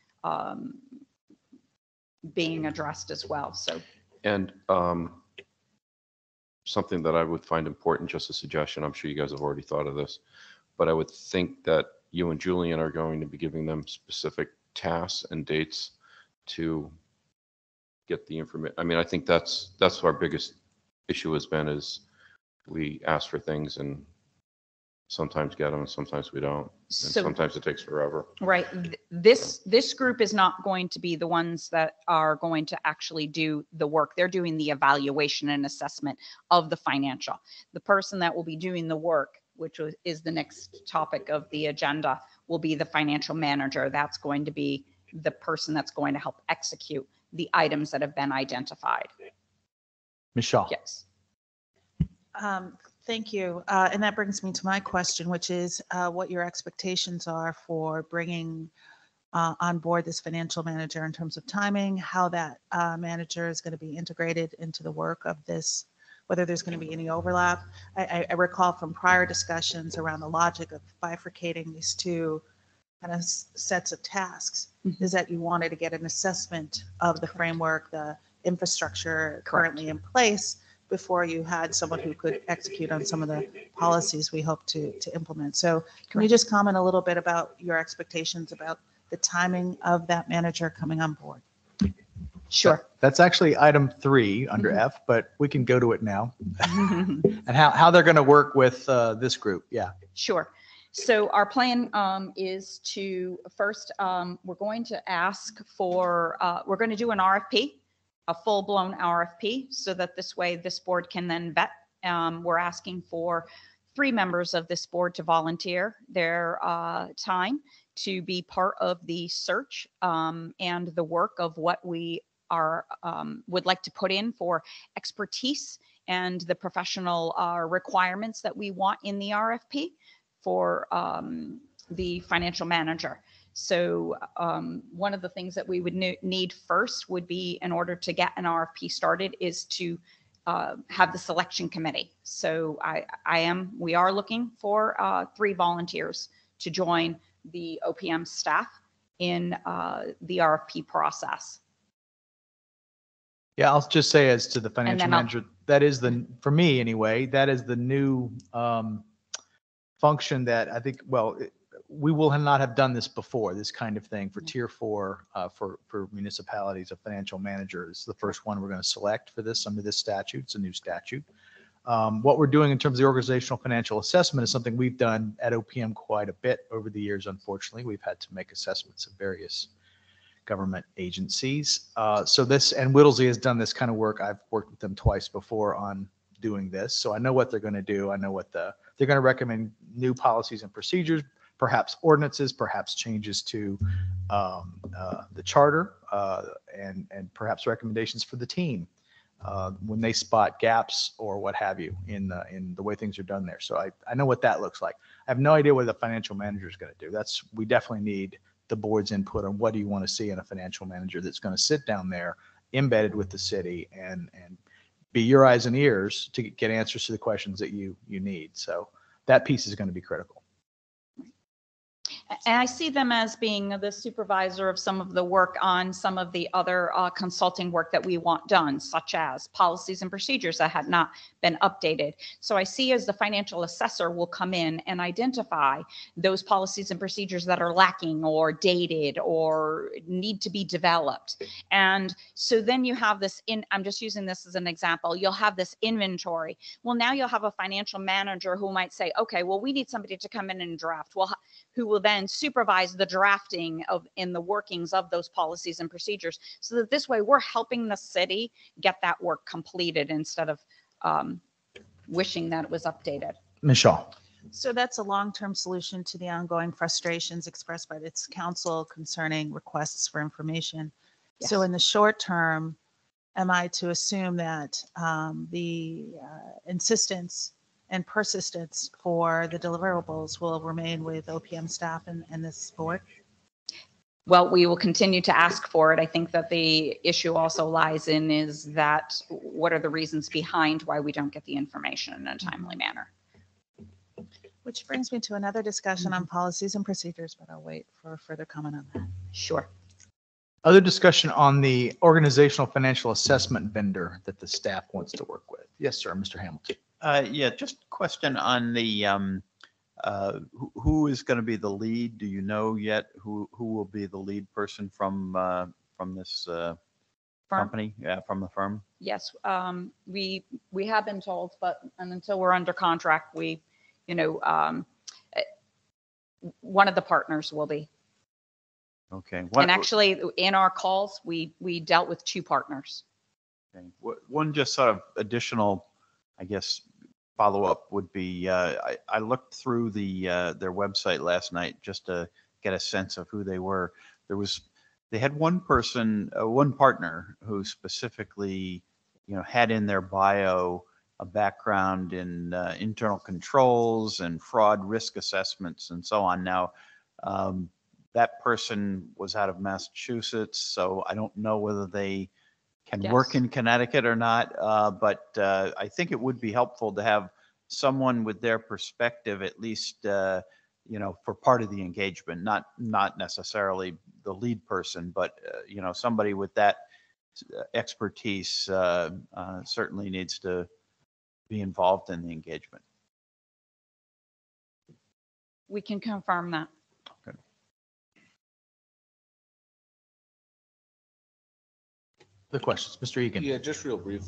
being addressed as well. So And something that I would find important, just a suggestion, I'm sure you guys have already thought of this, but I would think that you and Julian are going to be giving them specific tasks and dates to get the information. I mean, I think that's our biggest issue has been, is we ask for things and sometimes get them and sometimes we don't. And So- sometimes it takes forever. right, this group is not going to be the ones that are going to actually do the work. They're doing the evaluation and assessment of the financial. The person that will be doing the work, which is the next topic of the agenda, will be the financial manager. That's going to be the person that's going to help execute the items that have been identified. Ms. Shaw. Yes. Thank you. And that brings me to my question, which is what your expectations are for bringing on board this financial manager in terms of timing, how that manager is going to be integrated into the work of this, whether there's going to be any overlap. I recall from prior discussions around the logic of bifurcating these two kind of sets of tasks, is that you wanted to get an assessment of the framework, the infrastructure currently in place, before you had someone who could execute on some of the policies we hope to implement. So can you just comment a little bit about your expectations about the timing of that manager coming on board? Sure. That's actually item 3 under Mhm. F, but we can go to it now. And how they're going to work with this group. Yeah. Sure. So our plan is to first, we're going to ask for, we're going to do an RFP, a full-blown RFP, so that this way this board can then vet. We're asking for 3 members of this board to volunteer their time to be part of the search and the work of what we are would like to put in for expertise and the professional requirements that we want in the RFP for the financial manager. So one of the things that we would need first would be, in order to get an RFP started, is to have the selection committee. So we are looking for 3 volunteers to join the OPM staff in the RFP process. Yeah, I'll just say, as to the financial then I'll- manager, that is for me anyway, that is the new function that I think, we will not have done this before, this kind of thing for tier 4 for municipalities. A financial manager is the first one we're going to select for this under this statute. It's a new statute. What we're doing in terms of the organizational financial assessment is something we've done at OPM quite a bit over the years. Unfortunately, we've had to make assessments of various government agencies. So this, and Whittlesey has done this kind of work. I've worked with them twice before on doing this. So I know what they're going to do. I know what they're going to recommend new policies and procedures, perhaps ordinances, perhaps changes to the charter, and perhaps recommendations for the team when they spot gaps or what have you in the way things are done there. So I know what that looks like. I have no idea what the financial manager is going to do. We definitely need the board's input on what do you want to see in a financial manager that's going to sit down there embedded with the city and be your eyes and ears to get answers to the questions that you need. So that piece is going to be critical. And I see them as being the supervisor of some of the work on some of the other consulting work that we want done, such as policies and procedures that had not been updated. So I see as the financial assessor will come in and identify those policies and procedures that are lacking or dated or need to be developed. And so then you have this I'm just using this as an example. You'll have this inventory. Well, now you'll have a financial manager who might say, okay, well, we need somebody to come in and draft. Well, who will then supervise the drafting of in the workings of those policies and procedures, so that this way we're helping the city get that work completed instead of wishing that it was updated. Michelle. So that's a long-term solution to the ongoing frustrations expressed by its council concerning requests for information. Yes. So in the short term, am I to assume that the insistence and persistence for the deliverables will remain with OPM staff and this board? Well, we will continue to ask for it. I think that the issue also lies in is that what are the reasons behind why we don't get the information in a timely manner? Which brings me to another discussion on policies and procedures, but I'll wait for further comment on that. Sure. Other discussion on the organizational financial assessment vendor that the staff wants to work with. Yes, sir, Mr. Hamilton. Yeah, just a question on the, who is going to be the lead? Do you know yet who will be the lead person from this company? Yeah, from the firm? Yes, we have been told, but until we're under contract, one of the partners will be. Okay. And actually, in our calls, we dealt with two partners. Okay. One just sort of additional, I guess, follow-up would be, I looked through their website last night just to get a sense of who they were. They had one person, one partner who specifically, had in their bio a background in internal controls and fraud risk assessments and so on. Now, that person was out of Massachusetts, so I don't know whether they can work in Connecticut or not, but I think it would be helpful to have someone with their perspective, at least, for part of the engagement, not necessarily the lead person, but, somebody with that expertise certainly needs to be involved in the engagement. We can confirm that. Okay. The questions, Mr. Egan. Yeah, just real brief.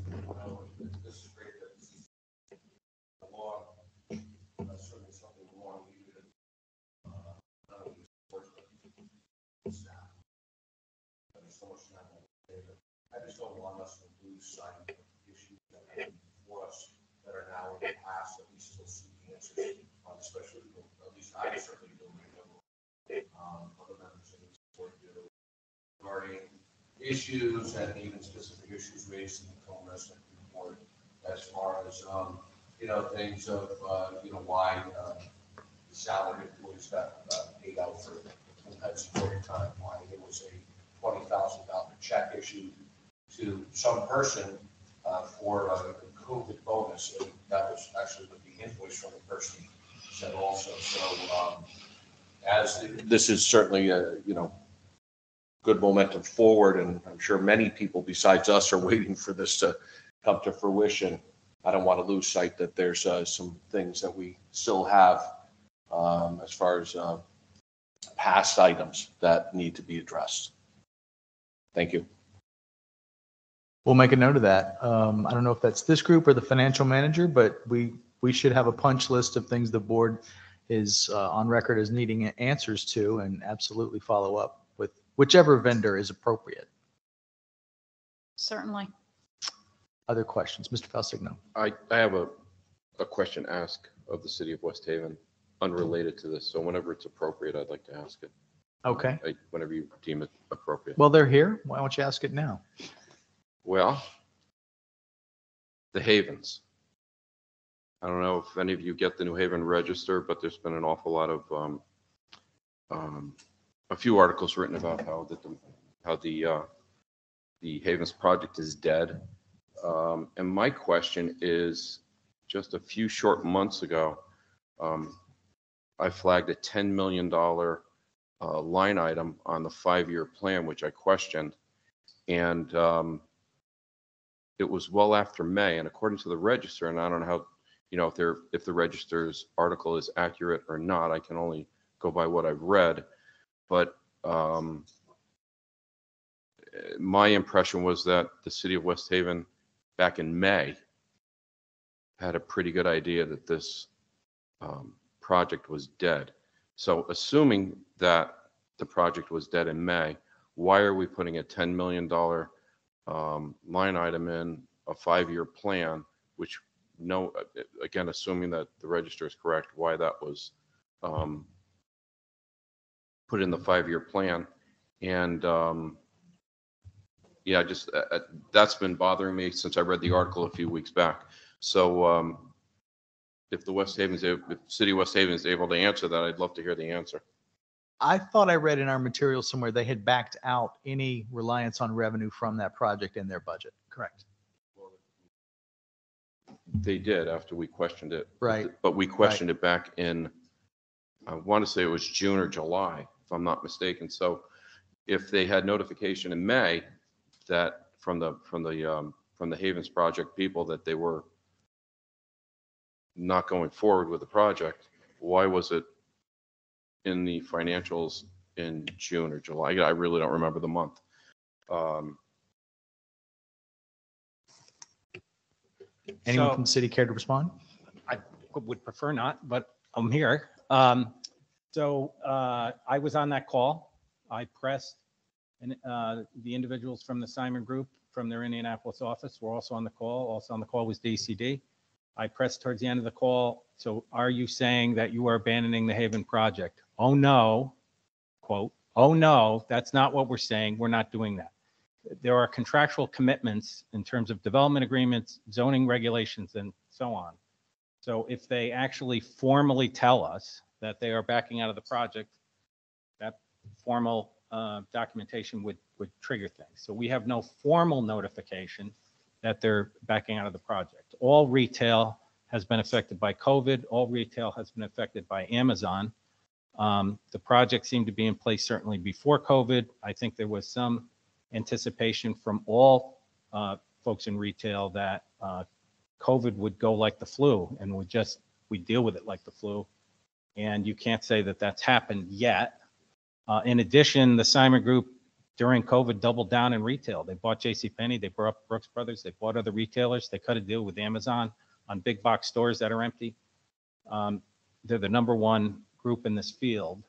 I just don't want us to lose sight of issues that have been before us that are now in the past that we still seek answers on, especially, at least I certainly don't remember other members of this board do regarding issues and even specific issues raised in the homeless report as far as things of why the salaried employees got paid out for that supporting time, why there was a $20,000 check issued to some person for a COVID bonus. And that was actually what the invoice from the person said also. So as this is certainly a good momentum forward, and I'm sure many people besides us are waiting for this to come to fruition, I don't want to lose sight that there's some things that we still have as far as past items that need to be addressed. Thank you. We'll make a note of that. I don't know if that's this group or the financial manager, but we should have a punch list of things the board is on record as needing answers to, and absolutely follow up with whichever vendor is appropriate. Certainly. Other questions? Mr. Falsigno. I have a question to ask of the city of West Haven, unrelated to this. So whenever it's appropriate, I'd like to ask it. Okay. Whenever you deem it appropriate. Well, they're here. Why don't you ask it now? Well, the Havens. I don't know if any of you get the New Haven Register, but there's been an awful lot of a few articles written about how the Havens project is dead. And my question is, just a few short months ago, I flagged a $10 million line item on the 5-year plan, which I questioned. And it was well after May. And according to the Register, and I don't know how, if the Register's article is accurate or not, I can only go by what I've read. But my impression was that the city of West Haven back in May had a pretty good idea that this project was dead. So assuming that the project was dead in May, why are we putting a $10 million line item in a 5-year plan, which again, assuming that the Register is correct, why that was put in the 5-year plan. And yeah, just that's been bothering me since I read the article a few weeks back. So if the city of West Haven is able to answer that, I'd love to hear the answer. I thought I read in our material somewhere they had backed out any reliance on revenue from that project in their budget. Correct. They did after we questioned it. Right. But we questioned it back in, I want to say it was June or July, if I'm not mistaken. So if they had notification in May that from the Havens project people that they were not going forward with the project, why was it in the financials in June or July? I really don't remember the month. Anyone from the city care to respond? I would prefer not, but I'm here. So I was on that call. I pressed the individuals from the Simon Group from their Indianapolis office were also on the call. Also on the call was DCD. I pressed towards the end of the call. So are you saying that you are abandoning the Haven project? Oh, no, quote, oh, no, that's not what we're saying. We're not doing that. There are contractual commitments in terms of development agreements, zoning regulations, and so on. So if they actually formally tell us that they are backing out of the project, that formal documentation would trigger things. So we have no formal notification that they're backing out of the project. All retail has been affected by COVID. All retail has been affected by Amazon. The project seemed to be in place certainly before COVID. I think there was some anticipation from all folks in retail that COVID would go like the flu and we'd deal with it like the flu. And you can't say that that's happened yet. In addition, the Simon Group during COVID doubled down in retail. They bought JCPenney, they bought Brooks Brothers, they bought other retailers. They cut a deal with Amazon on big box stores that are empty. They're the #1 group in this field.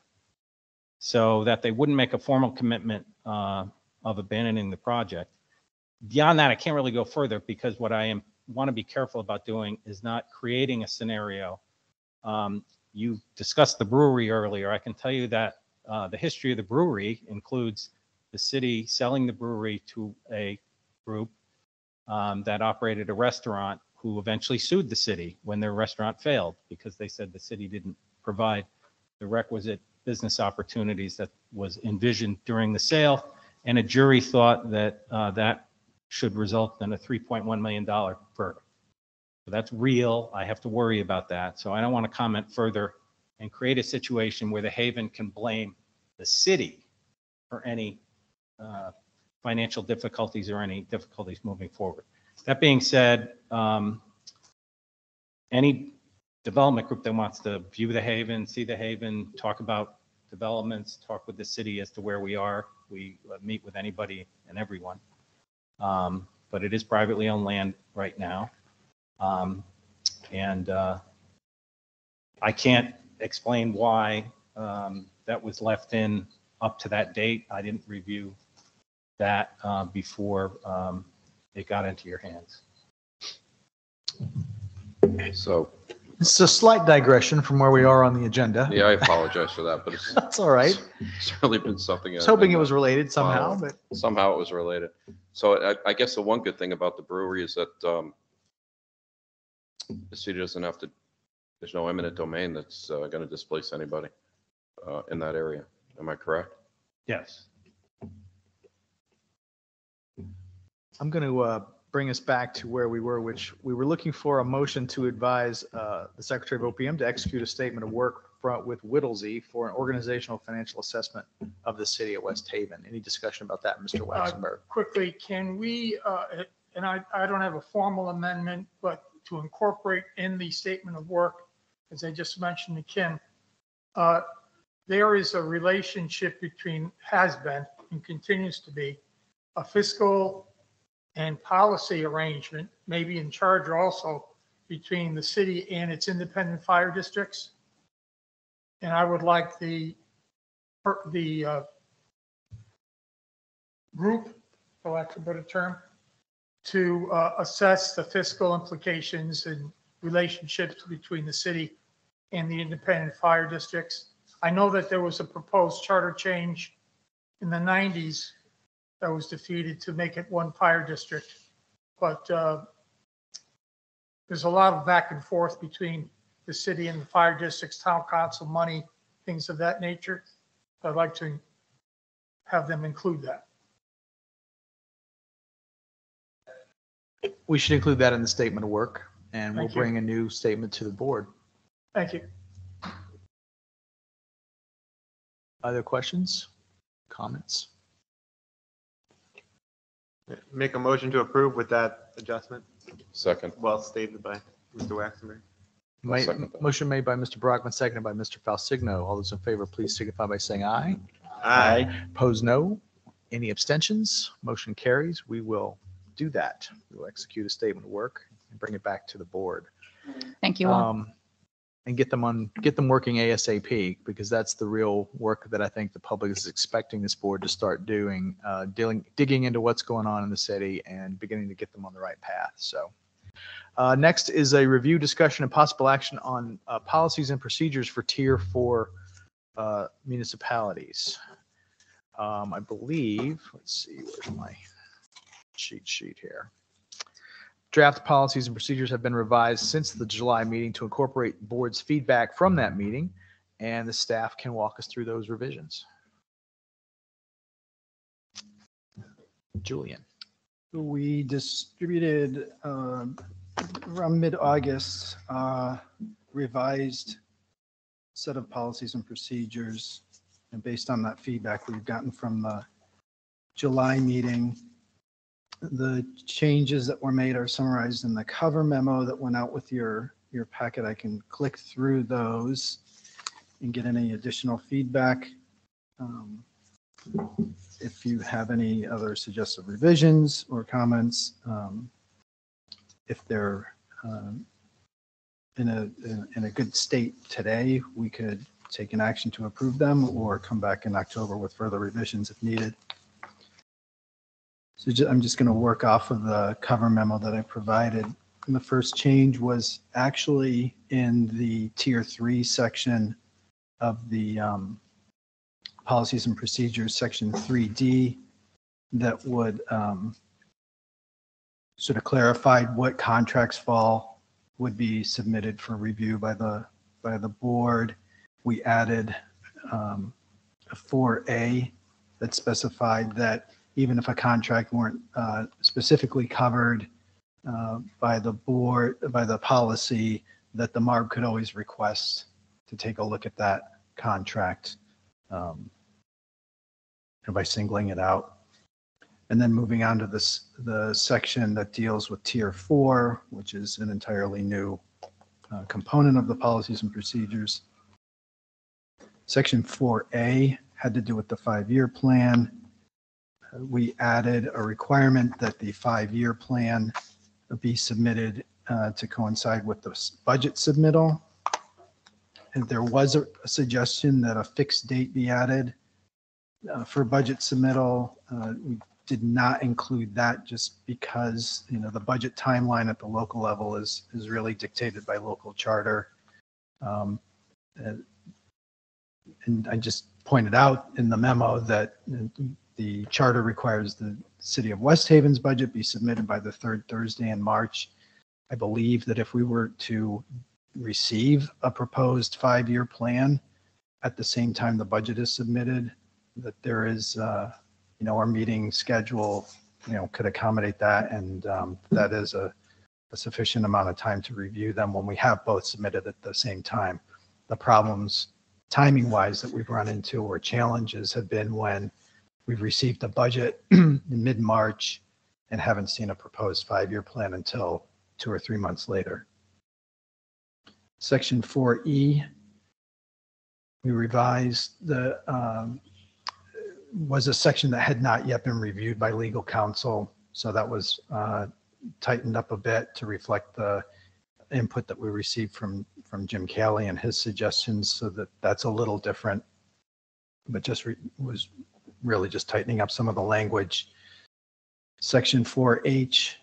So that they wouldn't make a formal commitment of abandoning the project. Beyond that, I can't really go further because what I want to be careful about doing is not creating a scenario. You discussed the brewery earlier. I can tell you that the history of the brewery includes the city selling the brewery to a group that operated a restaurant who eventually sued the city when their restaurant failed because they said the city didn't provide the requisite business opportunities that was envisioned during the sale. And a jury thought that that should result in a $3.1 million verdict. So that's real. I have to worry about that. So I don't want to comment further and create a situation where the Haven can blame the city for any financial difficulties or any difficulties moving forward. That being said, any development group that wants to view the Haven, see the Haven, talk about developments, talk with the city as to where we are. We meet with anybody and everyone. but it is privately owned land right now. And I can't explain why that was left in up to that date. I didn't review that before it got into your hands. So, It's a slight digression from where we are on the agenda. yeah, I apologize for that, but it's That's all right. certainly been something. I was hoping it was related somehow, but somehow it was related. So I guess the one good thing about the brewery is that the city doesn't have to, there's no eminent domain that's going to displace anybody in that area. Am I correct? Yes. I'm going to bring us back to where we were, which we were looking for a motion to advise the Secretary of OPM to execute a statement of work with Whittlesey for an organizational financial assessment of the city of West Haven. Any discussion about that, Mr. Waxenberg? Quickly, can we, and I don't have a formal amendment, but to incorporate in the statement of work, as I just mentioned to Kim, there is a relationship between, has been and continues to be, a fiscal and policy arrangement, maybe in charge also, between the city and its independent fire districts. And I would like the group, for lack of a better term, to assess the fiscal implications and relationships between the city and the independent fire districts. I know that there was a proposed charter change in the 90s that was defeated to make it one fire district. But there's a lot of back and forth between the city and the fire districts, town council money, things of that nature. I'd like to have them include that. We should include that in the statement of work, and we'll Thank you. bring a new statement to the board. Thank you. Other questions, comments? Make a motion to approve with that adjustment. Second. Well stated by Mr. Waxenberg. Motion made by Mr. Brockman, seconded by Mr. Falsigno. All those in favor, please signify by saying aye. Aye. Opposed, no. Any abstentions? Motion carries. We will do that. We will execute a statement of work and bring it back to the board. Thank you all. And get them working ASAP, because that's the real work that I think the public is expecting this board to start doing, digging into what's going on in the city and beginning to get them on the right path. So next is a review, discussion, and possible action on policies and procedures for Tier 4 municipalities. I believe, let's see, where's my cheat sheet here. Draft policies and procedures have been revised since the July meeting to incorporate board's feedback from that meeting, and the staff can walk us through those revisions. Julian. We distributed around mid-August revised set of policies and procedures, and based on that feedback we've gotten from the July meeting, the changes that were made are summarized in the cover memo that went out with your packet. I can click through those and get any additional feedback. If you have any other suggested revisions or comments, if they're in a good state today, we could take an action to approve them or come back in October with further revisions if needed. So I'm just going to work off of the cover memo that I provided. And the first change was actually in the Tier 3 section of the policies and procedures, section 3D, that would sort of clarified what contracts would be submitted for review by the board. We added a 4A that specified that even if a contract weren't specifically covered by the board, by the policy, that the MARB could always request to take a look at that contract by singling it out. And then moving on to the section that deals with Tier 4, which is an entirely new component of the policies and procedures. Section 4A had to do with the 5-year plan. we added a requirement that the 5-year plan be submitted to coincide with the budget submittal. And there was a suggestion that a fixed date be added for budget submittal. We did not include that just because, the budget timeline at the local level is really dictated by local charter. And I just pointed out in the memo that the charter requires the City of West Haven's budget be submitted by the third Thursday in March. I believe that if we were to receive a proposed 5-year plan at the same time the budget is submitted, that there is, our meeting schedule, could accommodate that. And that is a sufficient amount of time to review them when we have both submitted at the same time. The problems timing wise that we've run into or challenges have been when we've received the budget in mid-March and haven't seen a proposed 5-year plan until 2 or 3 months later. Section 4E, we revised was a section that had not yet been reviewed by legal counsel. So that was tightened up a bit to reflect the input that we received from Jim Calley and his suggestions. So that's a little different, but just was really just tightening up some of the language. Section 4H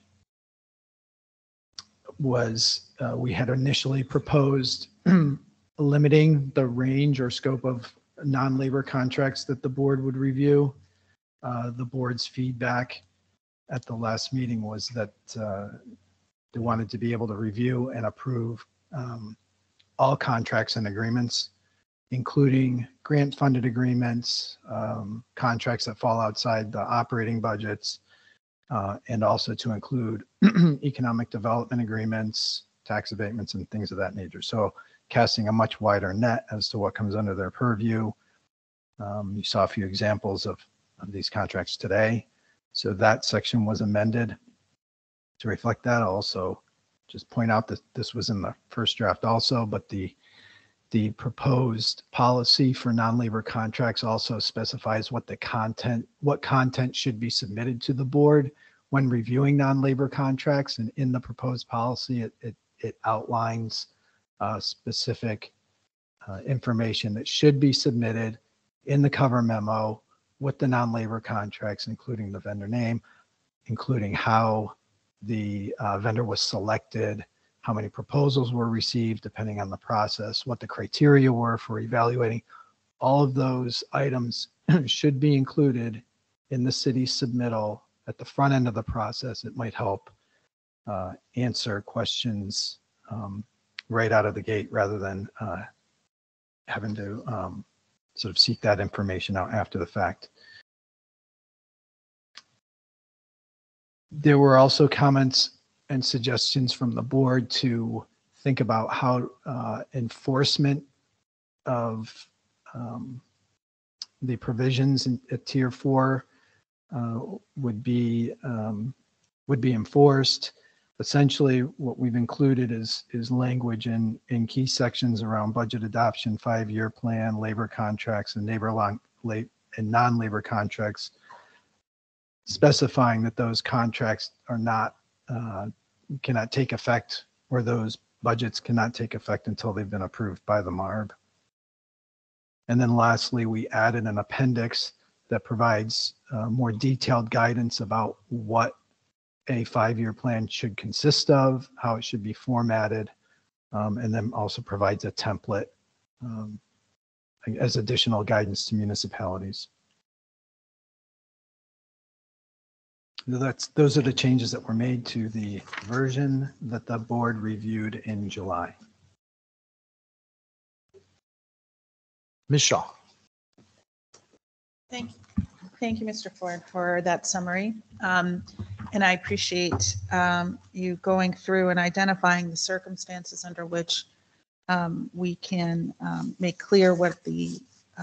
was, we had initially proposed limiting the range or scope of non-labor contracts that the board would review. The board's feedback at the last meeting was that they wanted to be able to review and approve all contracts and agreements, including grant-funded agreements, contracts that fall outside the operating budgets, and also to include economic development agreements, tax abatements, and things of that nature. So casting a much wider net as to what comes under their purview. You saw a few examples of these contracts today. So that section was amended to reflect that. I'll also just point out that this was in the first draft also, but the proposed policy for non-labor contracts also specifies what content should be submitted to the board when reviewing non-labor contracts. And in the proposed policy, it outlines specific information that should be submitted in the cover memo with the non-labor contracts, including the vendor name, including how the vendor was selected, how many proposals were received, depending on the process, what the criteria were for evaluating. All of those items should be included in the city's submittal at the front end of the process. It might help answer questions right out of the gate rather than having to sort of seek that information out after the fact. There were also comments and suggestions from the board to think about how enforcement of the provisions at Tier 4 would be enforced. Essentially, what we've included is language in key sections around budget adoption, 5-year plan, labor contracts, and non-labor contracts, specifying that those contracts are not cannot take effect, or those budgets cannot take effect until they've been approved by the MARB. And then lastly, we added an appendix that provides more detailed guidance about what a 5-year plan should consist of, how it should be formatted, and then also provides a template as additional guidance to municipalities. Those are the changes that were made to the version that the board reviewed in July. Ms. Shaw. Thank you, Mr. Ford, for that summary. And I appreciate you going through and identifying the circumstances under which we can make clear what the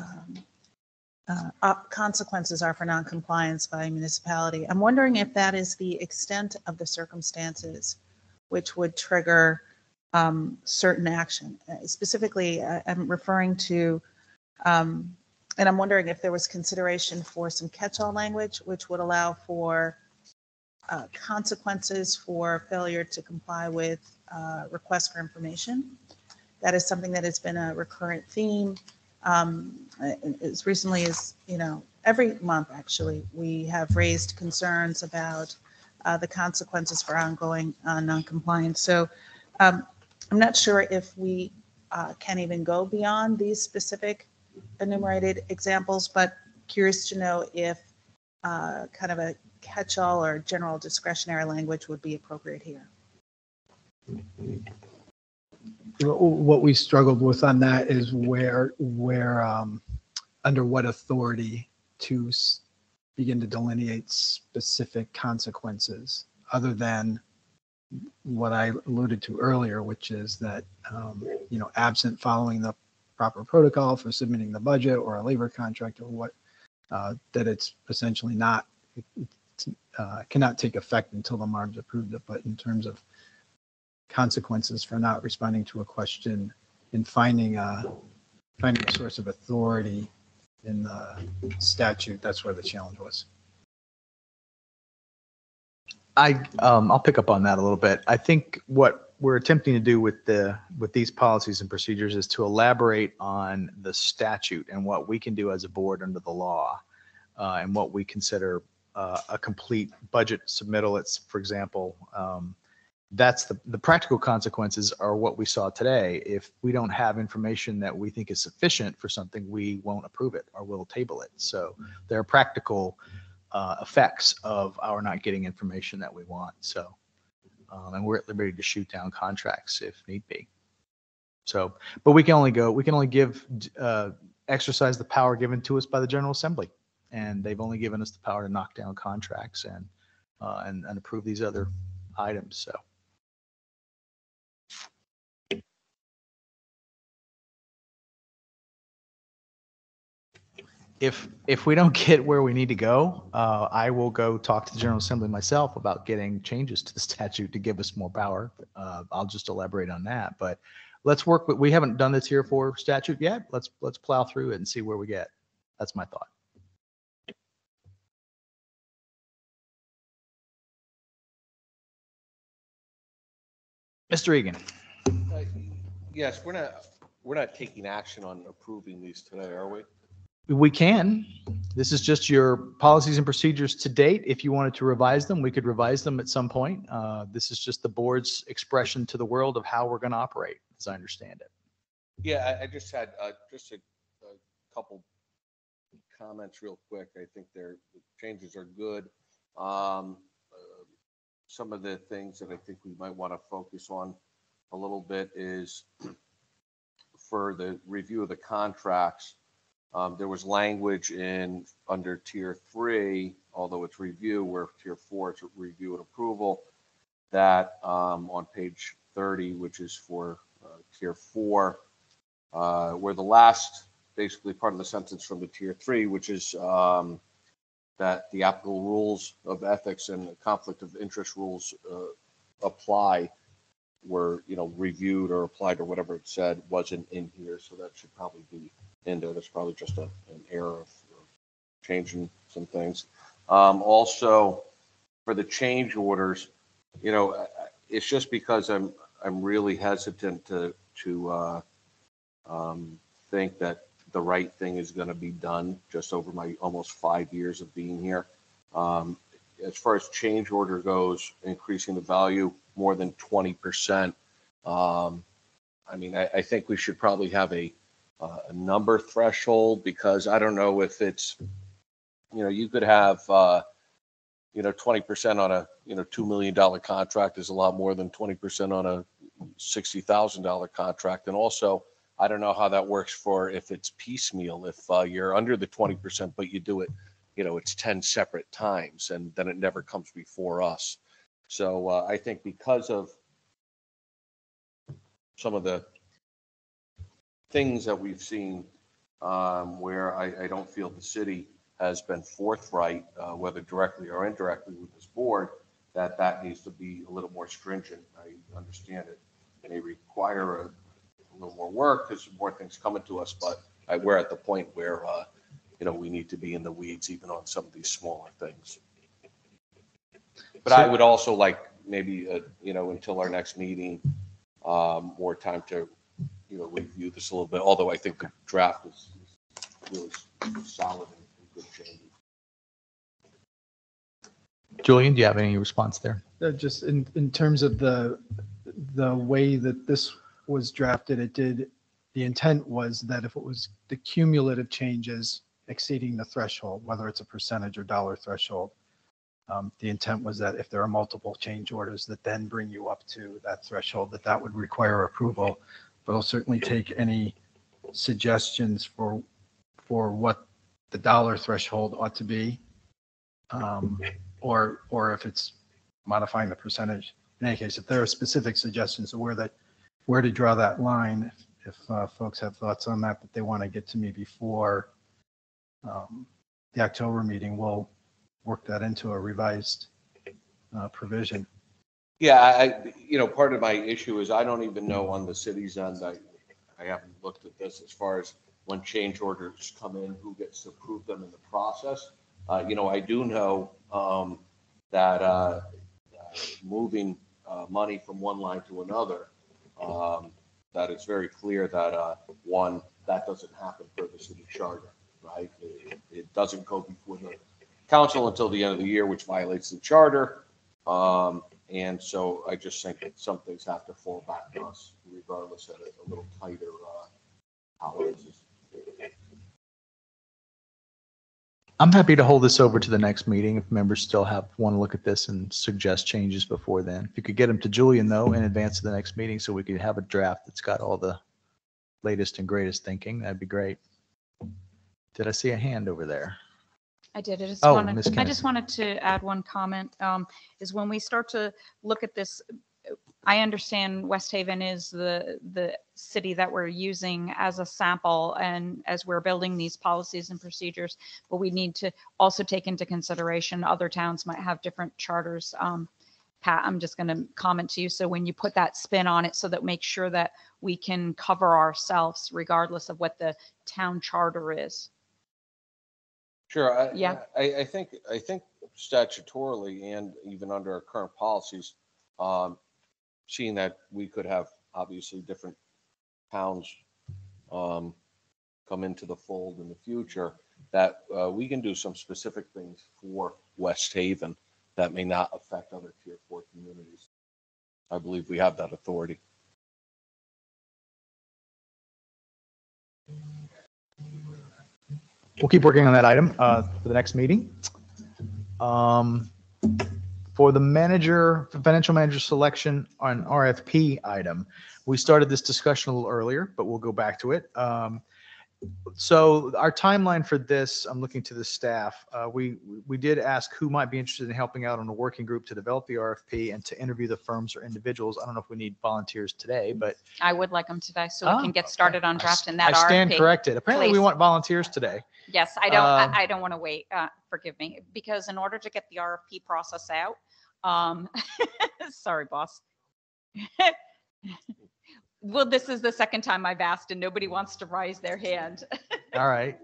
consequences are for noncompliance by a municipality. I'm wondering if that is the extent of the circumstances which would trigger certain action. Specifically, I'm referring to And I'm wondering if there was consideration for some catch-all language, which would allow for consequences for failure to comply with requests for information. That is something that has been a recurrent theme. As recently as, every month, actually, we have raised concerns about the consequences for ongoing noncompliance. So I'm not sure if we can even go beyond these specific enumerated examples, but curious to know if kind of a catch-all or general discretionary language would be appropriate here. What we struggled with on that is where under what authority to begin to delineate specific consequences, other than what I alluded to earlier, which is that, absent following the proper protocol for submitting the budget or a labor contract or what, that it's essentially not, cannot take effect until the MARB's approved it. But in terms of consequences for not responding to a question and finding a source of authority in the statute, that's where the challenge was. I'll pick up on that a little bit. I think what we're attempting to do with these policies and procedures is to elaborate on the statute and what we can do as a board under the law, and what we consider a complete budget submittal. It's, for example, that's the practical consequences are what we saw today. If we don't have information that we think is sufficient for something, we won't approve it or we'll table it. So there are practical effects of our not getting information that we want. So, and we're at liberty to shoot down contracts if need be. So, but we can only exercise the power given to us by the General Assembly, and they've only given us the power to knock down contracts and approve these other items. So. If we don't get where we need to go, I will go talk to the General Assembly myself about getting changes to the statute to give us more power. I'll just elaborate on that. But let's work with. We haven't done the Tier 4 statute yet. Let's plow through it and see where we get. That's my thought. Mr. Egan. Yes, we're not taking action on approving these today, are we? We can. This is just your policies and procedures to date. If you wanted to revise them, we could revise them at some point. This is just the board's expression to the world of how we're going to operate, as I understand it. Yeah, I just had just a couple comments real quick. I think the changes are good. Some of the things that I think we might want to focus on a little bit is for the review of the contracts. There was language under Tier 3, although it's review, where Tier 4 is review and approval, that on page 30, which is for Tier 4, where the last basically part of the sentence from the Tier 3, which is that the applicable rules of ethics and conflict of interest rules apply, were reviewed or applied or whatever it said, wasn't in here, so that should probably be in there. That's probably just an error of changing some things. Also, for the change orders, it's just because I'm really hesitant to think that the right thing is going to be done just over my almost 5 years of being here. As far as change order goes, increasing the value more than 20%. I think we should probably have a number threshold, because I don't know if it's, you could have, 20% on a, $2 million contract is a lot more than 20% on a $60,000 contract. And also, I don't know how that works for if it's piecemeal, if you're under the 20%, but you do it, it's 10 separate times, and then it never comes before us. So I think because of some of the things that we've seen where I don't feel the city has been forthright, whether directly or indirectly with this board, that needs to be a little more stringent. I understand it may require a little more work because more things coming to us, but we're at the point where we need to be in the weeds even on some of these smaller things. But I would also like maybe, until our next meeting, more time to, review this a little bit, although I think the draft is really solid and good changes. Julian, do you have any response there? Just in terms of the way that this was drafted, the intent was that if it was the cumulative changes exceeding the threshold, whether it's a percentage or dollar threshold, the intent was that if there are multiple change orders that then bring you up to that threshold, that would require approval. But I'll certainly take any suggestions for what the dollar threshold ought to be, or if it's modifying the percentage. In any case, if there are specific suggestions of where to draw that line, if folks have thoughts on that they want to get to me before the October meeting, we'll work that into a revised provision. Yeah, part of my issue is I don't even know on the city's end, I haven't looked at this as far as when change orders come in, who gets to approve them in the process. I do know that moving money from one line to another, that it's very clear that, one, that doesn't happen per the city charter, right? It doesn't go before the council until the end of the year, which violates the charter. And so I just think that some things have to fall back to us, regardless of a little tighter tolerances. I'm happy to hold this over to the next meeting if members still want to look at this and suggest changes before then. If you could get them to Julian, though, in advance of the next meeting so we could have a draft that's got all the latest and greatest thinking, that'd be great. Did I see a hand over there? I did. Ms. I just wanted to add one comment, is when we start to look at this, I understand West Haven is the city that we're using as a sample and as we're building these policies and procedures, but we need to also take into consideration other towns might have different charters. Pat, I'm just going to comment to you. So when you put that spin on it, so that make sure that we can cover ourselves regardless of what the town charter is. Sure. I think statutorily and even under our current policies, seeing that we could have obviously different towns come into the fold in the future, that we can do some specific things for West Haven that may not affect other tier 4 communities. I believe we have that authority. We'll keep working on that item for the next meeting. For the financial manager selection on RFP item, we started this discussion a little earlier, but we'll go back to it. So our timeline for this, I'm looking to the staff. We did ask who might be interested in helping out on a working group to develop the RFP and to interview the firms or individuals. I don't know if we need volunteers today, but I would like them today so we can get started on drafting that I stand RFP. corrected. Apparently, we Please. want volunteers today. Yes, I don't want to wait. Forgive me, because in order to get the RFP process out, sorry, boss. Well, this is the second time I've asked and nobody wants to raise their hand. All right.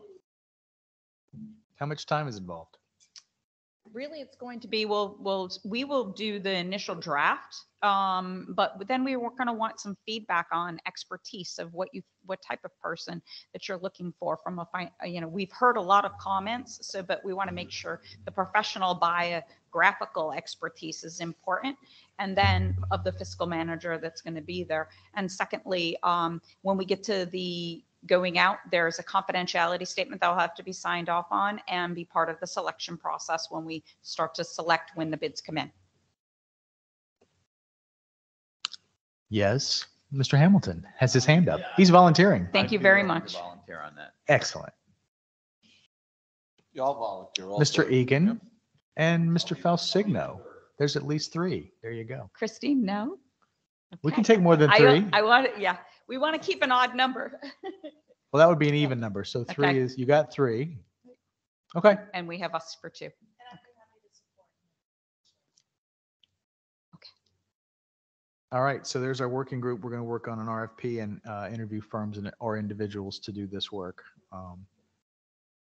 How much time is involved? Really, it's going to be, we will do the initial draft, but then we were going to want some feedback on expertise of what type of person that you're looking for from we've heard a lot of comments, but we want to make sure the professional biographical expertise is important, and then of the fiscal manager that's going to be there. And secondly, when we get to the going out, there's a confidentiality statement that will have to be signed off on and be part of the selection process when we start to select when the bids come in. Yes, Mr. Hamilton has his hand up. He's volunteering. Thank you very much. Volunteer on that. Excellent. Y'all volunteer. Mr. Egan and Mr. Falsigno. There's at least 3. There you go. Christine, no? We can take more than 3. I want it. Yeah, we want to keep an odd number. Well, that would be an even number. So 3 Okay. is, you got 3. Okay. And we have us for 2. All right. So there's our working group. We're going to work on an RFP and interview firms or individuals to do this work.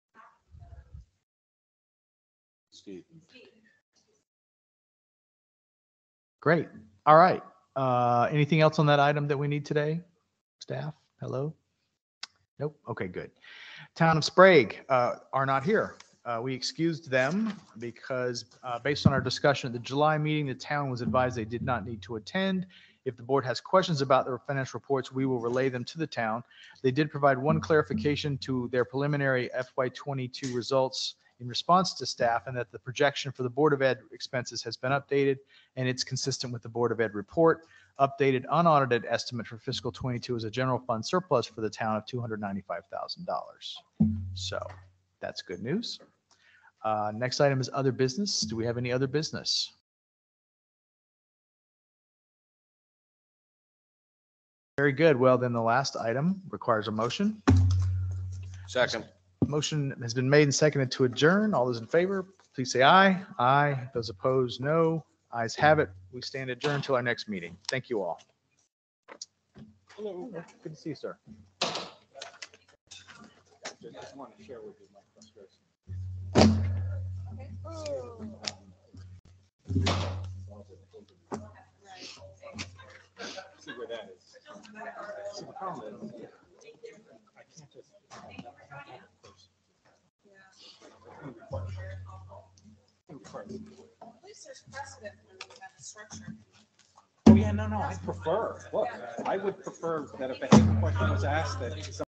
Great. All right. Anything else on that item that we need today? Staff, hello? Nope. Okay, good. Town of Sprague are not here. We excused them because based on our discussion at the July meeting, the town was advised they did not need to attend. If the board has questions about their financial reports, we will relay them to the town. They did provide one clarification to their preliminary FY22 results in response to staff, and that the projection for the Board of Ed expenses has been updated, and it's consistent with the Board of Ed report. Updated unaudited estimate for fiscal 22 is a general fund surplus for the town of $295,000. So that's good news. Next item is other business. Do we have any other business? Very good. Well, then the last item requires a motion. Second. Motion has been made and seconded to adjourn. All those in favor, please say aye. Aye. Those opposed, no. Ayes have it. We stand adjourned till our next meeting. Thank you all. Hello. Good to see you, sir. Just want to share with you my frustration. See where that is. See, the problem is, I can't just. At least there's precedent when we have a structure. Oh, yeah, no, I prefer, look, I would prefer that if a question was asked, that